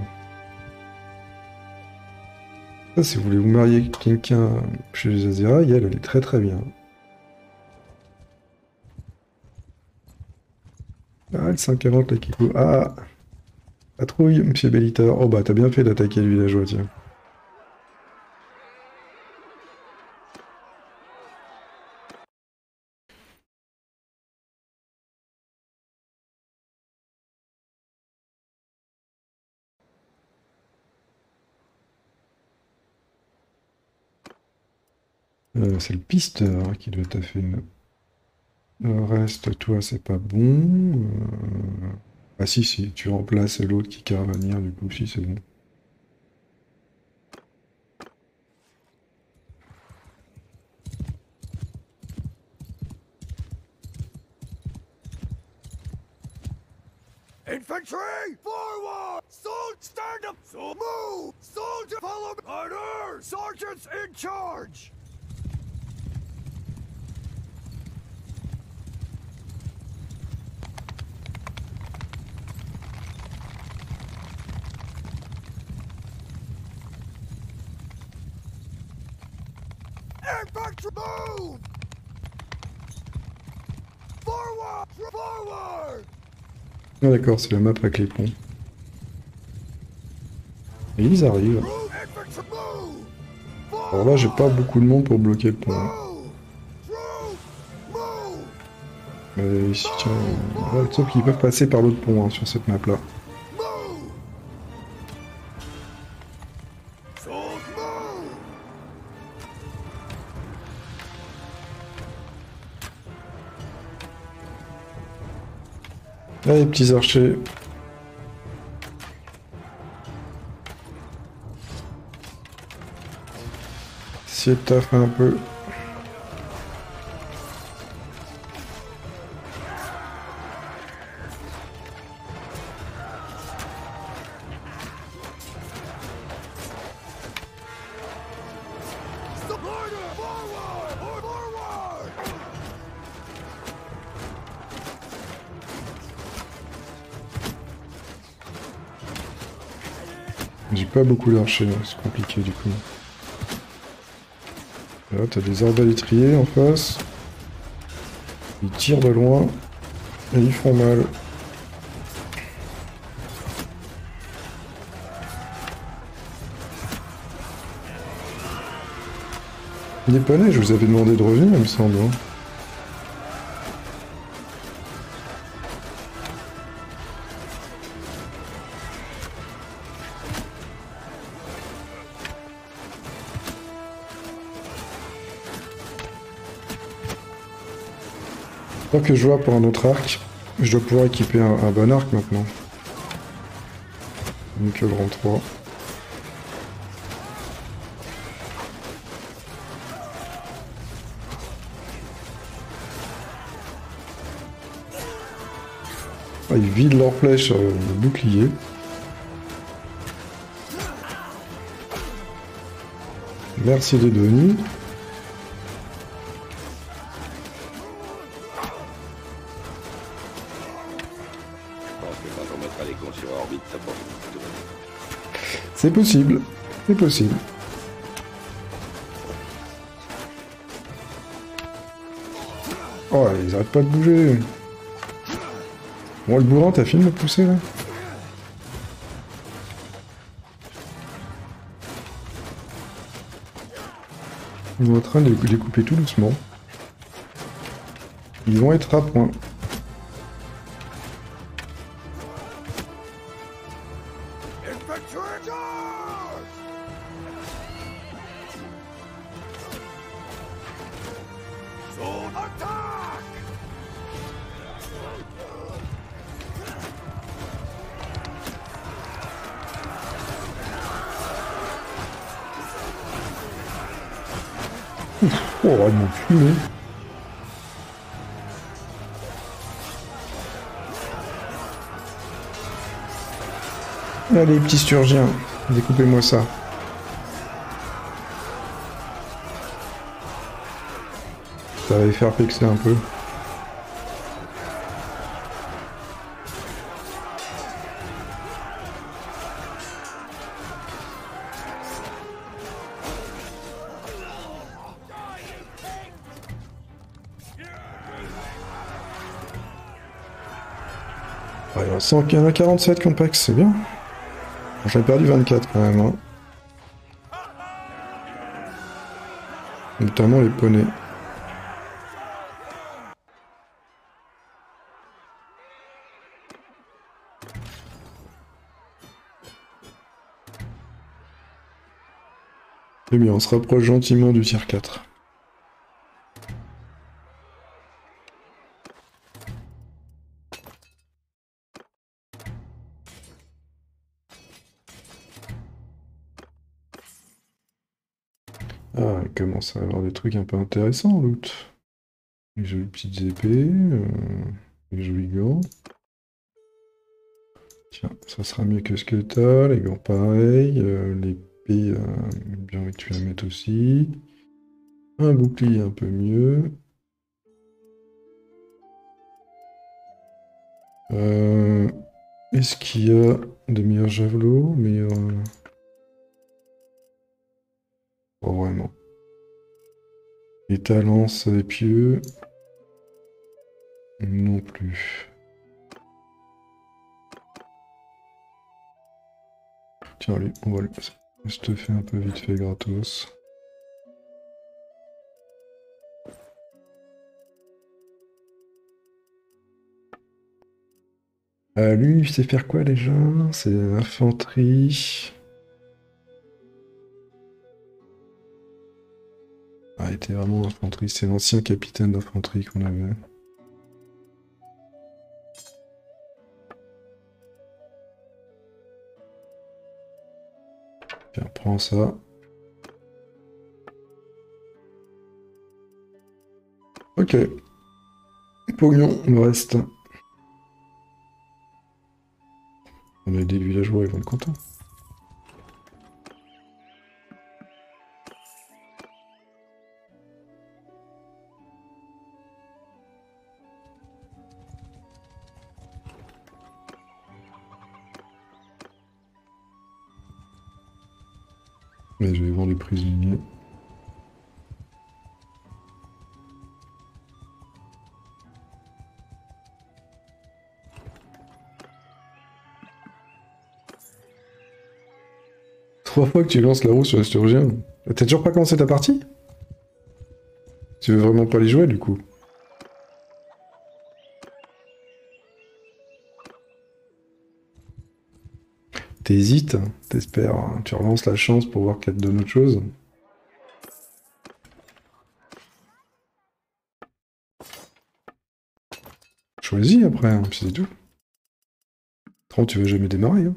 Ça, si vous voulez vous marier avec quelqu'un chez les Azera, elle, elle est très très bien. Ah, le cinq quarante là qui coule. Ah, patrouille, monsieur Bellitor. Oh bah, t'as bien fait d'attaquer le villageois, tiens. Euh, c'est le pisteur hein, qui doit taffer. Le reste, toi, c'est pas bon. Euh... Ah si, si, tu remplaces l'autre qui caravanière, du coup, si, c'est bon. Infantry, forward! Soldiers, stand up! So move! Soldiers, follow me! Order! Sergeants in charge! Infantry, move! Forward! Forward! Ah d'accord, c'est la map avec les ponts. Et ils arrivent. Alors là, j'ai pas beaucoup de monde pour bloquer le pont. Hein. Mais ici, tiens, là, sauf qu'ils peuvent passer par l'autre pont hein, sur cette map là. Allez, petits archers. Essayez de taffer un peu. J'ai pas beaucoup d'archers, hein, c'est compliqué du coup. Là, t'as des arbalétriers en face. Ils tirent de loin et ils font mal. Les poneys, je vous avais demandé de revenir, il me semble. Hein. Tant que je vois pour un autre arc, je dois pouvoir équiper un, un bon arc maintenant. Donc le grand trois. Ah, ils vident leur flèche sur le bouclier. Merci de Denis. C'est possible, c'est possible. Oh, ils arrêtent pas de bouger. Bon, le bourrin, t'as fini de me pousser, là? Ils sont en train de les découper tout doucement. Ils vont être à point. Oh, ils m'ont fumé. Allez, petit sturgien, découpez-moi ça. Ça va les faire pexer un peu. Ah, il y en a cent quarante-sept complexe, c'est bien. J'en ai perdu vingt-quatre quand même. Hein. Notamment les poneys. Eh bien, on se rapproche gentiment du tier quatre. Ah, il commence à avoir des trucs un peu intéressants, loot. Des jolies petites épées, euh, des jolis gants. Tiens, ça sera mieux que ce que t'as, les gants pareil, euh, l'épée, euh, j'ai envie que tu la mettes aussi. Un bouclier un peu mieux. Euh, Est-ce qu'il y a des meilleurs javelots, meilleurs... Pas vraiment. Les talents, c'est pieux. Non plus. Tiens, allez, on va le... Je te fais un peu vite fait gratos. Euh, lui, il sait faire quoi déjà? C'est l'infanterie. Ah, il était vraiment infanterie. C'est l'ancien capitaine d'infanterie qu'on avait. Tiens, prends ça. Ok. Pognon, le reste. On a des villageois, ils vont être contents. Mais je vais vendre les prisonniers. Trois fois que tu lances la roue sur le sturgien. T'as toujours pas commencé ta partie? Tu veux vraiment pas les jouer du coup? T'hésites, hein, t'espères, hein, tu relances la chance pour voir qu'elle te donne autre chose. Choisis après, hein, puis c'est tout. Autrement, tu veux jamais démarrer. Hein.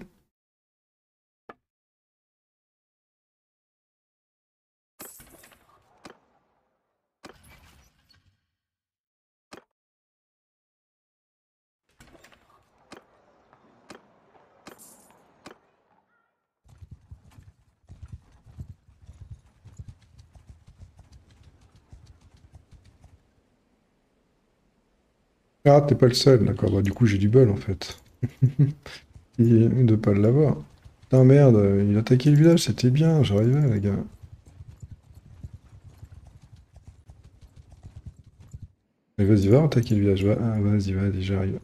Ah, t'es pas le seul, d'accord. Bah, du coup, j'ai du bol en fait. Et de pas l'avoir. Putain, merde, il a attaqué le village, c'était bien, j'arrivais, les gars. Mais vas-y, va attaquer le village, va. Ah, vas-y, vas-y, j'arrive.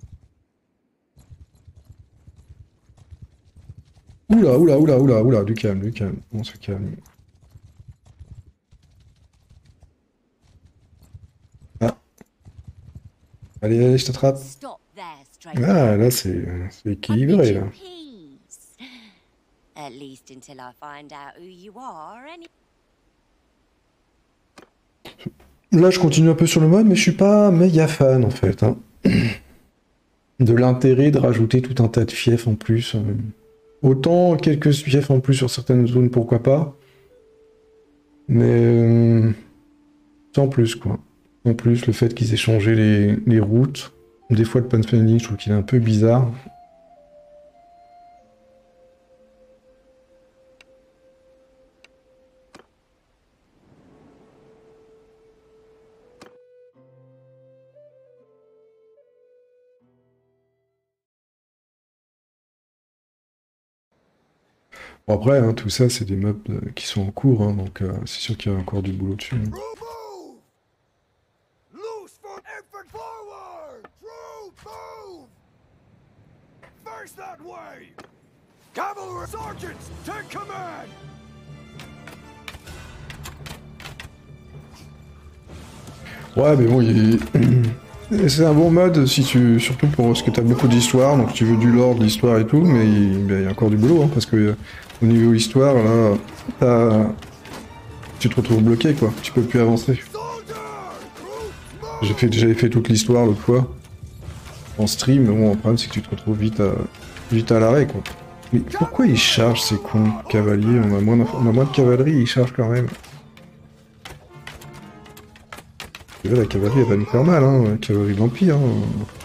Oula, oula, oula, oula, oula, du calme, du calme. On se calme. Ah. Allez, allez, je t'attrape. Stop there, stranger. Ah, là, c'est c'est équilibré, là. Peace. At least until I find out who you are, any... Là, je continue un peu sur le mode, mais je suis pas méga fan, en fait. Hein. De l'intérêt de rajouter tout un tas de fiefs en plus. euh. Autant quelques fiefs en plus sur certaines zones, pourquoi pas. Mais... euh, sans plus, quoi. En plus, le fait qu'ils aient changé les, les routes. Des fois, le pathfinding, je trouve qu'il est un peu bizarre. Bon, après, hein, tout ça, c'est des maps euh, qui sont en cours, hein, donc euh, c'est sûr qu'il y a encore du boulot dessus. hein. Move! Loose for infant forward! True, move! Face that way! Cavalry sergeants, take command! Ouais, mais bon, il est- c'est un bon mode, si tu... surtout pour parce que t'as beaucoup d'histoire, donc tu veux du lore, de l'histoire et tout, mais il ben, il y a encore du boulot, hein, parce que euh, au niveau histoire, là, t'as- tu te retrouves bloqué, quoi. Tu peux plus avancer. Soldier! Troops, move! J'ai fait, j'avais fait toute l'histoire l'autre fois, en stream, mais bon, le problème, c'est que tu te retrouves vite à, vite à l'arrêt, quoi. Mais pourquoi ils chargent, ces cons cavaliers? On a moins, d'inf- on a moins de cavalerie, ils chargent quand même. Et là, la cavalerie, elle va nous faire mal, hein, la cavalerie de l'Empire. Hein.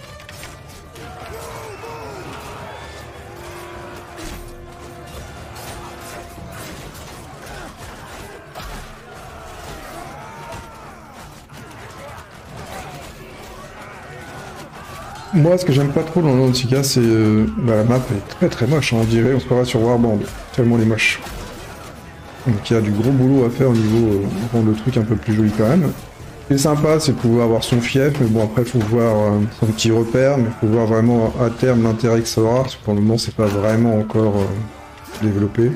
Moi, ce que j'aime pas trop dans le Antica, c'est... Euh, bah, la map est très très moche, hein, on dirait, on se croirait sur Warband, tellement elle est moche. Donc il y a du gros boulot à faire au niveau... Euh, rendre le truc un peu plus joli quand même. Ce qui est sympa, c'est de pouvoir avoir son fief, mais bon, après, il faut voir euh, son petit repère, mais il faut voir vraiment à terme l'intérêt que ça aura, parce que pour le moment, c'est pas vraiment encore euh, développé.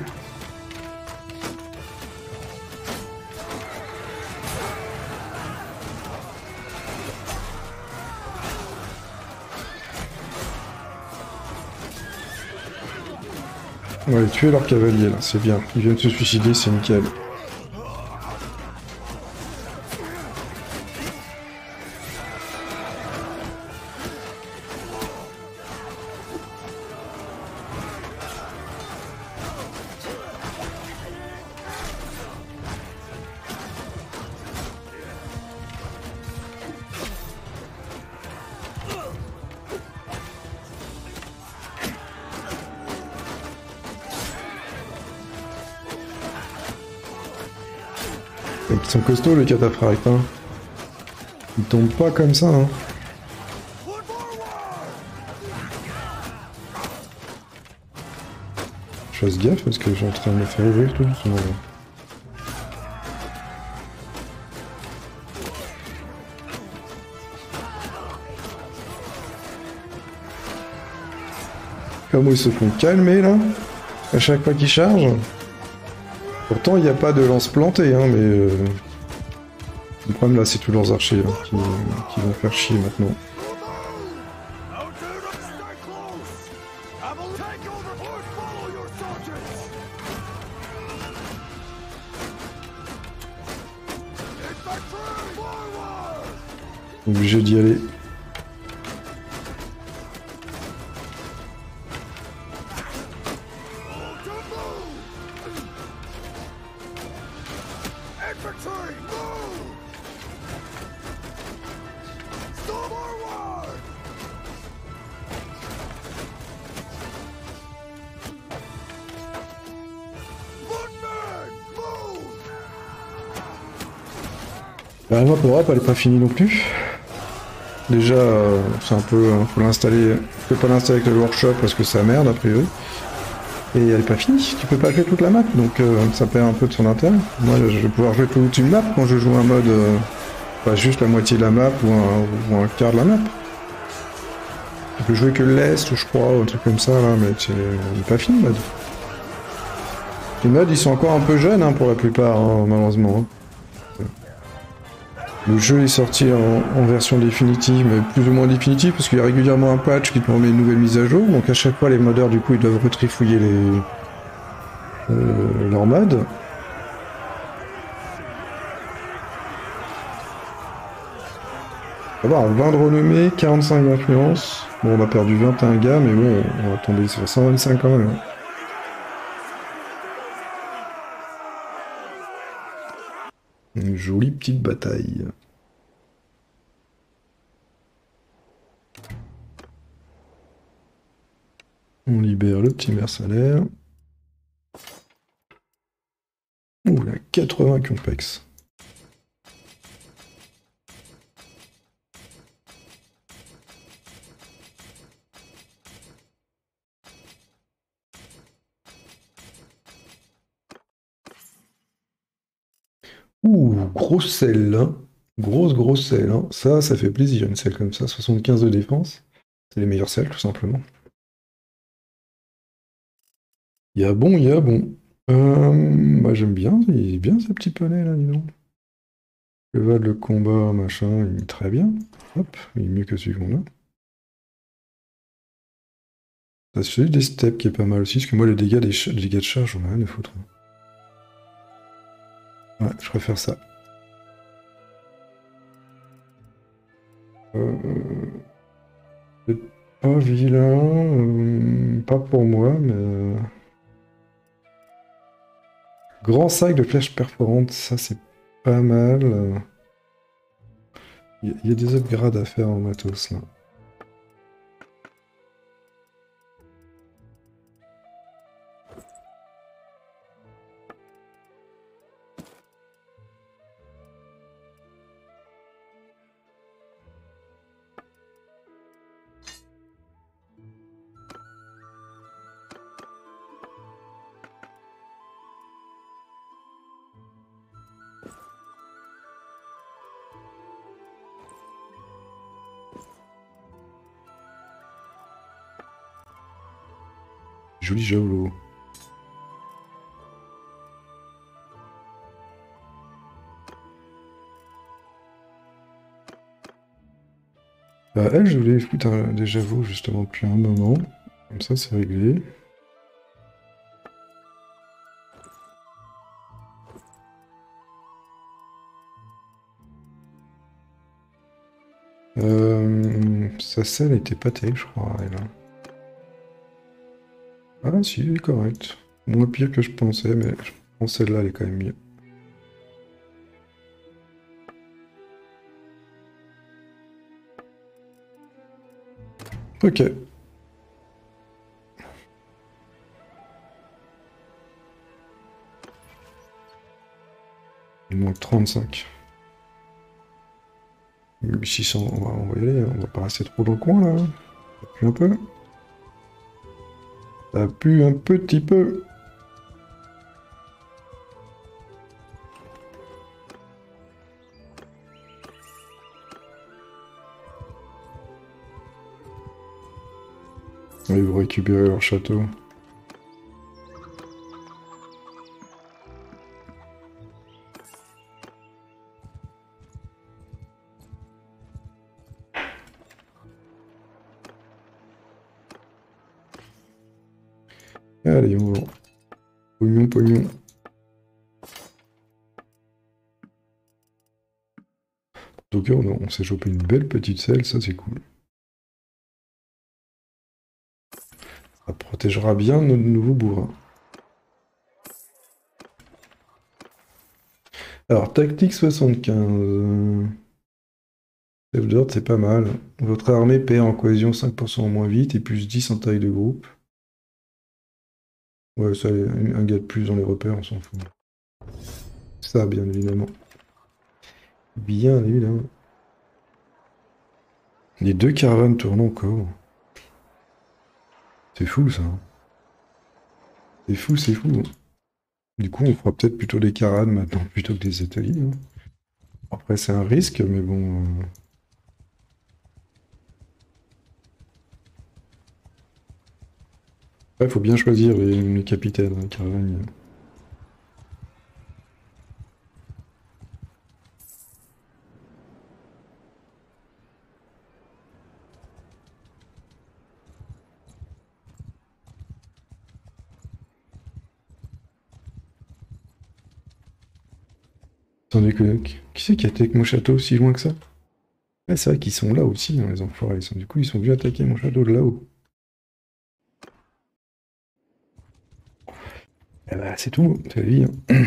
On va aller tuer leur cavalier, là, c'est bien. Ils viennent de se suicider, c'est nickel. Ils sont costauds, les cataphractes, hein. Ils tombent pas comme ça, hein. Je fasse gaffe parce que j'ai en train de me faire ouvrir tout doucement. Là. Comment ils se font calmer là, à chaque fois qu'ils chargent. Pourtant il n'y a pas de lance plantée, hein, mais... Euh... Le problème là, c'est tous leurs archers hein, qui, qui vont faire chier maintenant. Out to the stay close! Cavalry, take over or follow your sergeants! Infantry, forward! Obligé d'y aller. To move! Infantry, move! Stop forward! Footmen, move! Bah, la map Europe, elle est pas finie non plus. Déjà, euh, c'est un peu... hein, faut l'installer... Je peux pas l'installer avec le workshop parce que ça merde a priori. Et elle est pas finie, tu peux pas jouer toute la map, donc euh, ça perd un peu de son intérêt. Moi, je vais pouvoir jouer toute une map quand je joue un mode... Euh, pas juste la moitié de la map ou un, ou un quart de la map. Tu peux jouer que l'Est, je crois, ou un truc comme ça, là, mais c'est elle est pas fini, le mode. Les modes, ils sont encore un peu jeunes, hein, pour la plupart, hein, malheureusement. hein. Le jeu est sorti en, en version définitive, mais plus ou moins définitive, parce qu'il y a régulièrement un patch qui te permet une nouvelle mise à jour, donc à chaque fois les modeurs du coup ils doivent retrifouiller les euh, leurs modes. Ça va, on vingt de renommée, quarante-cinq d'influence. Bon, on a perdu vingt et un gars, mais bon, on va tomber sur cent vingt-cinq quand même. Une jolie petite bataille. On libère le petit mercenaire. Ouh, il a quatre-vingts compex. Ouh, grosse selle, hein. Grosse, grosse selle, hein. Ça, ça fait plaisir, une selle comme ça. soixante-quinze de défense. C'est les meilleures selles, tout simplement. Il y a bon, il y a bon. Euh, moi, j'aime bien. Il est bien, ce petit poney, là, dis donc. Cheval de combat, machin, il est très bien. Hop, il est mieux que celui qu'on a. C'est celui des steppes qui est pas mal aussi, parce que moi, les dégâts, des les dégâts de charge, j'en ai rien à foutre. Ouais, je préfère ça. Euh... C'est pas vilain, euh, pas pour moi, mais... euh, Grand sac de flèches perforantes, ça c'est pas mal. Il y, y a des upgrades à faire en matos là. Joli javelot. Bah elle, je voulais foutre un- des javelots justement depuis un moment. Comme ça, c'est réglé. Euh, sa selle était pas terrible, je crois, elle. Ah si, elle est correcte. Moins pire que je pensais, mais je pense que celle-là, elle est quand même mieux. Ok. Il manque trente-cinq. mille six cents, on va, on va y aller, on va pas rester trop dans le coin là. Ça pue un peu. Ça pue un petit peu. Allez, vous récupérez leur château. Allez, on va. Pognon, pognon. En tout cas, on, on s'est chopé une belle petite selle, ça c'est cool. Ça protégera bien notre nouveau bourrin. Alors, tactique soixante-quinze. Chef d'ordre, c'est pas mal. Votre armée perd en cohésion cinq pour cent en moins vite et plus dix en taille de groupe. Ouais, ça, un gars de plus dans les repères, on s'en fout. Ça, bien évidemment. Bien évidemment. Les deux caravanes tournent encore. C'est fou, ça. C'est fou, c'est fou. Du coup, on fera peut-être plutôt des caravanes maintenant, plutôt que des ateliers. Hein. Après, c'est un risque, mais bon... Euh... Il faut bien choisir les, les capitaines, hein, caravane. Attendez, que... qui c'est qui attaque mon château aussi loin que ça? Ouais, c'est vrai qu'ils sont là aussi, hein, les enfoirés. Du coup, ils sont venus attaquer mon château de là-haut. Eh bah, c'est tout, c'est la vie. Hein.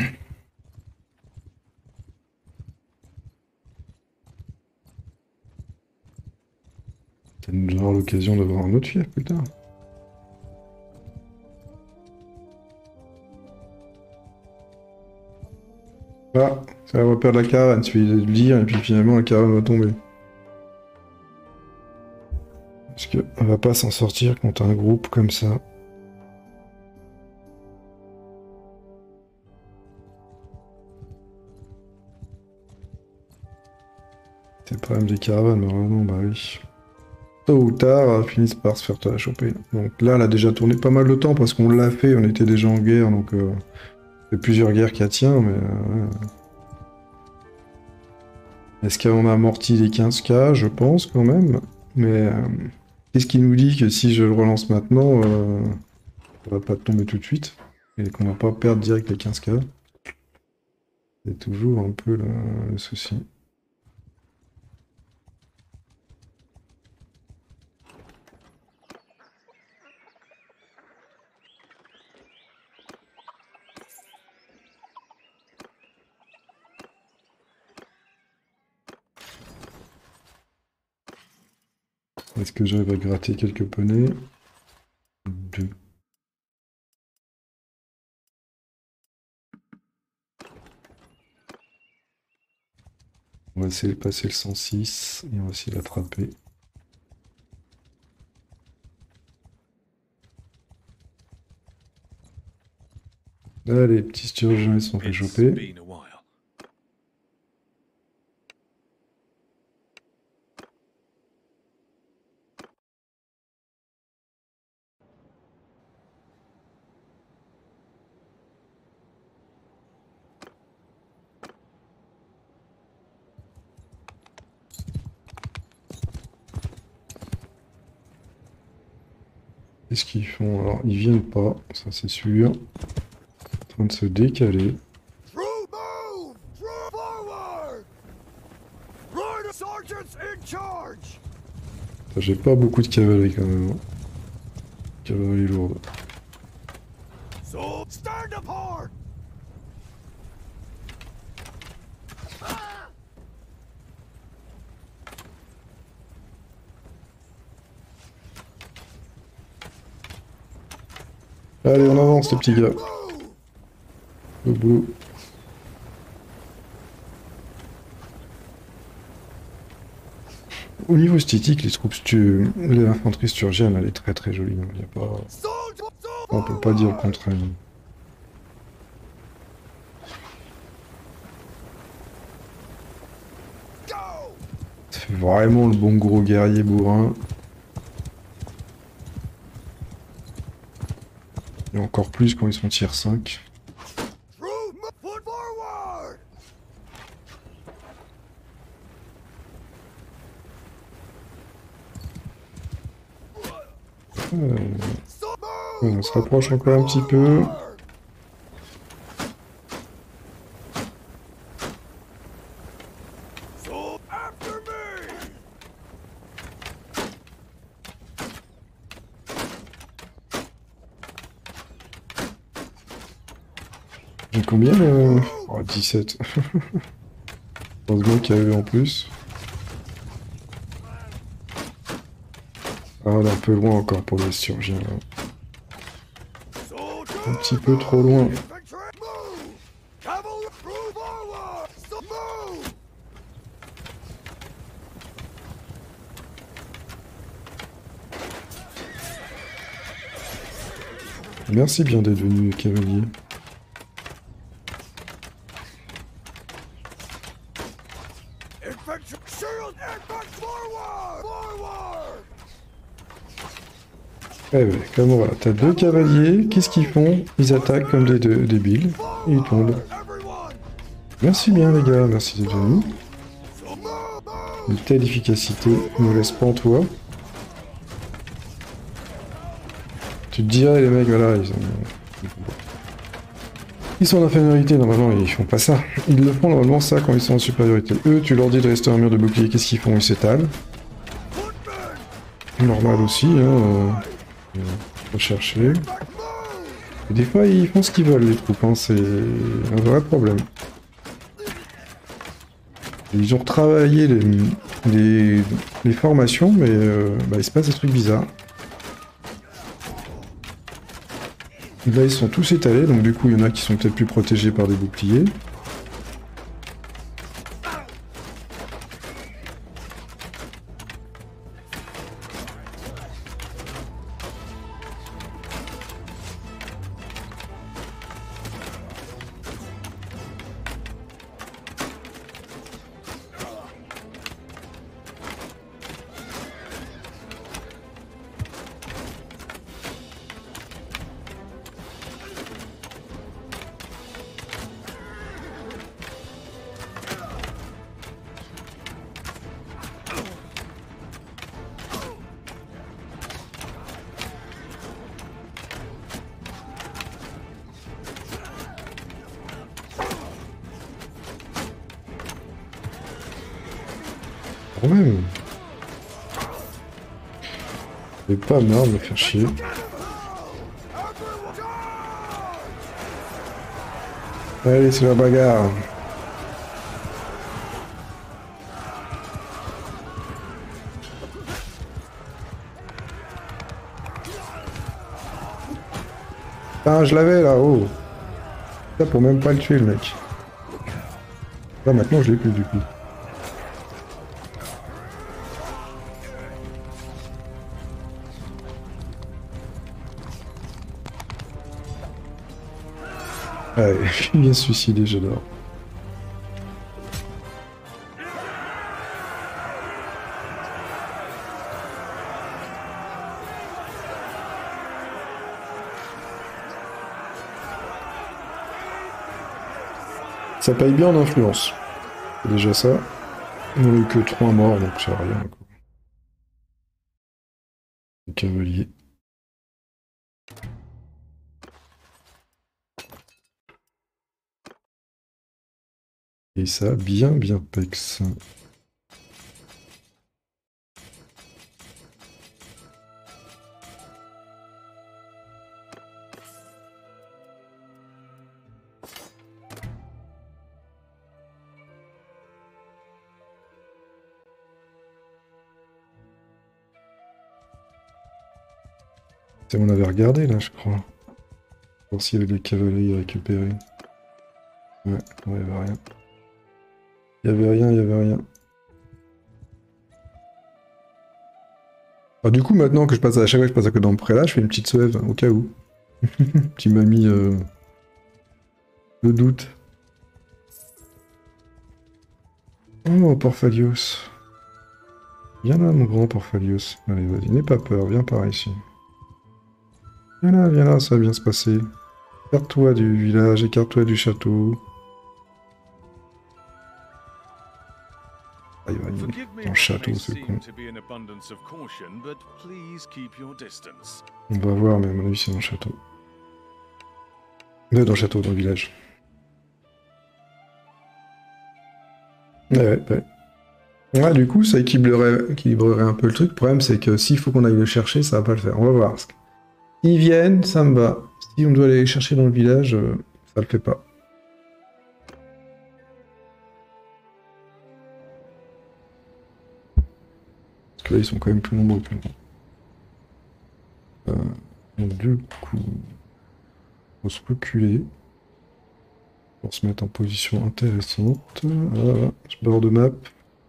Ça nous donnera l'occasion d'avoir un autre fief plus tard. Ah, ça va perdre la caravane, il suffit de le dire, et puis finalement la caravane va tomber. Parce qu'on va pas s'en sortir contre un groupe comme ça. C'est le problème des caravanes, mais vraiment, bah oui. Tôt ou tard, elles finissent par se faire te la choper. Donc là, elle a déjà tourné pas mal de temps parce qu'on l'a fait, on était déjà en guerre, donc euh, ça fait plusieurs guerres qu'elle tient, mais... Euh, ouais. Est-ce qu'on a amorti les quinze K? Je pense quand même, mais... Euh, qu'est-ce qui nous dit que si je le relance maintenant, euh, ça va pas tomber tout de suite, et qu'on va pas perdre direct les quinze K? C'est toujours un peu le, le souci. Est-ce que j'arrive à gratter quelques poneys? Deux. On va essayer de passer le cent six et on va essayer d'attraper. Là, les petits sturgeons ils sont fait choper. Qu'est-ce qu'ils font? Alors, ils viennent pas, ça c'est sûr. En train de se décaler. J'ai pas beaucoup de cavalerie quand même. Hein. Cavalerie lourde. So stand apart. Allez, on avance les petits gars. Au boulot. Au niveau esthétique, les troupes stu... l'infanterie sturgienne, elle est très très jolie. Il y a pas... On peut pas dire le contraire. Ça fait vraiment le bon gros guerrier bourrin. Et encore plus quand ils sont tier cinq. Euh... Voilà, on se rapproche encore un petit peu. So after me! J'ai combien euh... Oh, dix-sept. Heureusement qu'il y a eu en plus. Ah, on est un peu loin encore pour le chirurgien là. Un petit peu trop loin. Infantry, move! Cavalry, move forward! So move! Merci bien d'être venu, cavalier. Infantry, shield and march forward! Forward! Eh ouais, comme voilà, t'as deux cavaliers, qu'est-ce qu'ils font? Ils attaquent comme des deux débiles, et ils tombent. Everyone! Merci bien les gars, merci d'être venus. So move! Move! Une telle efficacité, ne laisse pas en toi. Tu te dirais les mecs, voilà, ils ont... Ils sont en infériorité, normalement, ils font pas ça. Ils le font normalement ça quand ils sont en supériorité. Eux, tu leur dis de rester un mur de bouclier, qu'est-ce qu'ils font? Ils s'étalent. Normal aussi, hein. Euh... Faut chercher. Et des fois, ils font ce qu'ils veulent, les troupes, hein. C'est un vrai problème. Ils ont retravaillé les, les, les formations, mais euh, bah, il se passe des trucs bizarres. Là, ils sont tous étalés, donc du coup, il y en a qui sont peut-être plus protégés par des boucliers. Quand même. C'est pas marre de me faire chier. Allez, c'est la bagarre. Ah, je l'avais là, oh. Ça pour même pas le tuer, le mec. Là, maintenant, je l'ai plus du coup. Ouais, il vient se suicider, j'adore. Ça paye bien en influence. C'est déjà ça. On n'a eu que trois morts, donc c'est rien. Quoi. Les cavaliers. Et ça, bien, bien pex. On avait regardé là, je crois. Voir s'il y avait des cavaliers à récupérer. Ouais, il n'y avait rien. Il y avait rien, il y avait rien. Alors du coup, maintenant que je passe à chaque fois que je passe à côté dans le prélat, je fais une petite sauve, au cas où. Qui m'a mis euh, le doute. Oh, Porphalios. Viens là, mon grand Porphalios. Allez, vas-y, n'aie pas peur, viens par ici. Viens là, viens là, ça va bien se passer. Écarte-toi du village, écarte-toi du château. Ah, il va aller Forgive me dans le what château, may ce seem con. to be an abundance of caution, but please keep your distance. On va voir, mais à mon avis, c'est dans le château. Mais dans le château, dans le village. Ouais, ouais, ouais. Ouais, du coup, ça équilibrerait, équilibrerait un peu le truc. Le problème, c'est que s'il faut qu'on aille le chercher, ça va pas le faire. On va voir. S'ils viennent, ça me va. Si on doit aller les chercher dans le village, euh, ça le fait pas. Parce que là, ils sont quand même plus nombreux que nous. Euh, donc, du coup, on va se reculer. Pour se mettre en position intéressante. Voilà, je bord de map.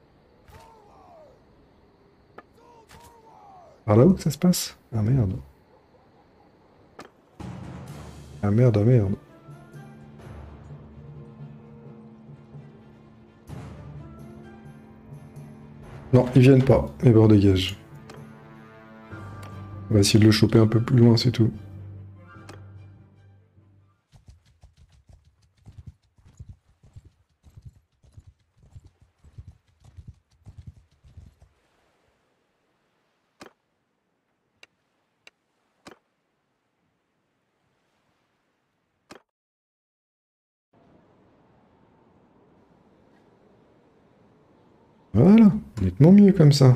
Par là où que ça se passe? Ah merde. Ah merde, ah merde. Non, ils viennent pas. Et ben on dégage. On va essayer de le choper un peu plus loin, c'est tout. Voilà, nettement mieux comme ça.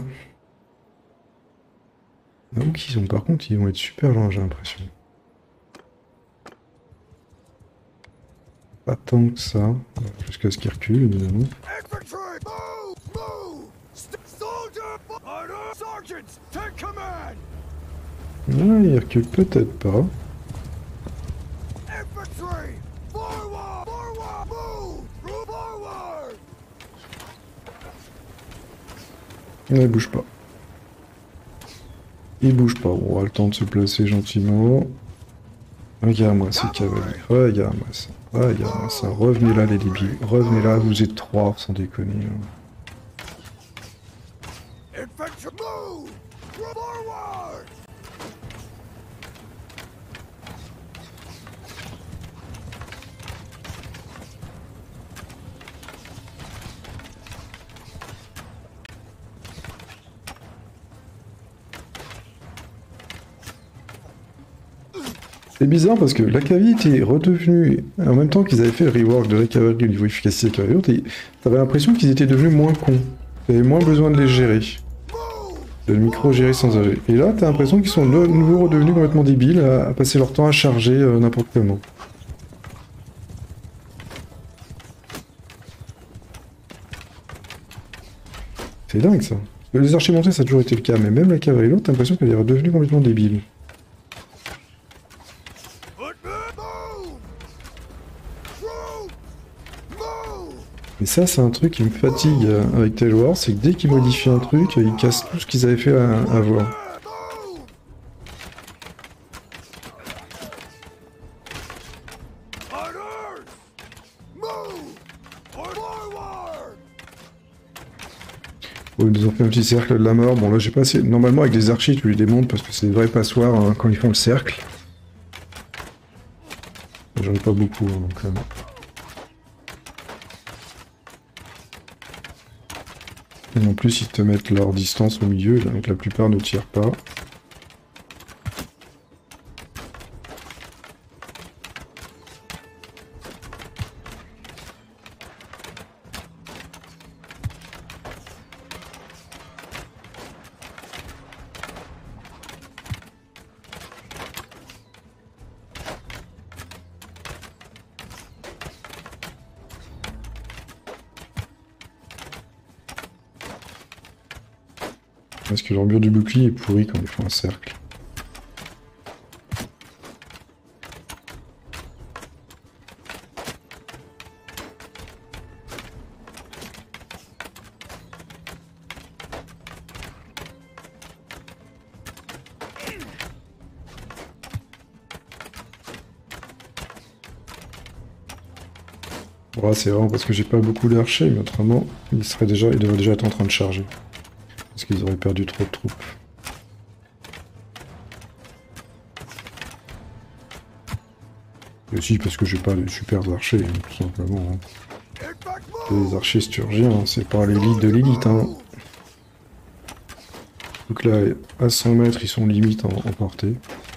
Ah, où qu'ils sont, par contre, ils vont être super loin, j'ai l'impression. Pas tant que ça, jusqu'à ce qu'ils reculent, évidemment. Infantry, move, move! St soldier, order, sergeants, take command! Ah, ils reculent peut-être pas. Infantry, forward, forward, move, move forward! Non, ils bougent pas. Ils bougent pas, on aura le temps de se placer gentiment. Regarde-moi ces cavaliers, regarde-moi ça, regarde-moi ça. Revenez là les débiles, revenez là, vous êtes trois, sans déconner. Infantry, move, forward! C'est bizarre parce que la cavalerie était redevenue, en même temps qu'ils avaient fait le rework de la cavalerie au niveau efficacité de la cavalerie, t'avais l'impression qu'ils étaient devenus moins cons. T'avais moins besoin de les gérer. De le micro-gérer sans âger. Et là, t'as l'impression qu'ils sont de nouveau redevenus complètement débiles à, à passer leur temps à charger euh, n'importe comment. C'est dingue ça. Les archers montés, ça a toujours été le cas, mais même la cavalerie lourde, t'as l'impression qu'elle est redevenue complètement débile. Et ça, c'est un truc qui me fatigue euh, avec Tale War, c'est que dès qu'ils modifient un truc, ils cassent tout ce qu'ils avaient fait à, à voir. Oh, ils nous ont fait un petit cercle de la mort. Bon, là, j'ai pas assez... Normalement, avec les archers, tu les démontes parce que c'est des vrais passoires hein, quand ils font le cercle. J'en ai pas beaucoup, hein, donc... Euh... Et en plus, ils te mettent leur distance au milieu, donc la plupart ne tirent pas. Parce que leur mur du bouclier est pourri quand ils font un cercle. Bon, c'est vraiment parce que j'ai pas beaucoup d'archers, mais autrement, ils seraient déjà, ils devraient déjà être en train de charger. Parce qu'ils auraient perdu trop de troupes. Et aussi parce que j'ai pas de super archers, hein, tout simplement. Hein. c'est des archers sturgiens, hein, c'est pas l'élite de l'élite. Hein. Donc là, à cent mètres, ils sont limite en, en portée.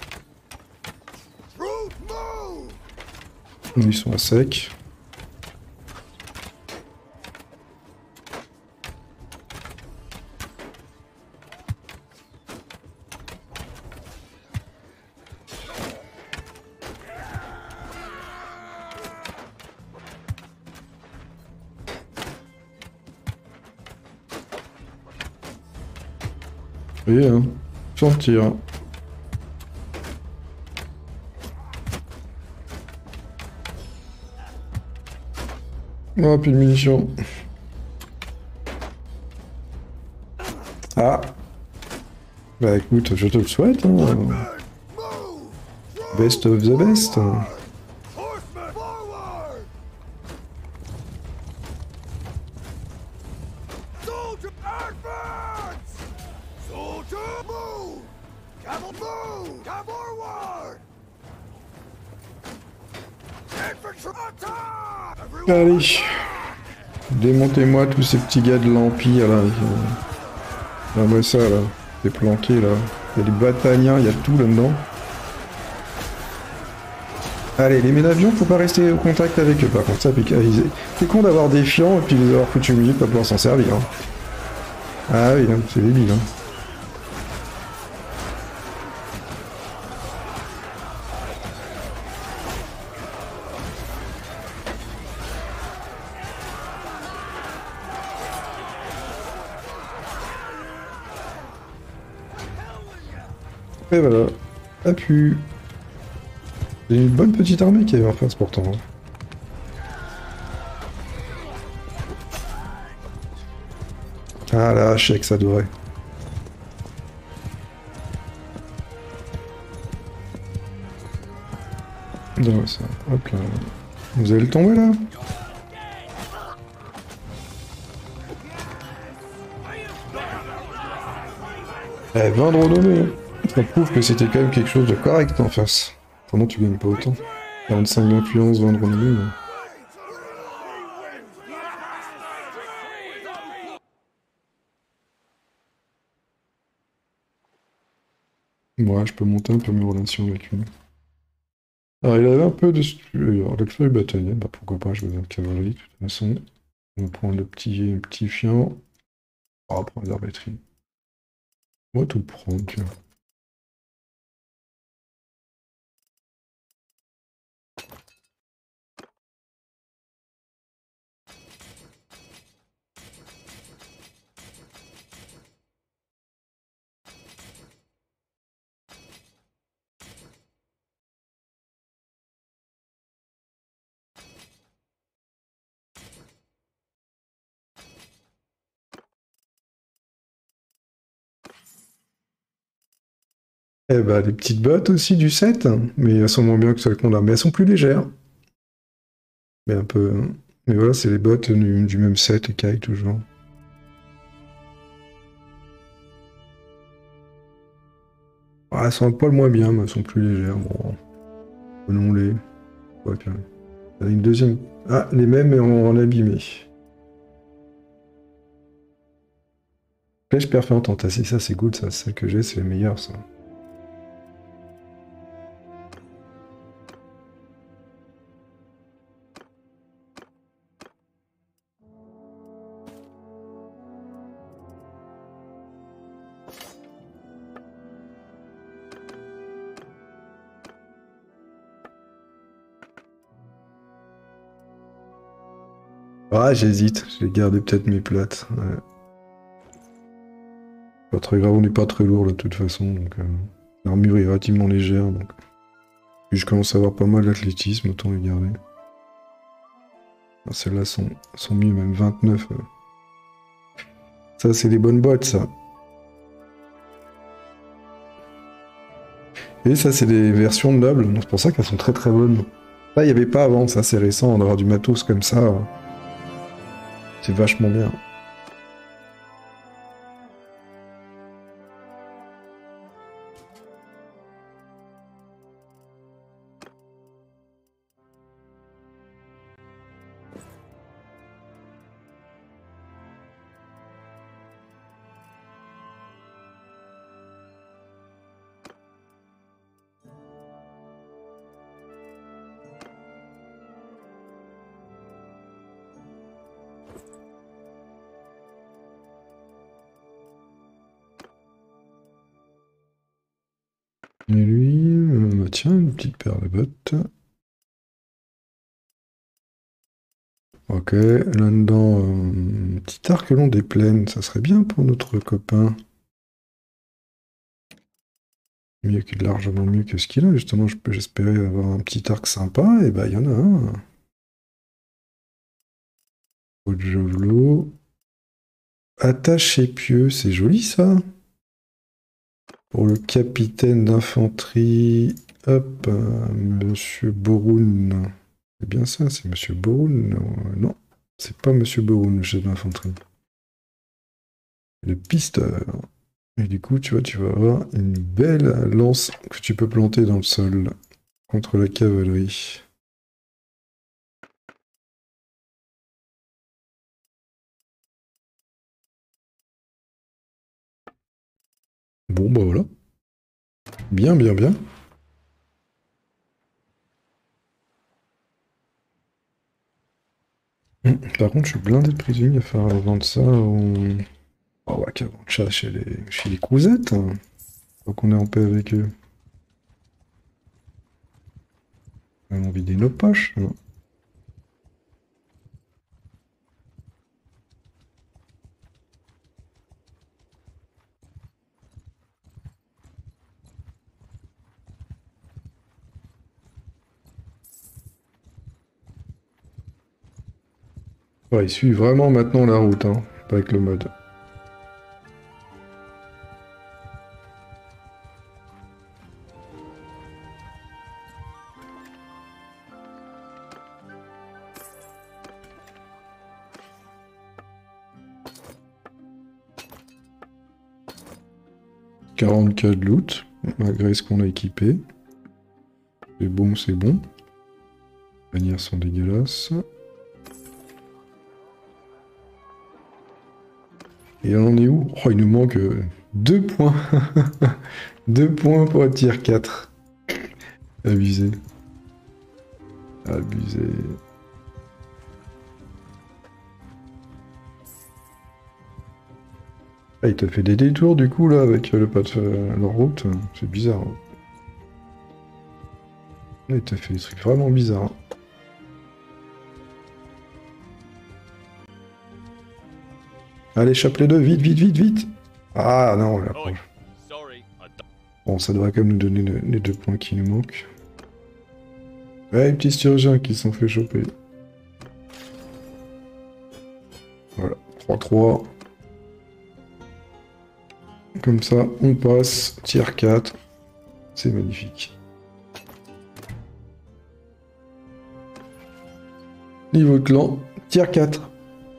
Ils sont à sec. Vous voyez, hein, sortir. Oh, plus de munitions. Ah. Bah écoute, je te le souhaite. Hein. Best of the best. Horsemen, forward! Soldier, advance! Soldier, move! Cavalry, move! Cavalry, forward! Infantry, attack! Everyone, Allez. Démontez-moi tous ces petits gars de l'Empire là. Ah moi ça là. C'est planqué là. Il y a des bataillons, il y a tout là-dedans. Allez, les ménavions, faut pas rester au contact avec eux par contre, ça pique. C'est con d'avoir des fiants et puis les avoir foutus au milieu de pas pouvoir s'en servir. Hein. Ah oui, hein, c'est débile. Hein. Et voilà, appuie. J'ai une bonne petite armée qui avait en face pourtant. Hein. Ah là, je sais que ça devrait. Non, ça. Hop là. Vous allez le tomber là? Eh, vingt de renommée. Ça prouve que c'était quand même quelque chose de correct en face. Pendant tu gagnes pas autant. quarante-cinq d'influence, vingt de renommée. Mais... Ouais, je peux monter un peu mes relations avec lui. Alors, il avait un peu de... Alors, le feuille bataillon, bah pourquoi pas, je vais de cavalerie, de toute façon. On va prendre le petit, le petit fiant. On va prendre l'arballeterie. On va tout prendre, tiens. Eh bah, les petites bottes aussi du sept, mais elles sont moins bien que celles qu'on a, mais elles sont plus légères. Mais un peu... Mais voilà, c'est les bottes du, du même set, écailles toujours. Ah, elles sont un poil moins bien, mais elles sont plus légères. Bon, prenons-les. Ouais, il y en a une deuxième. Ah, les mêmes, mais en, en abîmé. Flèche perforante entassée, ça c'est good, ça. Celle que j'ai, c'est les meilleures, ça. Ah, j'hésite. Je vais garder peut-être mes plates. Ouais. Pas très grave, on n'est pas très lourd là de toute façon. Donc, euh, l'armure est relativement légère. Donc... Puis je commence à avoir pas mal d'athlétisme, autant les garder. Celles-là sont, sont mieux, même vingt-neuf. Euh. Ça, c'est des bonnes bottes, ça. Et ça, c'est des versions de nobles. C'est pour ça qu'elles sont très très bonnes. Là, il n'y avait pas avant, ça, c'est récent, d'avoir du matos comme ça. Euh. C'est vachement bien. Et lui, euh, bah tiens, une petite paire de bottes. Ok, là-dedans, euh, petit arc long des plaines, ça serait bien pour notre copain. Mieux que, largement mieux que ce qu'il a, justement, je peux j'espérais avoir un petit arc sympa, et bah il y en a un. Haut de javelot. Attache épieux, c'est joli ça. Pour le capitaine d'infanterie, hop, euh, Monsieur Boroun. C'est bien ça, c'est Monsieur Boroun. Euh, non, c'est pas Monsieur Boroun, le chef d'infanterie. Le pisteur. Et du coup, tu vois, tu vas avoir une belle lance que tu peux planter dans le sol contre la cavalerie. Bon, bah voilà. Bien, bien, bien. Hum, Par contre, je suis blindé de prisonniers à faire vendre ça au... Oh, ouais, qu'à vendre ça chez les, chez les cousettes. Hein. Faut qu'on est en paix avec eux. On a envie de nos poches. Hein. Ouais, il suit vraiment maintenant la route, hein, pas avec le mode. quarante K de loot, malgré ce qu'on a équipé. C'est bon, c'est bon. Les manières sont dégueulasses. Et on en est où? Oh, il nous manque euh, deux points. deux points pour être tier quatre. Abusé. Abusé. Ah, il t'a fait des détours du coup là avec euh, le pas de euh, leur route. C'est bizarre. Hein. Il t'a fait des trucs vraiment bizarres. Hein. Allez, chope les deux, vite, vite, vite, vite. Ah non, là. Bon, ça devrait quand même nous donner le- les deux points qui nous manquent. Ouais, les petits chirurgiens qui se sont fait choper. Voilà, trois trois. Comme ça, on passe, tier quatre. C'est magnifique. Niveau de clan, tier quatre.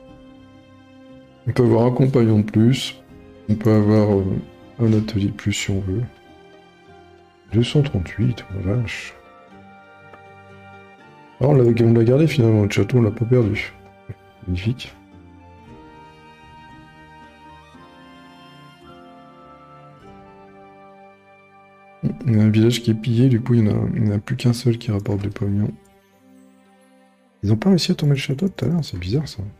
On peut avoir un compagnon de plus. On peut avoir euh, un atelier de plus si on veut. deux cent trente-huit, oh la vache. Ah, on l'avait on l'a gardé finalement, le château, on l'a pas perdu. Magnifique. Il y a un village qui est pillé, du coup il n'y en, a- il n'y en a plus qu'un seul qui rapporte des pognon. Ils ont pas réussi à tomber le château tout à l'heure, c'est bizarre ça.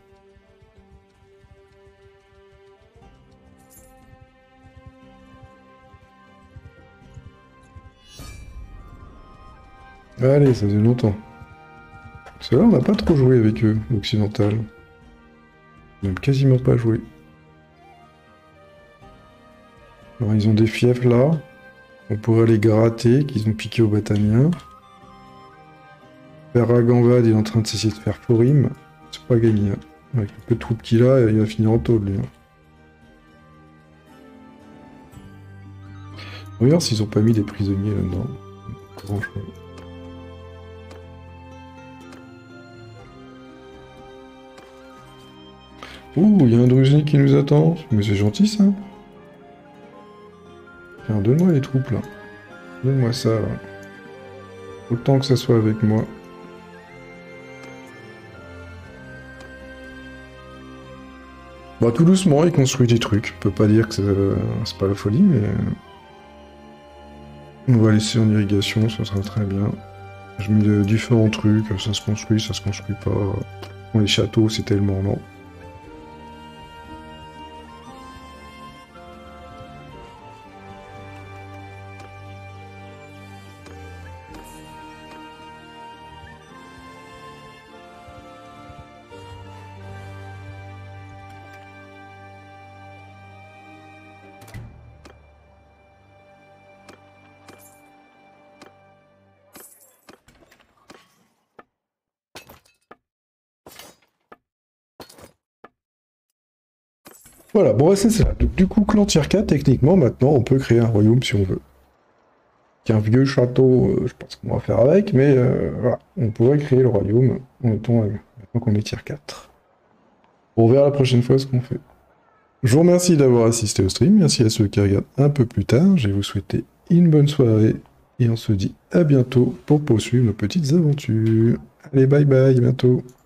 Allez, ça faisait longtemps. Parce que là on n'a pas trop joué avec eux, l'occidental. On n'a quasiment pas joué. Alors ils ont des fiefs là. On pourrait les gratter, qu'ils ont piqué aux Bataniens. Ferraganvad il est en train de s'essayer de faire Forim. C'est pas gagné. Hein. Avec le peu de troupes qu'il a, il va finir en tôle lui. Hein. Regarde s'ils ont pas mis des prisonniers là-dedans. Grand chose. Ouh, il y a un druidnique qui nous attend. Mais c'est gentil ça. Tiens, donne-moi les troupes là. Donne-moi ça là. Autant que ça soit avec moi. Bah tout doucement, il construit des trucs. Je peux pas dire que c'est euh, c'est pas la folie, mais... On va laisser en irrigation, ça sera très bien. Je mets de différents trucs, ça se construit, ça se construit pas. Bon, les châteaux, c'est tellement lent. Voilà, bon, c'est ça. Donc, du coup, clan tier quatre, techniquement, maintenant, on peut créer un royaume si on veut. Qu'un vieux château, euh, je pense qu'on va faire avec, mais euh, voilà, on pourrait créer le royaume en étant, euh, maintenant qu'on est tier quatre. On verra la prochaine fois ce qu'on fait. Je vous remercie d'avoir assisté au stream, merci à ceux qui regardent un peu plus tard, je vais vous souhaiter une bonne soirée, et on se dit à bientôt pour poursuivre nos petites aventures. Allez, bye bye, à bientôt.